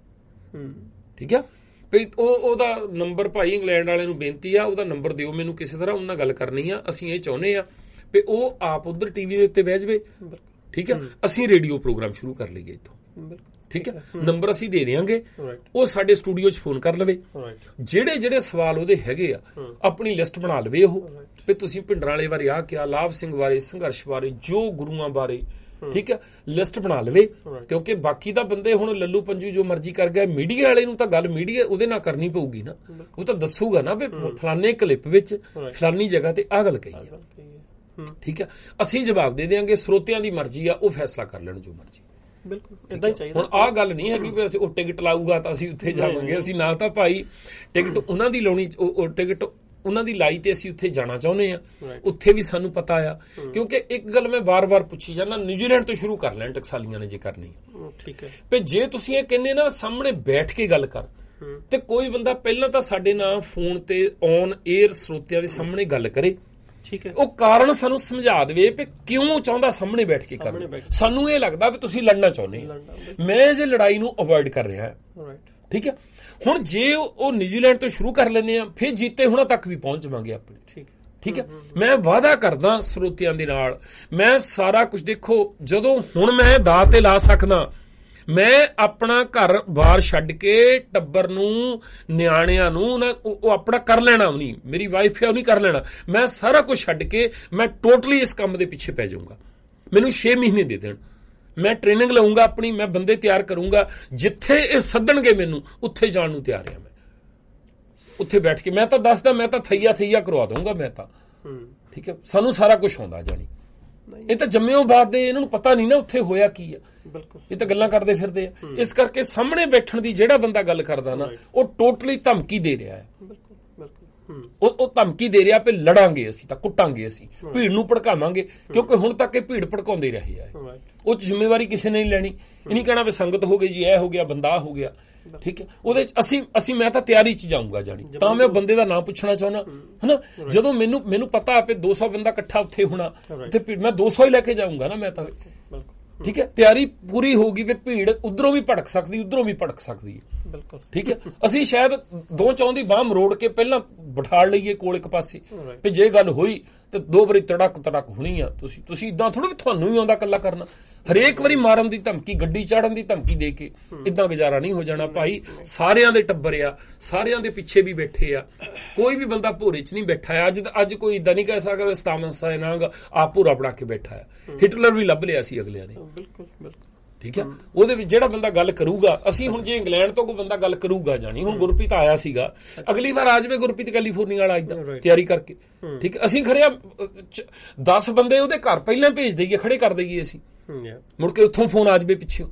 ਠੀਕ ਆ, ਵੀ ਉਹ ਉਹਦਾ ਨੰਬਰ ਭਾਈ ਇੰਗਲੈਂਡ ਵਾਲੇ ਨੂੰ ਬੇਨਤੀ ਆ, ਉਹਦਾ ਨੰਬਰ ਦਿਓ ਮੈਨੂੰ ਕਿਸੇ ਤਰ੍ਹਾਂ, ਉਹਨਾਂ ਨਾਲ ਗੱਲ ਕਰਨੀ ਆ, ਅਸੀਂ ਇਹ ਚਾਹੁੰਦੇ ਆ ਵੀ ਉਹ ਆਪ ਉਧਰ ਟੀਵੀ ਦੇ ਉੱਤੇ ਬਹਿ ਜਾਵੇ, ਠੀਕ ਆ, ਅਸੀਂ ਰੇਡੀਓ ਪ੍ਰੋਗਰਾਮ ਸ਼ੁਰੂ ਕਰ ਲਈਏ ਇੱਥੋਂ, ਠੀਕ ਹੈ, ਨੰਬਰ ਅਸੀਂ ਦੇ ਦਿਆਂਗੇ, ਉਹ ਸਾਡੇ ਸਟੂਡੀਓ 'ਚ ਫੋਨ ਕਰ ਲਵੇ, ਜਿਹੜੇ ਜਿਹੜੇ ਸਵਾਲ ਉਹਦੇ ਹੈਗੇ ਆ ਆਪਣੀ ਲਿਸਟ ਬਣਾ ਲਵੇ ਉਹ, ਵੀ ਤੁਸੀਂ ਭਿੰਡਰਾਂ ਵਾਲੇ ਬਾਰੇ ਆਹ ਕਿਹਾ, ਲਾਭ ਸਿੰਘ ਬਾਰੇ, ਸੰਘਰਸ਼ ਬਾਰੇ, ਜੋ ਗੁਰੂਆਂ ਬਾਰੇ, ਠੀਕ ਹੈ, ਲਿਸਟ ਬਣਾ ਲਵੇ, ਕਿਉਂਕਿ ਬਾਕੀ ਤਾਂ ਬੰਦੇ ਹੁਣ ਲੱਲੂ ਪੰਜੂ ਜੋ ਮਰਜ਼ੀ ਕਰ ਗਏ, ਮੀਡੀਆ ਵਾਲੇ ਨੂੰ ਤਾਂ ਗੱਲ ਮੀਡੀਆ ਉਹਦੇ ਨਾਲ ਕਰਨੀ ਪਊਗੀ ਨਾ, ਉਹ ਤਾਂ ਦੱਸੂਗਾ ਨਾ ਵੀ ਫਲਾਨੇ ਕਲਿੱਪ ਵਿੱਚ ਫਲਾਨੀ ਜਗ੍ਹਾ ਤੇ ਆਹ ਗੱਲ ਕਹੀ ਆ, ਠੀਕ ਹੈ, ਅਸੀਂ ਜਵਾਬ ਦੇ ਦਿਆਂਗੇ, ਸਰੋਤਿਆਂ ਦੀ ਮਰਜ਼ੀ ਆ, ਉਹ ਫੈਸਲਾ ਕਰ ਲੈਣ ਜੋ ਮਰਜ਼ੀ। ਬਿਲਕੁਲ ਇਦਾਂ ਹੀ ਚਾਹੀਦਾ। ਹੁਣ ਆਹ ਗੱਲ ਨਹੀਂ ਹੈਗੀ ਵੀ ਅਸੀਂ ਉਹ ਟਿਕਟ ਲਾਊਗਾ ਤਾਂ ਅਸੀਂ ਉੱਥੇ ਜਾਵਾਂਗੇ, ਅਸੀਂ ਨਾ ਤਾਂ ਭਾਈ ਟਿਕਟ ਉਹਨਾਂ ਦੀ ਲਾਉਣੀ, ਉਹ ਟਿਕਟ ਉਹਨਾਂ ਦੀ ਲਾਈ ਤੇ ਅਸੀਂ ਉੱਥੇ ਜਾਣਾ ਚਾਹੁੰਦੇ ਆ, ਉੱਥੇ ਵੀ ਸਾਨੂੰ ਪਤਾ ਆ, ਕਿਉਂਕਿ ਇੱਕ ਗੱਲ ਮੈਂ ਵਾਰ-ਵਾਰ ਪੁੱਛੀ ਜਾਂਦਾ, ਨਿਊਜ਼ੀਲੈਂਡ ਤੋਂ ਸ਼ੁਰੂ ਕਰ ਲੈਣ ਟਕਸਾਲੀਆਂ ਨੇ ਜੇ ਕਰਨੀ, ਠੀਕ ਹੈ, ਵੀ ਜੇ ਤੁਸੀਂ ਇਹ ਕਹਿੰਦੇ ਨਾ ਸਾਹਮਣੇ ਬੈਠ ਕੇ ਗੱਲ ਕਰ, ਤੇ ਕੋਈ ਬੰਦਾ ਪਹਿਲਾਂ ਤਾਂ ਸਾਡੇ ਨਾਲ ਫੋਨ ਤੇ ਔਨ 에ਅਰ ਸਰੋਤਿਆਂ ਦੇ ਸਾਹਮਣੇ ਗੱਲ ਕਰੇ, ਠੀਕ ਹੈ, ਉਹ ਕਾਰਨ ਸਾਨੂੰ ਸਮਝਾ ਦੇਵੇ ਵੀ ਕਿਉਂ ਚਾਹੁੰਦਾ ਸਾਹਮਣੇ ਬੈਠ ਕੇ ਕਰਨਾ। ਸਾਨੂੰ ਇਹ ਲੱਗਦਾ ਵੀ ਤੁਸੀਂ ਲੜਨਾ ਚਾਹੁੰਦੇ ਆ, ਮੈਂ ਜੇ ਲੜਾਈ ਨੂੰ ਅਵੋਇਡ ਕਰ ਰਿਹਾ, ਠੀਕ ਹੈ। ਹੁਣ ਜੇ ਉਹ ਨਿਊਜ਼ੀਲੈਂਡ ਤੋਂ ਸ਼ੁਰੂ ਕਰ ਲੈਂਦੇ ਆ, ਫਿਰ ਜੀਤੇ ਹੁਣਾਂ ਤੱਕ ਵੀ ਪਹੁੰਚ ਜਾਵਾਂਗੇ ਆਪਣੇ, ਠੀਕ ਹੈ, ਠੀਕ ਹੈ। ਮੈਂ ਵਾਅਦਾ ਕਰਦਾ ਸਰੋਤਿਆਂ ਦੇ ਨਾਲ, ਮੈਂ ਸਾਰਾ ਕੁਝ, ਦੇਖੋ ਜਦੋਂ ਹੁਣ ਮੈਂ ਦਾਅ ਤੇ ਲਾ ਸਕਦਾ, ਮੈਂ ਆਪਣਾ ਘਰ ਬਾਹਰ ਛੱਡ ਕੇ ਟੱਬਰ ਨੂੰ, ਨਿਆਣਿਆਂ ਨੂੰ, ਉਹ ਆਪਣਾ ਕਰ ਲੈਣਾ, ਉਹ ਨਹੀਂ ਮੇਰੀ ਵਾਈਫ ਹੈ ਉਹ ਨਹੀਂ ਕਰ ਲੈਣਾ, ਮੈਂ ਸਾਰਾ ਕੁਝ ਛੱਡ ਕੇ ਮੈਂ ਟੋਟਲੀ ਇਸ ਕੰਮ ਦੇ ਪਿੱਛੇ ਪੈ ਜਾਊਂਗਾ। ਮੈਨੂੰ ਛੇ ਮਹੀਨੇ ਦੇ ਦੇਣ, ਮੈਂ ਟ੍ਰੇਨਿੰਗ ਲਊਂਗਾ ਆਪਣੀ, ਮੈਂ ਬੰਦੇ ਤਿਆਰ ਕਰੂੰਗਾ, ਜਿੱਥੇ ਇਹ ਸੱਦਣਗੇ ਮੈਨੂੰ ਉੱਥੇ ਜਾਣ ਨੂੰ ਤਿਆਰ ਹਾਂ ਮੈਂ, ਉੱਥੇ ਬੈਠ ਕੇ ਮੈਂ ਤਾਂ ਦੱਸਦਾ, ਮੈਂ ਤਾਂ ਥਈਆ ਥਈਆ ਕਰਵਾ ਦਊਂਗਾ ਮੈਂ ਤਾਂ, ਠੀਕ ਹੈ, ਸਾਨੂੰ ਸਾਰਾ ਕੁਝ ਆਉਂਦਾ, ਜਾਣੀ ਇਹ ਤਾਂ ਜੰਮਿਓ ਬਾਅਦ ਦੇ, ਇਹਨਾਂ ਨੂੰ ਪਤਾ ਨਹੀਂ ਨਾ ਉੱਥੇ ਹੋਇਆ ਕੀ ਆ, ਇਹ ਤਾਂ ਗੱਲਾਂ ਕਰਦੇ ਫਿਰਦੇ ਆ। ਇਸ ਕਰਕੇ ਸਾਹਮਣੇ ਬੈਠਣ ਦੀ ਜਿਹੜਾ ਬੰਦਾ ਗੱਲ ਕਰਦਾ ਨਾ, ਉਹ ਟੋਟਲੀ ਧਮਕੀ ਦੇ ਰਿਹਾ ਹੈ, ਉਹ ਉਹ ਧਮਕੀ ਦੇ ਰਿਹਾ ਵੀ ਲੜਾਂਗੇ ਅਸੀਂ, ਤਾਂ ਕੁੱਟਾਂਗੇ ਅਸੀਂ, ਭੀੜ ਨੂੰ ਭੜਕਾਵਾਂਗੇ, ਕਿਉਂਕਿ ਹੁਣ ਤੱਕ ਇਹ ਭੀੜ ਭੜਕਾਉਂਦੇ ਰਹੇ ਆ, ਉਹ ਚ ਜ਼ਿੰਮੇਵਾਰੀ ਕਿਸੇ ਨੇ ਨਹੀਂ ਲੈਣੀ, ਇਹ ਨਹੀਂ ਕਹਿਣਾ ਵੀ ਸੰਗਤ ਹੋ ਗਈ ਜੀ, ਇਹ ਹੋ ਗਿਆ, ਬੰਦਾ ਹੋ ਗਿਆ, ਠੀਕ ਹੈ, ਉਹਦੇ ਚ ਅਸੀਂ ਅਸੀਂ ਮੈਂ ਤਾਂ ਤਿਆਰੀ ਚ ਜਾਊਂਗਾ, ਜਾਣੀ ਤਾਂ ਮੈਂ ਬੰਦੇ ਦਾ ਨਾਂ ਪੁੱਛਣਾ ਚਾਹੁੰਦਾ, ਹਨਾ, ਜਦੋਂ ਮੈਨੂੰ ਮੈਨੂੰ ਪਤਾ ਵੀ ਦੋ ਸੌ ਬੰਦਾ ਇਕੱਠਾ ਉੱਥੇ ਹੋਣਾ, ਉੱਥੇ ਮੈਂ ਦੋ ਸੌ ਹੀ ਲੈ ਕੇ ਜਾਊਂਗਾ ਨਾ ਮੈਂ ਤਾਂ, ਠੀਕ ਹੈ, ਤਿਆਰੀ ਪੂਰੀ ਹੋਊਗੀ ਵੀ ਭੀੜ ਉਧਰੋਂ ਵੀ ਭੜਕ ਸਕਦੀ, ਉਧਰੋਂ ਵੀ ਭੜਕ ਸਕਦੀ ਹੈ, ਠੀਕ ਹੈ, ਅਸੀਂ ਸ਼ਾਇਦ ਦੋ ਚੌਂ ਦੀ ਬਾਹ ਮਰੋੜ ਕੇ ਪਹਿਲਾਂ ਬਿਠਾ ਲਈਏ ਕੋਲ ਇੱਕ ਪਾਸੇ, ਵੀ ਜੇ ਗੱਲ ਹੋਈ ਤੇ ਦੋ ਵਾਰੀ ਤੜਕ ਤੜਕ ਹੋਣੀ ਆ, ਤੁਸੀਂ ਤੁਸੀਂ ਇਦਾਂ ਥੋੜਾ ਵੀ ਤੁਹਾਨੂੰ ਹੀ ਆਉਂਦਾ ਇਕੱਲਾ ਕਰਨਾ, ਹਰੇਕ ਵਾਰੀ ਮਾਰਨ ਦੀ ਧਮਕੀ, ਗੱਡੀ ਚਾੜਨ ਦੀ ਧਮਕੀ ਦੇ ਕੇ ਇਦਾਂ ਗੁਜ਼ਾਰਾ ਨਹੀਂ ਹੋ ਜਾਣਾ ਭਾਈ। ਸਾਰਿਆਂ ਦੇ ਟੱਬਰ ਆ, ਸਾਰਿਆਂ ਦੇ ਪਿੱਛੇ ਵੀ ਬੈਠੇ ਆ, ਕੋਈ ਵੀ ਬੰਦਾ ਭੋਰੇ 'ਚ ਨਹੀਂ ਬੈਠਾ ਹੈ। ਅੱਜ ਅੱਜ ਕੋਈ ਇਦਾਂ ਨਹੀਂ ਕਹਿ ਸਕਦਾ ਸਤਾਵਨ ਸਾਇਨਾਂਗ ਆਪ ਭੋਰਾ ਬਣਾ ਕੇ ਬੈਠਾ ਹੈ, ਹਿਟਲਰ ਵੀ ਲੱਭ ਲਿਆ ਸੀ ਅਗਲਿਆਂ ਨੇ, ਬਿਲਕੁਲ ਬਿਲਕੁਲ, ਠੀਕ ਹੈ। ਉਹਦੇ ਵਿੱਚ ਜਿਹੜਾ ਬੰਦਾ ਗੱਲ ਕਰੂਗਾ, ਅਸੀਂ ਹੁਣ ਜੇ ਇੰਗਲੈਂਡ ਤੋਂ ਕੋਈ ਬੰਦਾ ਗੱਲ ਕਰੂਗਾ, ਜਾਣੀ ਹੁਣ ਗੁਰਪ੍ਰੀਤ ਆਇਆ ਸੀਗਾ, ਅਗਲੀ ਵਾਰ ਆ ਜਾਵੇ ਗੁਰਪ੍ਰੀਤ ਕੈਲੀਫੋਰਨੀਆ ਵਾਲਾ ਇਦਾਂ ਤਿਆਰੀ ਕਰਕੇ, ਠੀਕ ਹੈ, ਅਸੀਂ ਖਰਿਆ ਦਸ ਬੰਦੇ ਉਹਦੇ ਘਰ ਪਹਿਲਾਂ ਭੇਜ ਦਈਏ, ਖੜੇ ਕਰ ਦਈਏ ਅਸੀਂ, ਮੁੜ ਕੇ ਉੱਥੋਂ ਫੋਨ ਆ ਜਾਵੇ ਪਿੱਛੇ,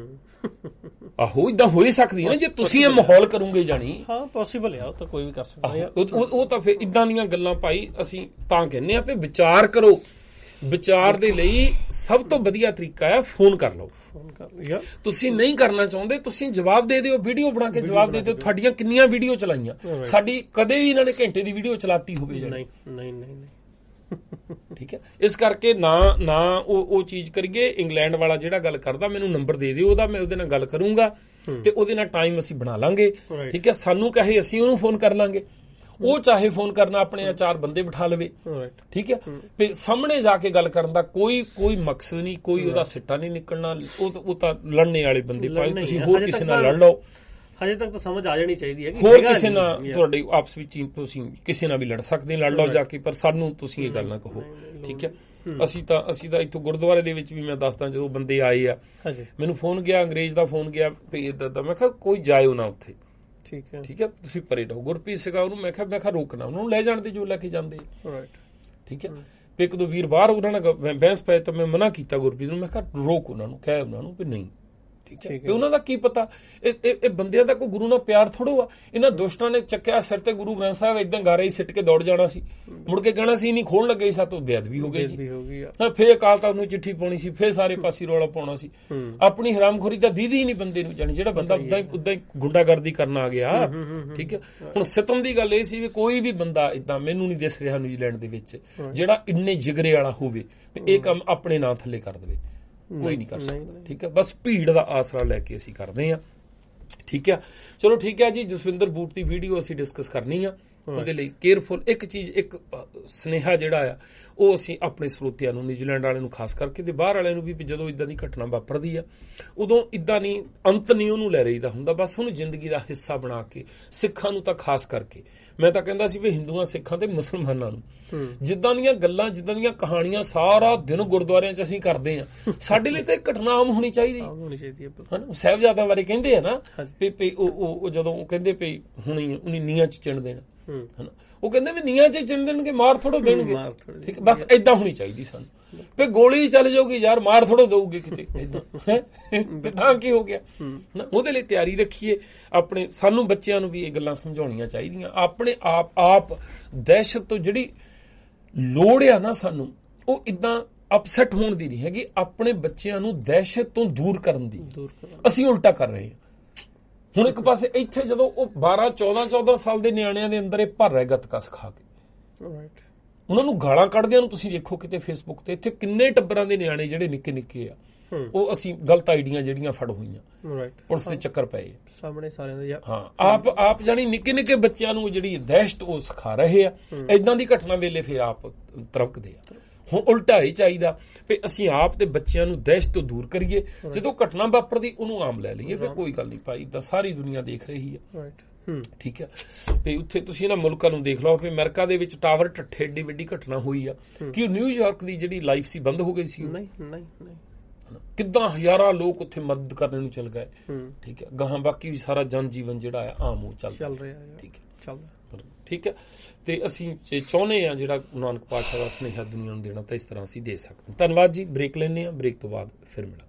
ਆਹੋ ਇਦਾਂ ਹੋ ਹੀ ਸਕਦੀ ਹੈ ਨਾ ਜੇ ਤੁਸੀਂ ਇਹ ਮਾਹੌਲ ਕਰੋਗੇ, ਜਾਣੀ ਹਾਂ ਪੋਸੀਬਲ ਹੈ, ਉਹ ਤਾਂ ਕੋਈ ਵੀ ਕਰ ਸਕਦਾ, ਉਹ ਤਾਂ ਫਿਰ ਇਦਾਂ ਦੀਆਂ ਗੱਲਾਂ ਭਾਈ ਅਸੀਂ ਤਾਂ ਕਹਿੰਦੇ ਆ ਵੀ ਵਿਚਾਰ ਕਰੋ। ਵਿਚਾਰ ਦੇ ਲਈ ਸਭ ਤੋਂ ਵਧੀਆ ਤਰੀਕਾ ਹੈ ਫੋਨ ਕਰ ਲਓ, ਫੋਨ ਕਰ ਲਿਆ। ਤੁਸੀਂ ਨਹੀਂ ਕਰਨਾ ਚਾਹੁੰਦੇ, ਤੁਸੀਂ ਜਵਾਬ ਦੇ ਦਿਓ, ਵੀਡੀਓ ਬਣਾ ਕੇ ਜਵਾਬ ਦੇ ਦਿਓ। ਤੁਹਾਡੀਆਂ ਕਿੰਨੀਆਂ ਵੀਡੀਓ ਚਲਾਈਆਂ, ਸਾਡੀ ਕਦੇ ਵੀ ਇਹਨਾਂ ਨੇ ਘੰਟੇ ਦੀ ਵੀਡੀਓ ਚਲਾਤੀ ਹੋਵੇ? ਨਹੀਂ ਨਹੀਂ ਨਹੀਂ, ਠੀਕ ਹੈ। ਇਸ ਕਰਕੇ ਨਾ ਨਾ ਉਹ ਉਹ ਚੀਜ਼ ਕਰੀਏ। ਇੰਗਲੈਂਡ ਵਾਲਾ ਜਿਹੜਾ ਗੱਲ ਕਰਦਾ, ਮੈਨੂੰ ਨੰਬਰ ਦੇ ਦਿਓ ਉਹਦਾ, ਮੈਂ ਉਹਦੇ ਨਾਲ ਗੱਲ ਕਰੂੰਗਾ ਤੇ ਉਹਦੇ ਨਾਲ ਟਾਈਮ ਅਸੀਂ ਬਣਾ ਲਾਂਗੇ, ਠੀਕ ਹੈ। ਸਾਨੂੰ ਕਹੇ ਅਸੀਂ ਉਹਨੂੰ ਫੋਨ ਕਰ ਲਾਂਗੇ, ਉਹ ਚਾਹੇ ਫੋਨ ਕਰਨਾ ਆਪਣੇ ਚਾਰ ਬੰਦੇ ਬਿਠਾ ਲਵੇ, ਠੀਕ ਹੈ, ਤੇ ਸਾਹਮਣੇ ਜਾ ਕੇ ਗੱਲ ਕਰਨ ਦਾ ਕੋਈ ਕੋਈ ਮਕਸਦ ਨਹੀਂ, ਕੋਈ ਉਹਦਾ ਸਿੱਟਾ ਨਹੀਂ ਨਿਕਲਣਾ। ਉਹ ਉਹ ਤਾਂ ਲੜਨੇ ਵਾਲੇ ਬੰਦੇ, ਭਾਵੇਂ ਤੁਸੀਂ ਹੋਰ ਕਿਸੇ ਨਾਲ ਲੜ ਲਓ, ਹਜੇ ਤੱਕ ਤਾਂ ਸਮਝ ਆ ਜਾਣੀ ਚਾਹੀਦੀ ਹੈ ਕਿ ਹੋਰ ਕਿਸੇ ਨਾਲ ਤੁਹਾਡੇ ਆਪਸ ਵਿੱਚ ਹੀ ਤੁਸੀਂ ਕਿਸੇ ਨਾਲ ਵੀ ਲੜ ਸਕਦੇ, ਲੜ ਲਓ ਜਾ ਕੇ, ਪਰ ਸਾਨੂੰ ਤੁਸੀਂ ਇਹ ਗੱਲ ਨਾ ਕਹੋ, ਠੀਕ ਹੈ। ਅਸੀਂ ਤਾਂ ਅਸੀਂ ਤਾਂ ਇੱਥੋਂ ਗੁਰਦੁਆਰੇ ਦੇ ਵਿੱਚ ਵੀ ਮੈਂ ਦੱਸਦਾ, ਜਦੋਂ ਬੰਦੇ ਆਏ ਆ ਮੈਨੂੰ ਫੋਨ ਗਿਆ, ਅੰਗਰੇਜ਼ ਦਾ ਫੋਨ ਗਿਆ ਵੀ ਇੱਦਾਂ ਦਾ, ਮੈਂ ਕਿਹਾ ਕੋਈ ਜਾਇਓ ਨਾ ਉੱਥੇ, ਠੀਕ ਹੈ ਠੀਕ ਹੈ, ਤੁਸੀਂ ਪਰੇ ਰਹੋ। ਗੁਰਪ੍ਰੀਤ ਸੀਗਾ, ਉਹਨੂੰ ਮੈਂ ਕਿਹਾ ਮੈਂ ਕਿਹਾ ਰੋਕਣਾ, ਉਹਨੂੰ ਲੈ ਜਾਣ ਦੇ ਜੋ ਲੈ ਕੇ ਜਾਂਦੇ, ਠੀਕ ਹੈ। ਵੀ ਇੱਕ ਦੋ ਵੀਰ ਬਾਹਰ ਉਹਨਾਂ ਨਾਲ ਬਹਿਸ ਪਏ ਤਾਂ ਮੈਂ ਮਨਾ ਕੀਤਾ ਗੁਰਪ੍ਰੀਤ ਨੂੰ, ਮੈਂ ਕਿਹਾ ਰੋਕ ਉਹਨਾਂ ਨੂੰ, ਕਹਿ ਉਹਨਾਂ ਨੂੰ ਵੀ ਨਹੀਂ, ਠੀਕ ਹੈ। ਉਹਨਾਂ ਦਾ ਕੀ ਪਤਾ, ਇਹ ਬੰਦਿਆਂ ਦਾ ਕੋਈ ਗੁਰੂ ਨਾਲ ਪਿਆਰ ਥੋੜੋ ਆ। ਇਹਨਾਂ ਦੁਸ਼ਟਾਂ ਨੇ ਚੱਕਿਆ ਸਿਰ ਤੇ ਗੁਰੂ ਗ੍ਰੰਥ ਸਾਹਿਬ, ਏਦਾਂ ਗਾਰੇ ਹੀ ਸਿੱਟ ਕੇ ਦੌੜ ਜਾਣਾ ਸੀ, ਮੁੜ ਕੇ ਕਹਿਣਾ ਸੀ ਨਹੀਂ ਖੋਲਣ ਲੱਗੇ ਸਾਤੋਂ ਬੇਅਦਬੀ ਹੋ ਗਈ ਜੀ, ਫੇਰ ਅਕਾਲ ਤਖ਼ਤ ਨੂੰ ਚਿੱਠੀ ਪਾਉਣੀ ਸੀ, ਫੇਰ ਸਾਰੇ ਪਾਸੇ ਰੌਲਾ ਪਾਉਣਾ ਸੀ। ਆਪਣੀ ਹਰਾਮਖੋਰੀ ਤਾਂ ਦੀਦੀ ਹੀ ਨਹੀਂ ਬੰਦੇ ਨੂੰ, ਜਾਣੀ ਜਿਹੜਾ ਬੰਦਾ ਉਦਾਂ ਹੀ ਉਦਾਂ ਹੀ ਗੁੰਡਾਗਰਦੀ ਕਰਨ ਆ ਗਿਆ, ਠੀਕ ਹੈ। ਹੁਣ ਸਿਤਮ ਦੀ ਗੱਲ ਇਹ ਸੀ ਵੀ ਕੋਈ ਵੀ ਬੰਦਾ ਏਦਾਂ ਮੈਨੂੰ ਨਹੀਂ ਦਿਸ ਰਿਹਾ ਨਿਊਜ਼ੀਲੈਂਡ ਦੇ ਵਿੱਚ ਜਿਹੜਾ ਇੰਨੇ ਜਿਗਰੇ ਵਾਲਾ ਹੋਵੇ ਇਹ ਕੰਮ ਆਪਣੇ ਨਾਂ ਥੱਲੇ ਕਰ ਦੇਵੇ, ਕੋਈ ਨਹੀਂ ਕਰ ਸਕਦਾ, ਠੀਕ ਹੈ। ਬਸ ਭੀੜ ਦਾ ਆਸਰਾ ਲੈ ਕੇ ਅਸੀਂ ਕਰਦੇ ਹਾਂ, ਠੀਕ ਹੈ। ਚਲੋ ਠੀਕ ਹੈ ਜੀ, ਜਸਵਿੰਦਰ ਬੂਟ ਦੀ ਵੀਡੀਓ ਅਸੀਂ ਡਿਸਕਸ ਕਰਨੀ ਆ, ਉਹਦੇ ਲਈ ਕੇਅਰਫੁਲ ਇੱਕ ਚੀਜ਼, ਇੱਕ ਸੁਨੇਹਾ ਜਿਹੜਾ ਆ ਉਹ ਅਸੀਂ ਆਪਣੇ ਸਰੋਤਿਆਂ ਨੂੰ, ਨਿਊਜ਼ੀਲੈਂਡ ਵਾਲਿਆਂ ਨੂੰ ਖਾਸ ਕਰਕੇ ਤੇ ਬਾਹਰ ਵਾਲਿਆਂ ਨੂੰ ਵੀ, ਜਦੋਂ ਇਦਾਂ ਦੀ ਘਟਨਾ ਵਾਪਰਦੀ ਆ ਉਦੋਂ ਇਦਾਂ ਨਹੀਂ, ਅੰਤ ਨਹੀਂ ਉਹਨੂੰ ਲੈ ਰਹੀਦਾ ਹੁੰਦਾ, ਬਸ ਉਹਨੂੰ ਜ਼ਿੰਦਗੀ ਦਾ ਹਿੱਸਾ ਬਣਾ ਕੇ, ਸਿੱਖਾਂ ਨੂੰ ਤਾਂ ਖਾਸ ਕਰਕੇ ਮੈਂ ਤਾਂ ਕਹਿੰਦਾ ਸੀ ਵੀ ਹਿੰਦੂਆਂ ਸਿੱਖਾਂ ਤੇ ਮੁਸਲਮਾਨਾਂ ਨੂੰ, ਜਿੱਦਾਂ ਦੀਆਂ ਗੱਲਾਂ, ਜਿੱਦਾਂ ਦੀਆਂ ਕਹਾਣੀਆਂ ਸਾਰਾ ਦਿਨ ਗੁਰਦੁਆਰਿਆਂ 'ਚ ਅਸੀਂ ਕਰਦੇ ਹਾਂ, ਸਾਡੇ ਲਈ ਤਾਂ ਇਹ ਘਟਨਾ ਆਮ ਹੋਣੀ ਚਾਹੀਦੀ ਹੈ। ਸਾਹਿਬਜ਼ਾਦਿਆਂ ਬਾਰੇ ਕਹਿੰਦੇ ਆ ਨਾ ਵੀ ਉਹ ਜਦੋਂ ਉਹ ਕਹਿੰਦੇ ਵੀ ਹੁਣੀ ਉਹਨੀ ਨੀਹਾਂ 'ਚ ਚਿਣ ਦੇਣਾ, ਹਨਾ, ਉਹ ਕਹਿੰਦੇ ਵੀ ਨੀਹਾਂ 'ਚ ਚਿਣ ਦੇਣਗੇ, ਮਾਰ ਥੋੜੋ ਦੇਣਗੇ, ਠੀਕ ਹੈ। ਬਸ ਏਦਾਂ ਹੋਣੀ ਚਾਹੀਦੀ ਸਾਨੂੰ, ਵੀ ਗੋਲੀ ਚੱਲ ਜਾਊਗੀ ਯਾਰ, ਮਾਰ ਥੋੜੋ ਦਊਗੇ ਕਿਤੇ, ਏਦਾਂ ਤਾਂ ਕੀ ਹੋ ਗਿਆ ਨਾ। ਉਹਦੇ ਲਈ ਤਿਆਰੀ ਰੱਖੀਏ ਆਪਣੇ, ਸਾਨੂੰ ਬੱਚਿਆਂ ਨੂੰ ਵੀ ਇਹ ਗੱਲਾਂ ਸਮਝਾਉਣੀਆਂ ਚਾਹੀਦੀਆਂ। ਆਪਣੇ ਆਪ ਆਪ ਦਹਿਸ਼ਤ ਤੋਂ ਜਿਹੜੀ ਲੋੜ ਆ ਨਾ ਸਾਨੂੰ, ਉਹ ਇਦਾਂ ਅਪਸੈਟ ਹੋਣ ਦੀ ਨਹੀਂ ਹੈਗੀ, ਆਪਣੇ ਬੱਚਿਆਂ ਨੂੰ ਦਹਿਸ਼ਤ ਤੋਂ ਦੂਰ ਕਰਨ ਦੀ ਅਸੀਂ ਉਲਟਾ ਕਰ ਰਹੇ ਹਾਂ। ਹੁਣ ਇੱਕ ਪਾਸੇ ਇੱਥੇ ਜਦੋਂ ਉਹ ਬਾਰਾਂ ਚੌਦਾਂ ਚੌਦਾਂ ਸਾਲ ਦੇ ਨਿਆਣਿਆਂ ਦੇ ਅੰਦਰ ਇਹ ਭਰ ਰਿਹਾ ਗੱਤਕਾ ਸਿਖਾ ਕੇ, ਉਹਨਾਂ ਨੂੰ ਗਾਲਾਂ ਕੱਢਦਿਆਂ ਨੂੰ ਤੁਸੀਂ ਦੇਖੋ ਕਿਤੇ ਫੇਸਬੁੱਕ ਤੇ, ਇੱਥੇ ਕਿੰਨੇ ਟੱਬਰਾਂ ਦੇ ਨਿਆਣੇ ਜਿਹੜੇ ਨਿੱਕੇ ਨਿੱਕੇ ਆ, ਉਹ ਅਸੀਂ ਗਲਤ ਆਈਡੀਆਂ ਜਿਹੜੀਆਂ ਫੜ ਹੋਈਆਂ, ਪੁਲਿਸ ਦੇ ਚੱਕਰ ਪਏ ਸਾਹਮਣੇ ਸਾਰਿਆਂ ਦੇ। ਹਾਂ, ਆਪ ਆਪ ਜਾਣੀ ਨਿੱਕੇ ਨਿੱਕੇ ਬੱਚਿਆਂ ਨੂੰ ਜਿਹੜੀ ਦਹਿਸ਼ਤ ਉਹ ਸਿਖਾ ਰਹੇ ਆ, ਏਦਾਂ ਦੀ ਘਟਨਾ ਵੇਲੇ ਫਿਰ ਆਪ ਤਰਕਦੇ ਆ। ਹੁਣ ਉਲਟਾ ਹੀ ਚਾਹੀਦਾ ਵੀ ਅਸੀਂ ਆਪ ਤੇ ਬੱਚਿਆਂ ਨੂੰ ਦਹਿਸ਼ਤ ਤੋਂ ਦੂਰ ਕਰੀਏ, ਜਦੋਂ ਘਟਨਾ ਵਾਪਰਦੀ ਉਹਨੂੰ ਆਮ ਲੈ ਲਈਏ ਵੀ ਕੋਈ ਗੱਲ ਨਹੀਂ ਭਾਈ, ਤਾਂ ਸਾਰੀ ਦੁਨੀਆ ਦੇਖ ਰਹੀ ਹੈ, ਠੀਕ ਹੈ। ਤੇ ਉੱਥੇ ਤੁਸੀਂ ਇਹਨਾਂ ਮੁਲਕਾਂ ਨੂੰ ਦੇਖ ਲਓ, ਵੀ ਅਮਰੀਕਾ ਦੇ ਵਿੱਚ ਟਾਵਰ ਢੱਠੇ ਏਡੀ ਵੱਡੀ ਘਟਨਾ ਹੋਈ ਆ ਕਿ ਨਿਊਯਾਰਕ ਦੀ ਜਿਹੜੀ ਲਾਈਫ ਸੀ ਬੰਦ ਹੋ ਗਈ ਸੀ, ਨਹੀਂ ਨਹੀਂ ਕਿੱਦਾਂ ਹਜ਼ਾਰਾਂ ਲੋਕ ਉੱਥੇ ਮਦਦ ਕਰਨ ਨੂੰ ਚੱਲ ਗਏ, ਠੀਕ ਹੈ। ਗਾਹਾਂ ਬਾਕੀ ਵੀ ਸਾਰਾ ਜਨ ਜੀਵਨ ਜਿਹੜਾ ਆ ਆਮ ਉਹ ਚੱਲ ਰਿਹਾ, ਠੀਕ ਹੈ, ਚੱਲਦਾ, ਠੀਕ ਹੈ। ਤੇ ਅਸੀਂ ਚਾਹੁੰਦੇ ਹਾਂ ਜਿਹੜਾ ਨਾਨਕ ਪਾਤਸ਼ਾਹ ਦਾ ਸੁਨੇਹਾ ਦੁਨੀਆ ਨੂੰ ਦੇਣਾ, ਤਾਂ ਇਸ ਤਰ੍ਹਾਂ ਅਸੀਂ ਦੇ ਸਕਦੇ ਹਾਂ। ਧੰਨਵਾਦ ਜੀ। ਬ੍ਰੇਕ ਲੈਂਦੇ ਹਾਂ, ਬ੍ਰੇਕ ਤੋਂ ਬਾਅਦ ਫਿਰ ਮਿਲਾਂਗੇ।